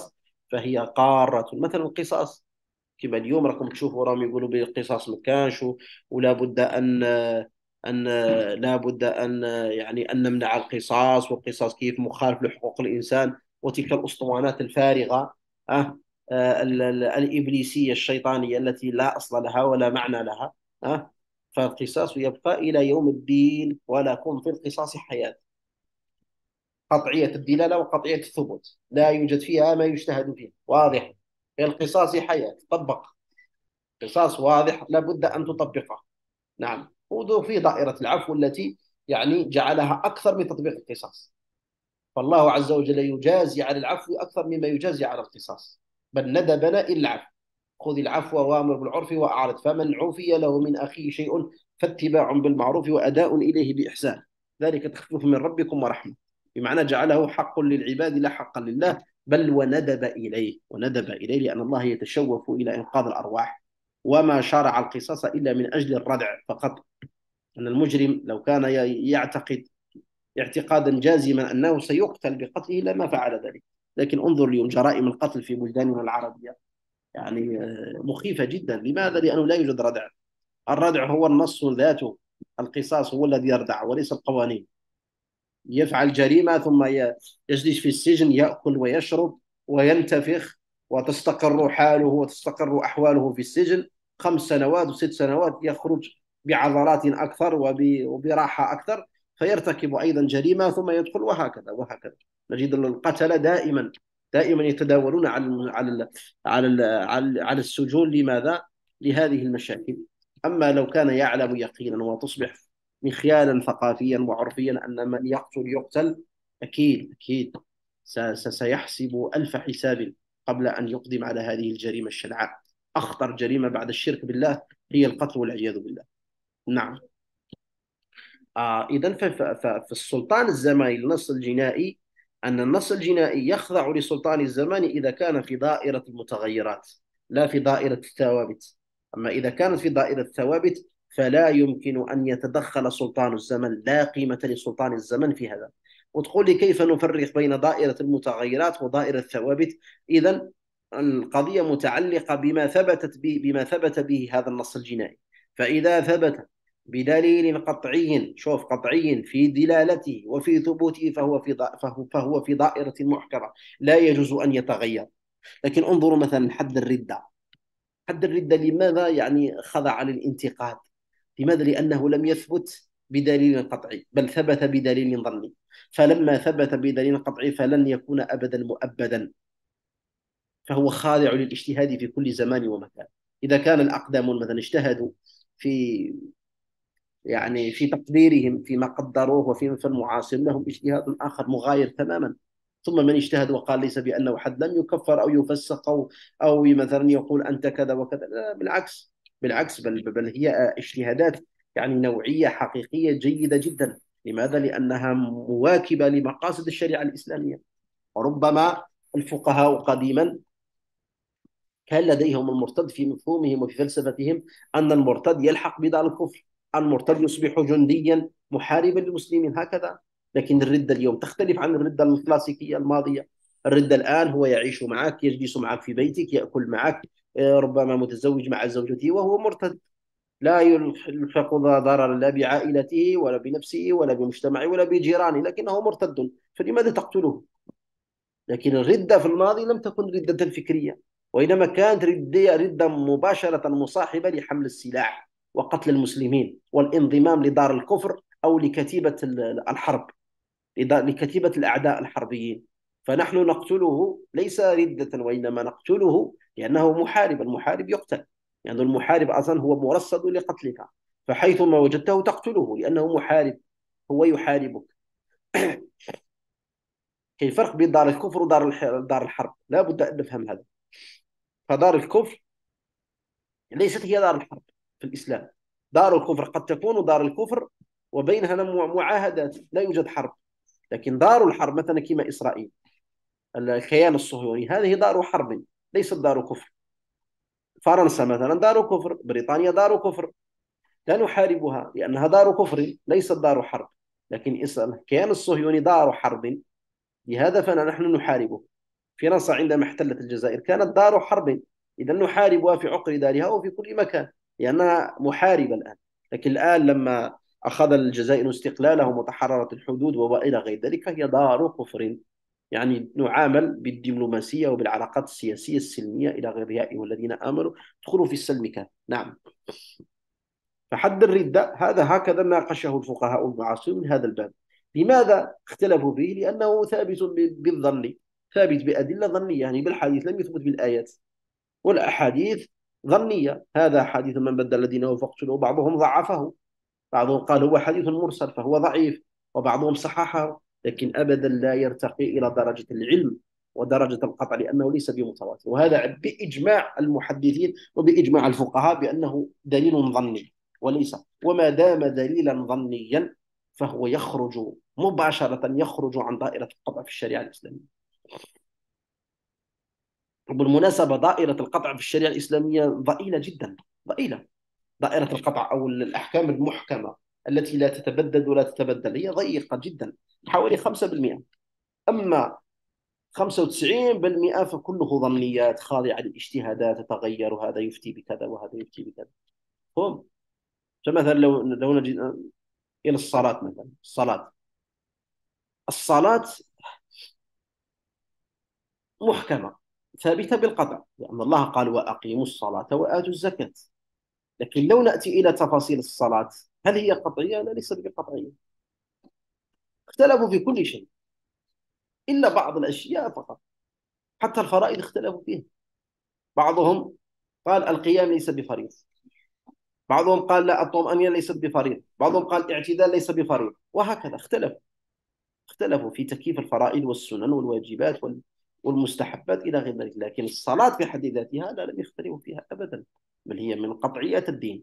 فهي قارة. مثلا القصاص، كما اليوم راكم تشوفوا راهم يقولوا بالقصاص ما كانش، ولا بد ان ان لا بد ان يعني ان نمنع القصاص، والقصاص كيف مخالف لحقوق الانسان، وتلك الاسطوانات الفارغه أه آه، ال- ال- الابليسيه الشيطانيه التي لا اصل لها ولا معنى لها. أه فالقصاص يبقى الى يوم الدين، ولكم في القصاص حياه، قطعيه الدلاله وقطعيه الثبوت، لا يوجد فيها ما يجتهد فيه، واضح. في القصاص حياه طبق، قصاص واضح لابد أن تطبقه. نعم، وفي دائرة العفو التي يعني جعلها أكثر من تطبيق القصاص. فالله عز وجل يجازي على العفو أكثر مما يجازي على القصاص، بل ندبنا إلا العفو. خذ العفو وامر بالعرف وأعرض، فمن عفي له من أخيه شيء فاتباع بالمعروف وأداء إليه بإحسان، ذلك تخفيف من ربكم ورحمة. بمعنى جعله حق للعباد لا حقا لله، بل وندب إليه، وندب إليه لأن الله يتشوف إلى إنقاذ الأرواح، وما شرع القصاص إلا من أجل الردع فقط. أن المجرم لو كان يعتقد اعتقادا جازما أنه سيقتل بقتله لما فعل ذلك. لكن انظر اليوم جرائم القتل في بلداننا العربية، يعني مخيفة جدا. لماذا؟ لأنه لا يوجد ردع. الردع هو النص ذاته، القصاص هو الذي يردع وليس القوانين. يفعل جريمة ثم يجلس في السجن، يأكل ويشرب وينتفخ، وتستقر حاله وتستقر أحواله في السجن خمس سنوات وست سنوات، يخرج بعضلات أكثر وبراحة أكثر، فيرتكب أيضا جريمة ثم يدخل، وهكذا وهكذا. نجد القتلة دائما دائما يتداولون على على على على, على السجون. لماذا؟ لهذه المشاكل. أما لو كان يعلم يقينا وتصبح مخيالا ثقافيا وعرفيا أن من يقتل يقتل، أكيد أكيد سيحسب ألف حساب قبل أن يقدم على هذه الجريمة الشنعاء. أخطر جريمة بعد الشرك بالله هي القتل والعياذ بالله. نعم. آه إذا في السلطان الزماني النص الجنائي، أن النص الجنائي يخضع لسلطان الزمان إذا كان في دائرة المتغيرات لا في دائرة الثوابت. أما إذا كانت في دائرة الثوابت فلا يمكن أن يتدخل سلطان الزمن، لا قيمة لسلطان الزمن في هذا. وتقول لي كيف نفرق بين دائرة المتغيرات ودائرة الثوابت؟ إذا القضية متعلقة بما ثبتت به بما ثبت به هذا النص الجنائي. فإذا ثبت بدليل قطعي، شوف قطعي في دلالته وفي ثبوته، فهو في فهو, فهو في دائرة محكمة لا يجوز أن يتغير. لكن انظروا مثلا حد الردة. حد الردة لماذا يعني خضع للانتقاد؟ لماذا؟ لأنه لم يثبت بدليل قطعي، بل ثبت بدليل ظني. فلما ثبت بدليل قطعي فلن يكون أبدا مؤبدا، فهو خاضع للاجتهاد في كل زمان ومكان. إذا كان الأقدمون مثلا اجتهدوا في يعني في تقديرهم فيما قدروه، وفي المعاصر لهم اجتهاد آخر مغاير تماما، ثم من اجتهد وقال ليس بأنه حد لم يكفر أو يفسق أو أو مثلا يقول أنت كذا وكذا. لا، بالعكس بالعكس بل, بل هي اجتهادات يعني نوعية حقيقية جيدة جدا. لماذا؟ لأنها مواكبة لمقاصد الشريعة الإسلامية. وربما الفقهاء قديما كان لديهم المرتد في مفهومهم وفي فلسفتهم أن المرتد يلحق بدار الكفر، المرتد يصبح جنديا محاربا للمسلمين هكذا. لكن الردة اليوم تختلف عن الردة الكلاسيكية الماضية. الردة الآن هو يعيش معك، يجلس معك في بيتك، يأكل معك، ربما متزوج مع زوجته وهو مرتد، لا يلحق ضررا لا بعائلته ولا بنفسه ولا بمجتمعه ولا بجيرانه، لكنه مرتد، فلماذا تقتله؟ لكن الردة في الماضي لم تكن ردة فكرية، وإنما كانت ردة ردة مباشرة مصاحبة لحمل السلاح وقتل المسلمين والانضمام لدار الكفر أو لكتيبة الحرب، لكتيبة الأعداء الحربيين. فنحن نقتله ليس ردة، وإنما نقتله لأنه محارب. المحارب يقتل، يعني المحارب أصلا هو مرصد لقتلك، فحيثما وجدته تقتله لأنه محارب، هو يحاربك. كيف الفرق بين دار الكفر ودار دار الحرب؟ لا بد أن نفهم هذا. فدار الكفر ليست هي دار الحرب في الإسلام. دار الكفر قد تكون دار الكفر وبينها معاهدات، لا يوجد حرب. لكن دار الحرب مثلا كما إسرائيل، الكيان الصهيوني، هذه دار حرب ليست دار كفر. فرنسا مثلا دار كفر، بريطانيا دار كفر، لا نحاربها لأنها دار كفر ليست دار حرب. لكن الكيان الصهيوني دار حرب، لهذا فنحن نحاربه. فرنسا عندما احتلت الجزائر كانت دار حرب، إذا نحاربها في عقر دارها وفي كل مكان لأنها محاربة الآن. لكن الآن لما أخذ الجزائر استقلالهم وتحررت الحدود وإلى غير ذلك فهي دار كفر. يعني نعامل بالدبلوماسية وبالعلاقات السياسية السلمية إلى غيرها، أيها الذين آمنوا ادخلوا في السلم كافة. نعم. فحد الردة هذا هكذا ناقشه الفقهاء المعاصرون من هذا الباب. لماذا اختلفوا فيه؟ لأنه ثابت بالظن، ثابت بأدلة ظنية، يعني بالحديث لم يثبت بالآيات، والأحاديث ظنية. هذا حديث من بدل دينه فاقتلوه، بعضهم ضعفه، بعضهم قال هو حديث مرسل فهو ضعيف، وبعضهم صححه، لكن أبدا لا يرتقي إلى درجة العلم ودرجة القطع لأنه ليس بمتواتر. وهذا بإجماع المحدثين وبإجماع الفقهاء بأنه دليل ظني وليس، وما دام دليلا ظنيا فهو يخرج مباشرة، يخرج عن دائرة القطع في الشريعة الإسلامية. وبالمناسبة دائرة القطع في الشريعة الإسلامية ضئيلة جدا، ضئيلة. دائرة القطع أو الأحكام المحكمة التي لا تتبدد ولا تتبدل هي ضيقة جدا، حوالي خمسة بالمئة. أما خمسة وتسعين بالمئة فكله ظنيات خاضعة للاجتهادات، تتغير، وهذا يفتي بكذا وهذا يفتي بكذا. هم فمثلا لو لو نجي إلى الصلاة، مثلا الصلاة الصلاة محكمة ثابتة بالقطع، لأن الله قال وأقيموا الصلاة وآتوا الزكاة. لكن لو نأتي إلى تفاصيل الصلاة هل هي قطعية؟ لا، ليست بقطعية. اختلفوا في كل شيء إلا بعض الأشياء فقط. حتى الفرائض اختلفوا فيها. بعضهم قال القيام ليس بفريض، بعضهم قال لا الطمأنينة ليست بفريض، بعضهم قال الاعتدال ليس بفريض، وهكذا اختلفوا. اختلفوا في تكييف الفرائض والسنن والواجبات والمستحبات إلى غير ذلك. لكن الصلاة في حد ذاتها لا، لم يختلفوا فيها أبدا، بل هي من قطعيات الدين.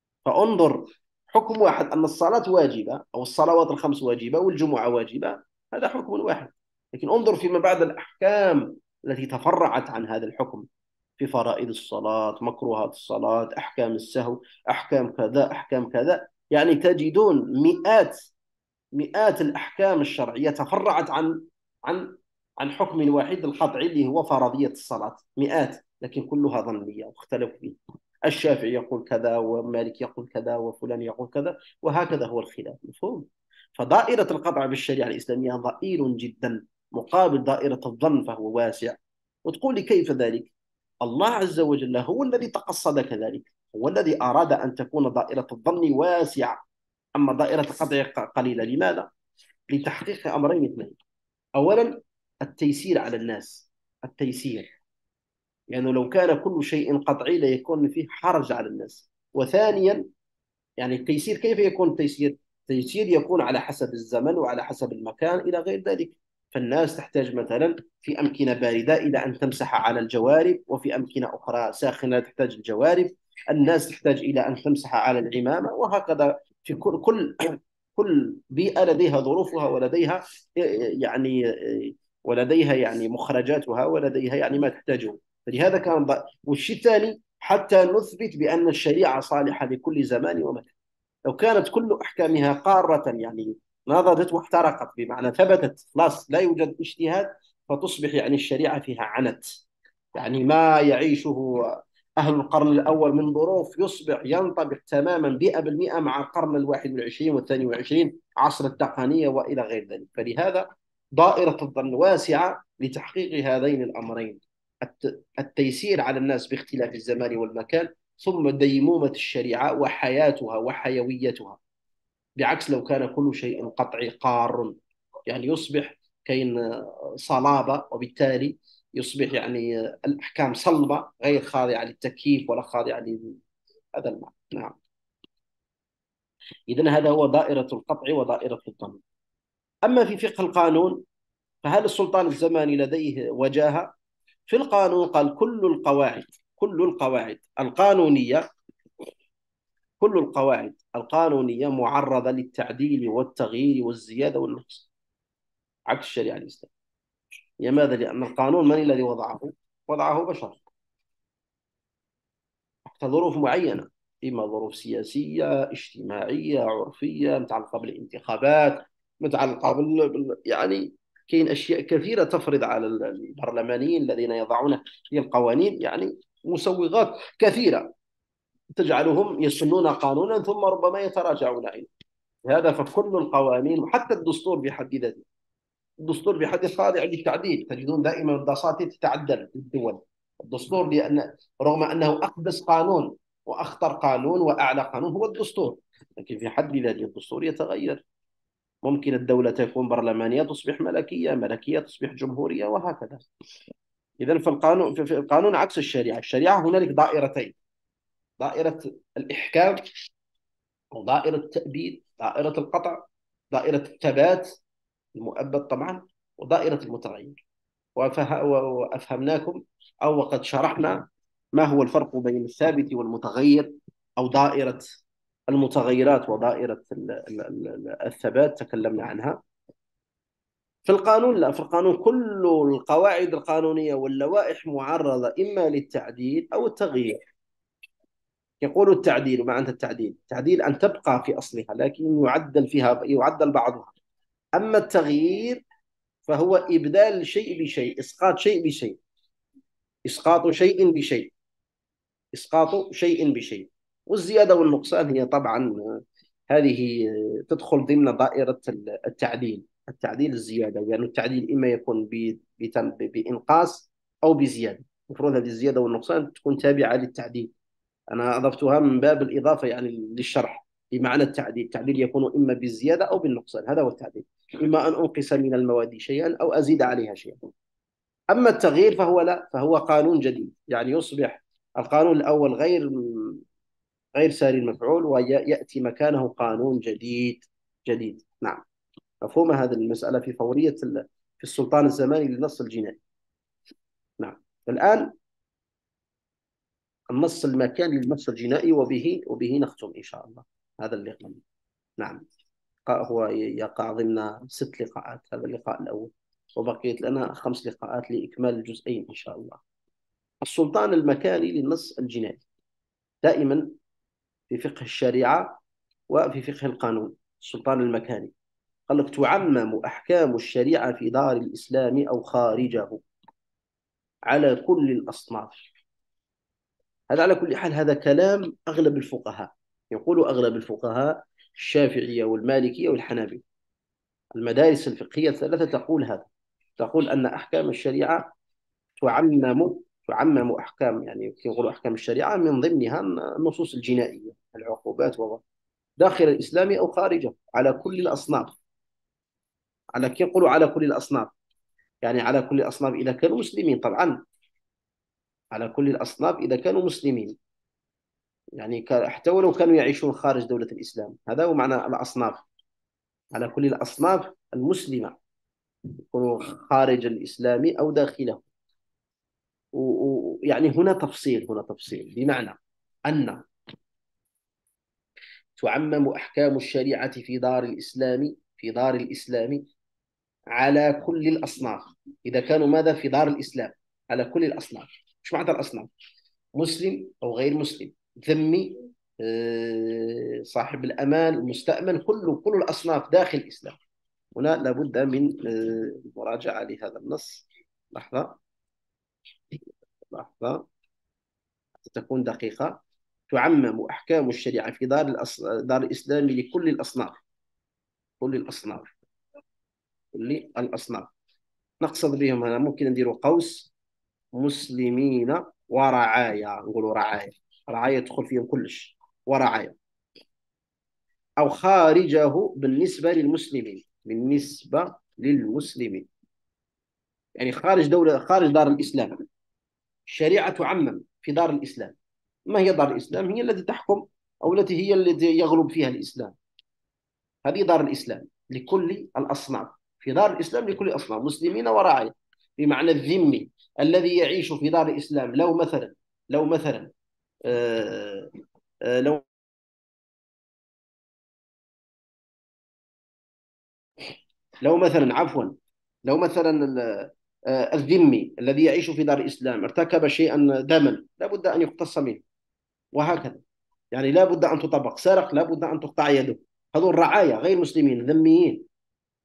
فانظر، حكم واحد أن الصلاة واجبة أو الصلوات الخمس واجبة والجمعة واجبة، هذا حكم واحد. لكن انظر فيما بعد الأحكام التي تفرعت عن هذا الحكم، في فرائض الصلاة، مكروهات الصلاة، أحكام السهو، أحكام كذا، أحكام كذا. يعني تجدون مئات مئات الأحكام الشرعية تفرعت عن عن عن حكم واحد القطعي اللي هو فرضية الصلاة، مئات، لكن كلها ظنية واختلف فيه. الشافعي يقول كذا، ومالك يقول كذا، وفلان يقول كذا، وهكذا هو الخلاف. مفهوم؟ فدائرة القطع بالشريعة الإسلامية ضئيل جدا مقابل دائرة الظن فهو واسع. وتقول لي كيف ذلك؟ الله عز وجل هو الذي تقصد كذلك، هو الذي أراد أن تكون دائرة الظن واسعة، أما دائرة القطع قليلة. لماذا؟ لتحقيق أمرين اثنين. أولا التيسير على الناس، التيسير، يعني لو كان كل شيء قطعي ليكون فيه حرج على الناس. وثانيا يعني التيسير، كيف يكون التيسير؟ التيسير يكون على حسب الزمن وعلى حسب المكان إلى غير ذلك. فالناس تحتاج مثلا في أمكنة باردة إلى أن تمسح على الجوارب، وفي أمكنة أخرى ساخنة تحتاج الجوارب. الناس تحتاج إلى أن تمسح على العمامة، وهكذا في كل كل كل بيئة لديها ظروفها ولديها يعني ولديها يعني مخرجاتها ولديها يعني ما تحتاجه. فلهذا كان ض... والشيء الثاني حتى نثبت بأن الشريعة صالحة لكل زمان ومكان. لو كانت كل أحكامها قارة يعني نضجت واحترقت، بمعنى ثبتت خلاص لا يوجد اجتهاد، فتصبح يعني الشريعة فيها عنت. يعني ما يعيشه أهل القرن الأول من ظروف يصبح ينطبق تماما مئة بالمئة مع القرن الواحد والعشرين والثاني والعشرين، عصر التقنية وإلى غير ذلك. فلهذا دائرة الظن واسعة لتحقيق هذين الأمرين: التيسير على الناس باختلاف الزمان والمكان، ثم ديمومة الشريعة وحياتها وحيويتها. بعكس لو كان كل شيء قطعي قار، يعني يصبح كاين صلابة، وبالتالي يصبح يعني الأحكام صلبة غير خاضعة للتكييف ولا خاضعة لهذا المعنى. نعم. إذن هذا هو دائرة القطع ودائرة الظن. أما في فقه القانون فهل السلطان الزماني لديه وجاهة؟ في القانون قال كل القواعد كل القواعد القانونية كل القواعد القانونية معرضة للتعديل والتغيير والزيادة والنقص، عكس الشريعة الإسلامية. لماذا؟ لأن القانون من الذي وضعه؟ وضعه بشر تحت ظروف معينة، إما ظروف سياسية، اجتماعية، عرفية، متعلقة بالانتخابات، متعلقة بال... يعني كاين أشياء كثيرة تفرض على البرلمانيين الذين يضعون هذه القوانين يعني مسوغات كثيرة تجعلهم يسنون قانونا ثم ربما يتراجعون عنه. هذا فكل القوانين حتى الدستور بحد ذاته، الدستور بحد خاضع للتعديل. تجدون دائما الدساتير تتعدل في الدول. الدستور لأن رغم أنه أقدس قانون وأخطر قانون وأعلى قانون هو الدستور، لكن في حد ذاته الدستور يتغير. ممكن الدولة تكون برلمانية تصبح ملكية، ملكية تصبح جمهورية، وهكذا. إذا فالقانون في القانون عكس الشريعة. الشريعة هنالك دائرتين: دائرة الإحكام أو دائرة التأبيد، دائرة القطع، دائرة الثبات المؤبد طبعا، ودائرة المتغير. وأفهمناكم أو وقد شرحنا ما هو الفرق بين الثابت والمتغير، أو دائرة المتغيرات ودائرة الثبات تكلمنا عنها. في القانون لا، في القانون كل القواعد القانونية واللوائح معرضة إما للتعديل أو التغيير. يقول التعديل، ما أنت التعديل؟ التعديل أن تبقى في أصلها لكن يعدل فيها، يعدل بعضها. أما التغيير فهو إبدال شيء بشيء، إسقاط شيء بشيء، إسقاط شيء بشيء، إسقاط شيء بشيء. والزيادة والنقصان هي طبعا هذه تدخل ضمن دائرة التعديل. التعديل الزيادة، لأن يعني التعديل إما يكون بإنقاص أو بزيادة. المفروض هذه الزيادة والنقصان تكون تابعة للتعديل. أنا أضفتها من باب الإضافة يعني للشرح. بمعنى التعديل، التعديل يكون إما بالزيادة أو بالنقصان، هذا هو التعديل. إما أن أنقص من المواد شيئا أو أزيد عليها شيئا. أما التغيير فهو لا، فهو قانون جديد، يعني يصبح القانون الأول غير غير ساري المفعول ويأتي مكانه قانون جديد جديد. نعم، مفهوم هذه المسألة في فورية في السلطان الزماني للنص الجنائي. نعم. الآن النص المكاني للنص الجنائي، وبه وبه نختم إن شاء الله هذا اللقاء. نعم، هو يقع ضمن ست لقاءات هذا اللقاء الأول، وبقيت لنا خمس لقاءات لإكمال الجزئين إن شاء الله. السلطان المكاني للنص الجنائي دائما في فقه الشريعة وفي فقه القانون. السلطان المكاني قال لك: تعمم أحكام الشريعة في دار الإسلام أو خارجه على كل الأصناف. هذا على كل حال هذا كلام أغلب الفقهاء، يقول أغلب الفقهاء الشافعية والمالكية والحنابلة. المدارس الفقهية الثلاثة تقول هذا، تقول أن أحكام الشريعة تعمم تعمم أحكام، يعني يقولوا أحكام الشريعة من ضمنها النصوص الجنائية، العقوبات و داخل الإسلام أو خارجه، على كل الأصناف. على كي يقولوا على كل الأصناف، يعني على كل الأصناف إذا كانوا مسلمين طبعا، على كل الأصناف إذا كانوا مسلمين، يعني حتى ولو كانوا يعيشون خارج دولة الإسلام. هذا هو معنى الأصناف، على كل الأصناف المسلمة، يكونوا خارج الإسلام أو داخله. ويعني هنا تفصيل، هنا تفصيل بمعنى أن تعمم أحكام الشريعة في دار الإسلام في دار الإسلام على كل الأصناف إذا كانوا ماذا في دار الإسلام، على كل الأصناف. مش معنى الأصناف؟ مسلم أو غير مسلم، ذمي، صاحب الأمان، مستأمن، كل كل الأصناف داخل الإسلام. هنا لابد من مراجعة لهذا النص. لحظة لحظة تكون دقيقة. تعمم أحكام الشريعة في دار الأص... دار الإسلام لكل الأصناف، كل الأصناف، كل الأصناف. نقصد بهم هنا ممكن نديروا قوس مسلمين ورعايا، نقولوا رعايا، رعايا تدخل فيهم كلش، ورعايا. أو خارجه بالنسبة للمسلمين، بالنسبة للمسلمين، يعني خارج دولة، خارج دار الإسلام. الشريعة تعمم في دار الإسلام. ما هي دار الإسلام؟ هي التي تحكم أو التي هي التي يغلب فيها الإسلام. هذه دار الإسلام لكل الأصناف، في دار الإسلام لكل الأصناف، مسلمين ورعايا. بمعنى الذمي الذي يعيش في دار الإسلام، لو مثلا لو مثلا آه آه لو لو مثلا عفوا لو مثلا آه الذمي الذي يعيش في دار الإسلام ارتكب شيئا دما، لابد أن يقتص منه، وهكذا. يعني لابد أن تطبق. سرق لابد أن تقطع يده. هذول الرعايا غير مسلمين ذميين.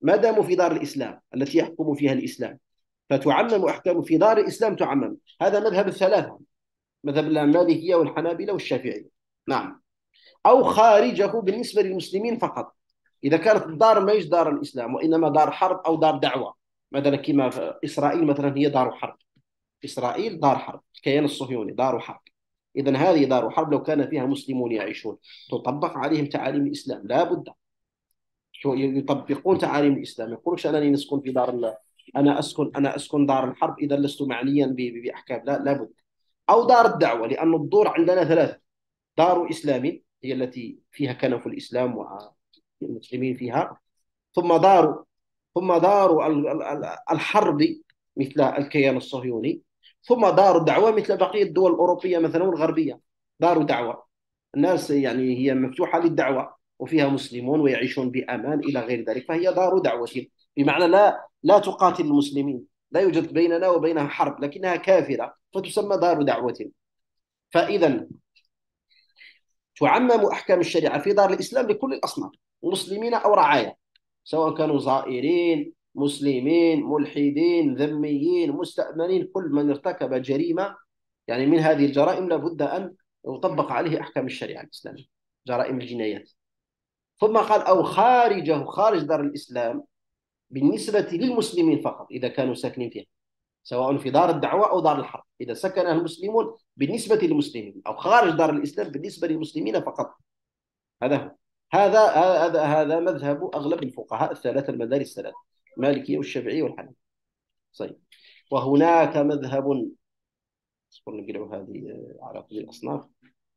ما داموا في دار الإسلام التي يحكم فيها الإسلام، فتعمم أحكام في دار الإسلام تعمم. هذا مذهب الثلاثة، مذهب المالكية والحنابلة والشافعية. نعم. أو خارجه بالنسبة للمسلمين فقط، إذا كانت الدار ما هيش دار الإسلام وإنما دار حرب أو دار دعوة، مثلا كما في إسرائيل مثلا هي دار حرب. إسرائيل دار حرب، الكيان الصهيوني دار حرب. إذا هذه دار حرب لو كان فيها مسلمون يعيشون تطبق عليهم تعاليم الإسلام لا بد، يطبقون تعاليم الإسلام. يقولش أنني نسكن في دار الله، أنا أسكن أنا أسكن دار الحرب إذا لست معنيا بأحكام، لا لابد. أو دار الدعوة، لأن الدور عندنا ثلاثة: دار إسلام هي التي فيها كنف الإسلام والمسلمين فيها، ثم دار ثم دار الحرب مثل الكيان الصهيوني، ثم دار الدعوة مثل بقية الدول الأوروبية مثلا والغربية. دار دعوة، الناس يعني هي مفتوحة للدعوة وفيها مسلمون ويعيشون بأمان إلى غير ذلك، فهي دار دعوة، بمعنى لا لا تقاتل المسلمين، لا يوجد بيننا وبينها حرب، لكنها كافرة فتسمى دار دعوة. فإذا تعمم أحكام الشريعة في دار الإسلام لكل الأصناف، مسلمين أو رعايا، سواء كانوا زائرين، مسلمين، ملحدين، ذميين، مستأمنين، كل من ارتكب جريمة يعني من هذه الجرائم لابد أن يطبق عليه أحكام الشريعة الإسلامية، جرائم الجنايات. ثم قال أو خارجه، خارج دار الإسلام بالنسبة للمسلمين فقط إذا كانوا ساكنين فيها، سواء في دار الدعوة أو دار الحرب، إذا سكنها المسلمون بالنسبة للمسلمين، أو خارج دار الإسلام بالنسبة للمسلمين فقط. هذا هو. هذا هذا هذا مذهب أغلب الفقهاء الثلاثة، المدارس الثلاثة، المالكية والشافعية والحنفية. طيب. وهناك مذهب، نقرأ هذه على كل الأصناف،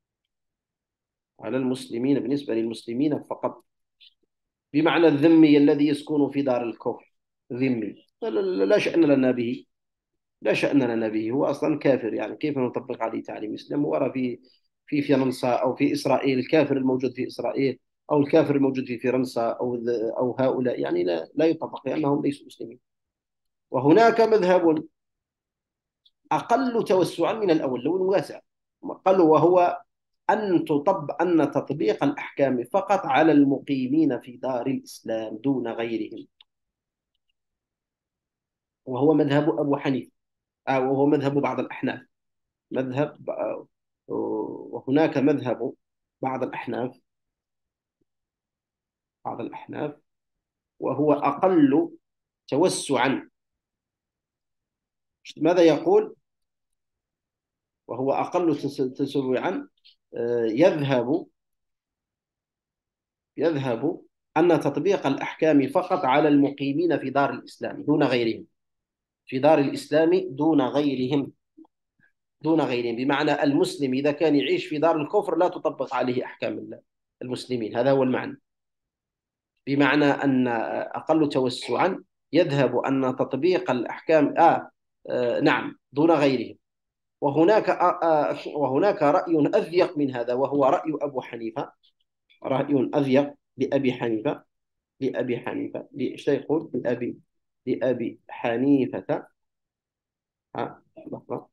على المسلمين بالنسبة للمسلمين فقط، بمعنى الذمي الذي يسكن في دار الكفر، ذمي لا شأن لنا به، لا شأن لنا به، هو أصلا كافر، يعني كيف نطبق عليه تعليم الإسلام؟ ورا في في فرنسا أو في إسرائيل، الكافر الموجود في إسرائيل أو الكافر الموجود في فرنسا أو أو هؤلاء يعني لا لا يطبق، لأنهم ليسوا مسلمين. وهناك مذهب أقل توسعا من الأول، لو واسع، أقل، وهو أن تطب أن تطبيق الأحكام فقط على المقيمين في دار الإسلام دون غيرهم، وهو مذهب أبو حنيفة، أو وهو مذهب بعض الأحناف، مذهب وهناك مذهب بعض الأحناف بعض الأحناف وهو أقل توسعا. ماذا يقول؟ وهو أقل تسوعا، يذهب يذهب أن تطبيق الأحكام فقط على المقيمين في دار الإسلام دون غيرهم، في دار الإسلام دون غيرهم دون غيرهم بمعنى المسلم إذا كان يعيش في دار الكفر لا تطبق عليه أحكام المسلمين، هذا هو المعنى. بمعنى أن أقل توسعا يذهب أن تطبيق الأحكام آه, آه نعم دون غيرهم. وهناك آه آه وهناك رأي أضيق من هذا، وهو رأي أبو حنيفة، رأي أضيق لأبي حنيفة لأبي حنيفة إيش يقول؟ لأبي لأبي حنيفة آه لحظة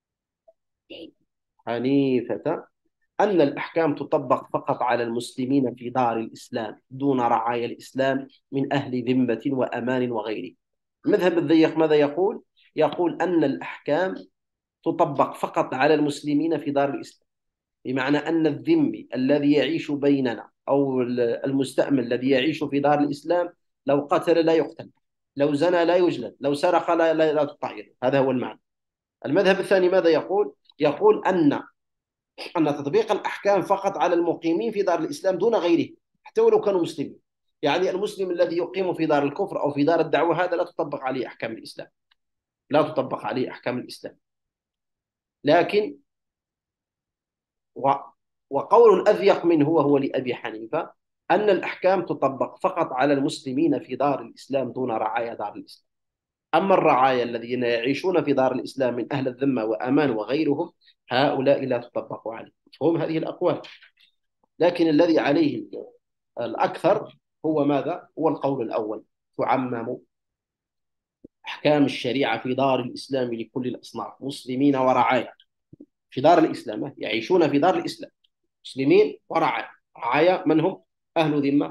حنيفة أن الأحكام تطبق فقط على المسلمين في دار الإسلام دون رعايا الإسلام من أهل ذمة وأمان وغيره. المذهب الضيق ماذا يقول؟ يقول أن الأحكام تطبق فقط على المسلمين في دار الإسلام، بمعنى أن الذمي الذي يعيش بيننا أو المستأمن الذي يعيش في دار الإسلام لو قتل لا يقتل، لو زنى لا يجلد، لو سرق لا, لا, لا تطهر. هذا هو المعنى. المذهب الثاني ماذا يقول؟ يقول أن أن تطبيق الأحكام فقط على المقيمين في دار الإسلام دون غيره، حتى ولو كانوا مسلمين. يعني المسلم الذي يقيم في دار الكفر أو في دار الدعوة هذا لا تطبق عليه أحكام الإسلام، لا تطبق عليه أحكام الإسلام. لكن و... وقول أضيق منه وهو لأبي حنيفة أن الأحكام تطبق فقط على المسلمين في دار الإسلام دون رعايا دار الإسلام. أما الرعايا الذين يعيشون في دار الإسلام من أهل الذمة وأمان وغيرهم هؤلاء لا تطبق عليهم. مفهوم هذه الأقوال؟ لكن الذي عليه الأكثر هو ماذا؟ هو القول الأول، تعمم أحكام الشريعة في دار الإسلام لكل الأصناف، مسلمين ورعايا في دار الإسلام، يعيشون في دار الإسلام مسلمين ورعايا. رعايا من هم؟ أهل ذمة،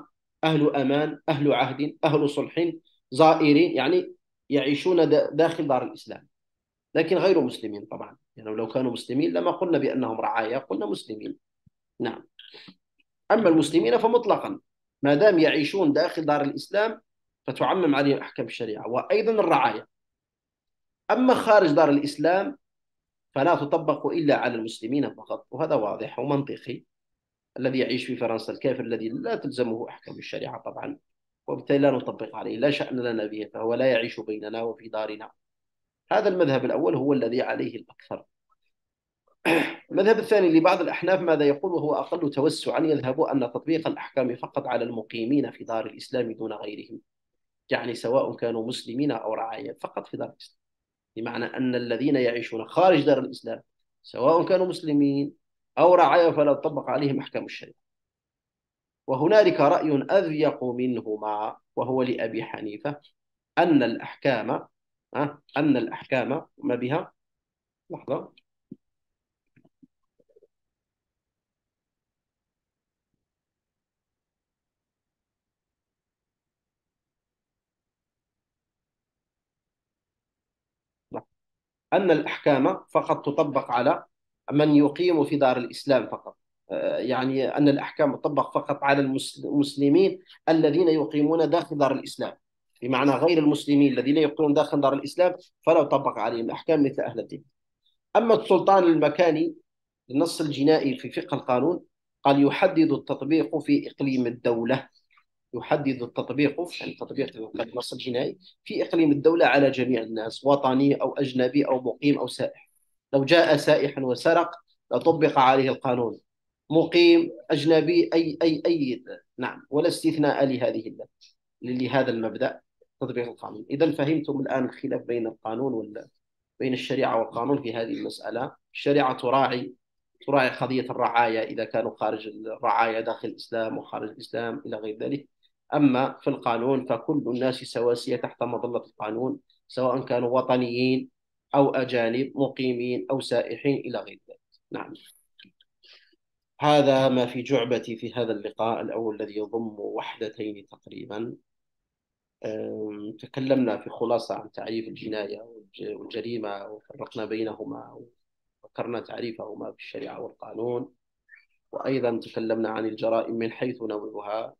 أهل أمان، أهل عهد، أهل صلح، زائرين، يعني يعيشون داخل دار الإسلام، لكن غير مسلمين طبعا. يعني لو كانوا مسلمين لما قلنا بأنهم رعايا، قلنا مسلمين. نعم. أما المسلمين فمطلقا ما دام يعيشون داخل دار الإسلام فتعمم عليهم أحكام الشريعة، وأيضا الرعاية. أما خارج دار الإسلام فلا تطبق إلا على المسلمين فقط، وهذا واضح ومنطقي. الذي يعيش في فرنسا، الكافر الذي لا تلزمه أحكام الشريعة طبعا، وبالتالي لا نطبق عليه، لا شأن لنا به، فهو لا يعيش بيننا وفي دارنا. هذا المذهب الأول هو الذي عليه الأكثر. المذهب الثاني لبعض الأحناف ماذا يقول، وهو أقل توسعا، يذهب أن تطبيق الأحكام فقط على المقيمين في دار الإسلام دون غيرهم، يعني سواء كانوا مسلمين أو رعايا فقط في دار الإسلام، بمعنى أن الذين يعيشون خارج دار الإسلام سواء كانوا مسلمين أو رعايا فلا تطبق عليهم أحكام الشريعة. وهنالك رأي أضيق منهما وهو لأبي حنيفة، أن الأحكام أن الأحكام ما بها لحظة أن الأحكام فقط تطبق على من يقيم في دار الإسلام فقط، يعني أن الأحكام تطبق فقط على المسلمين الذين يقيمون داخل دار الإسلام، بمعنى غير المسلمين الذين يقيمون داخل دار الإسلام فلا تطبق عليهم الأحكام مثل أهل الدين. أما السلطان المكاني للنص الجنائي في فقه القانون قال يحدد التطبيق في إقليم الدولة، يحدد التطبيق يعني تطبيق النص الجنائي في إقليم الدولة على جميع الناس، وطني أو أجنبي أو مقيم أو سائح. لو جاء سائح وسرق لطبق عليه القانون، مقيم أجنبي أي أي أي نعم، ولا استثناء لهذه لهذا المبدأ تطبيق القانون. إذا فهمتم الآن الخلاف بين القانون ولا بين الشريعة والقانون في هذه المسألة. الشريعة تراعي تراعي قضية الرعاية إذا كانوا خارج الرعاية داخل الإسلام وخارج الإسلام إلى غير ذلك. أما في القانون فكل الناس سواسية تحت مظلة القانون، سواء كانوا وطنيين أو أجانب، مقيمين أو سائحين إلى غير ذلك. نعم. هذا ما في جعبتي في هذا اللقاء الأول الذي يضم وحدتين تقريبا. تكلمنا في خلاصة عن تعريف الجناية والجريمة وفرقنا بينهما وذكرنا تعريفهما في الشريعة والقانون، وأيضا تكلمنا عن الجرائم من حيث نوعها.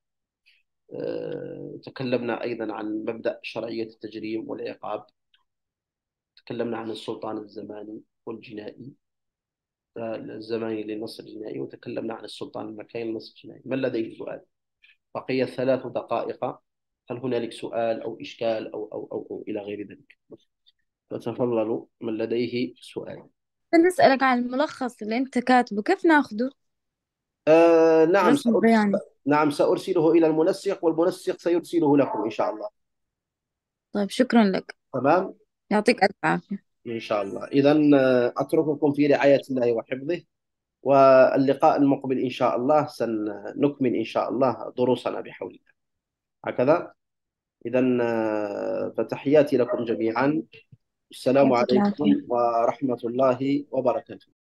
تكلمنا أيضا عن مبدأ شرعية التجريم والعقاب، تكلمنا عن السلطان الزماني والجنائي الزماني للنص الجنائي، وتكلمنا عن السلطان المكاني للنص الجنائي. من لديه سؤال؟ بقي ثلاث دقائق، هل هنالك سؤال أو إشكال أو أو أو, أو إلى غير ذلك؟ فتفضلوا من لديه سؤال. نسألك عن الملخص اللي أنت كاتبه كيف ناخده؟ آه نعم رسم سأرسل... بياني. نعم سأرسله إلى المنسق، والمنسق سيرسله لكم إن شاء الله. طيب شكرا لك، تمام، يعطيك ألف عافية. إن شاء الله. إذا أترككم في رعاية الله وحفظه، واللقاء المقبل إن شاء الله سنكمل إن شاء الله دروسنا بحول الله. هكذا. إذا فتحياتي لكم جميعا، السلام يعطيك عليكم العافية. ورحمة الله وبركاته.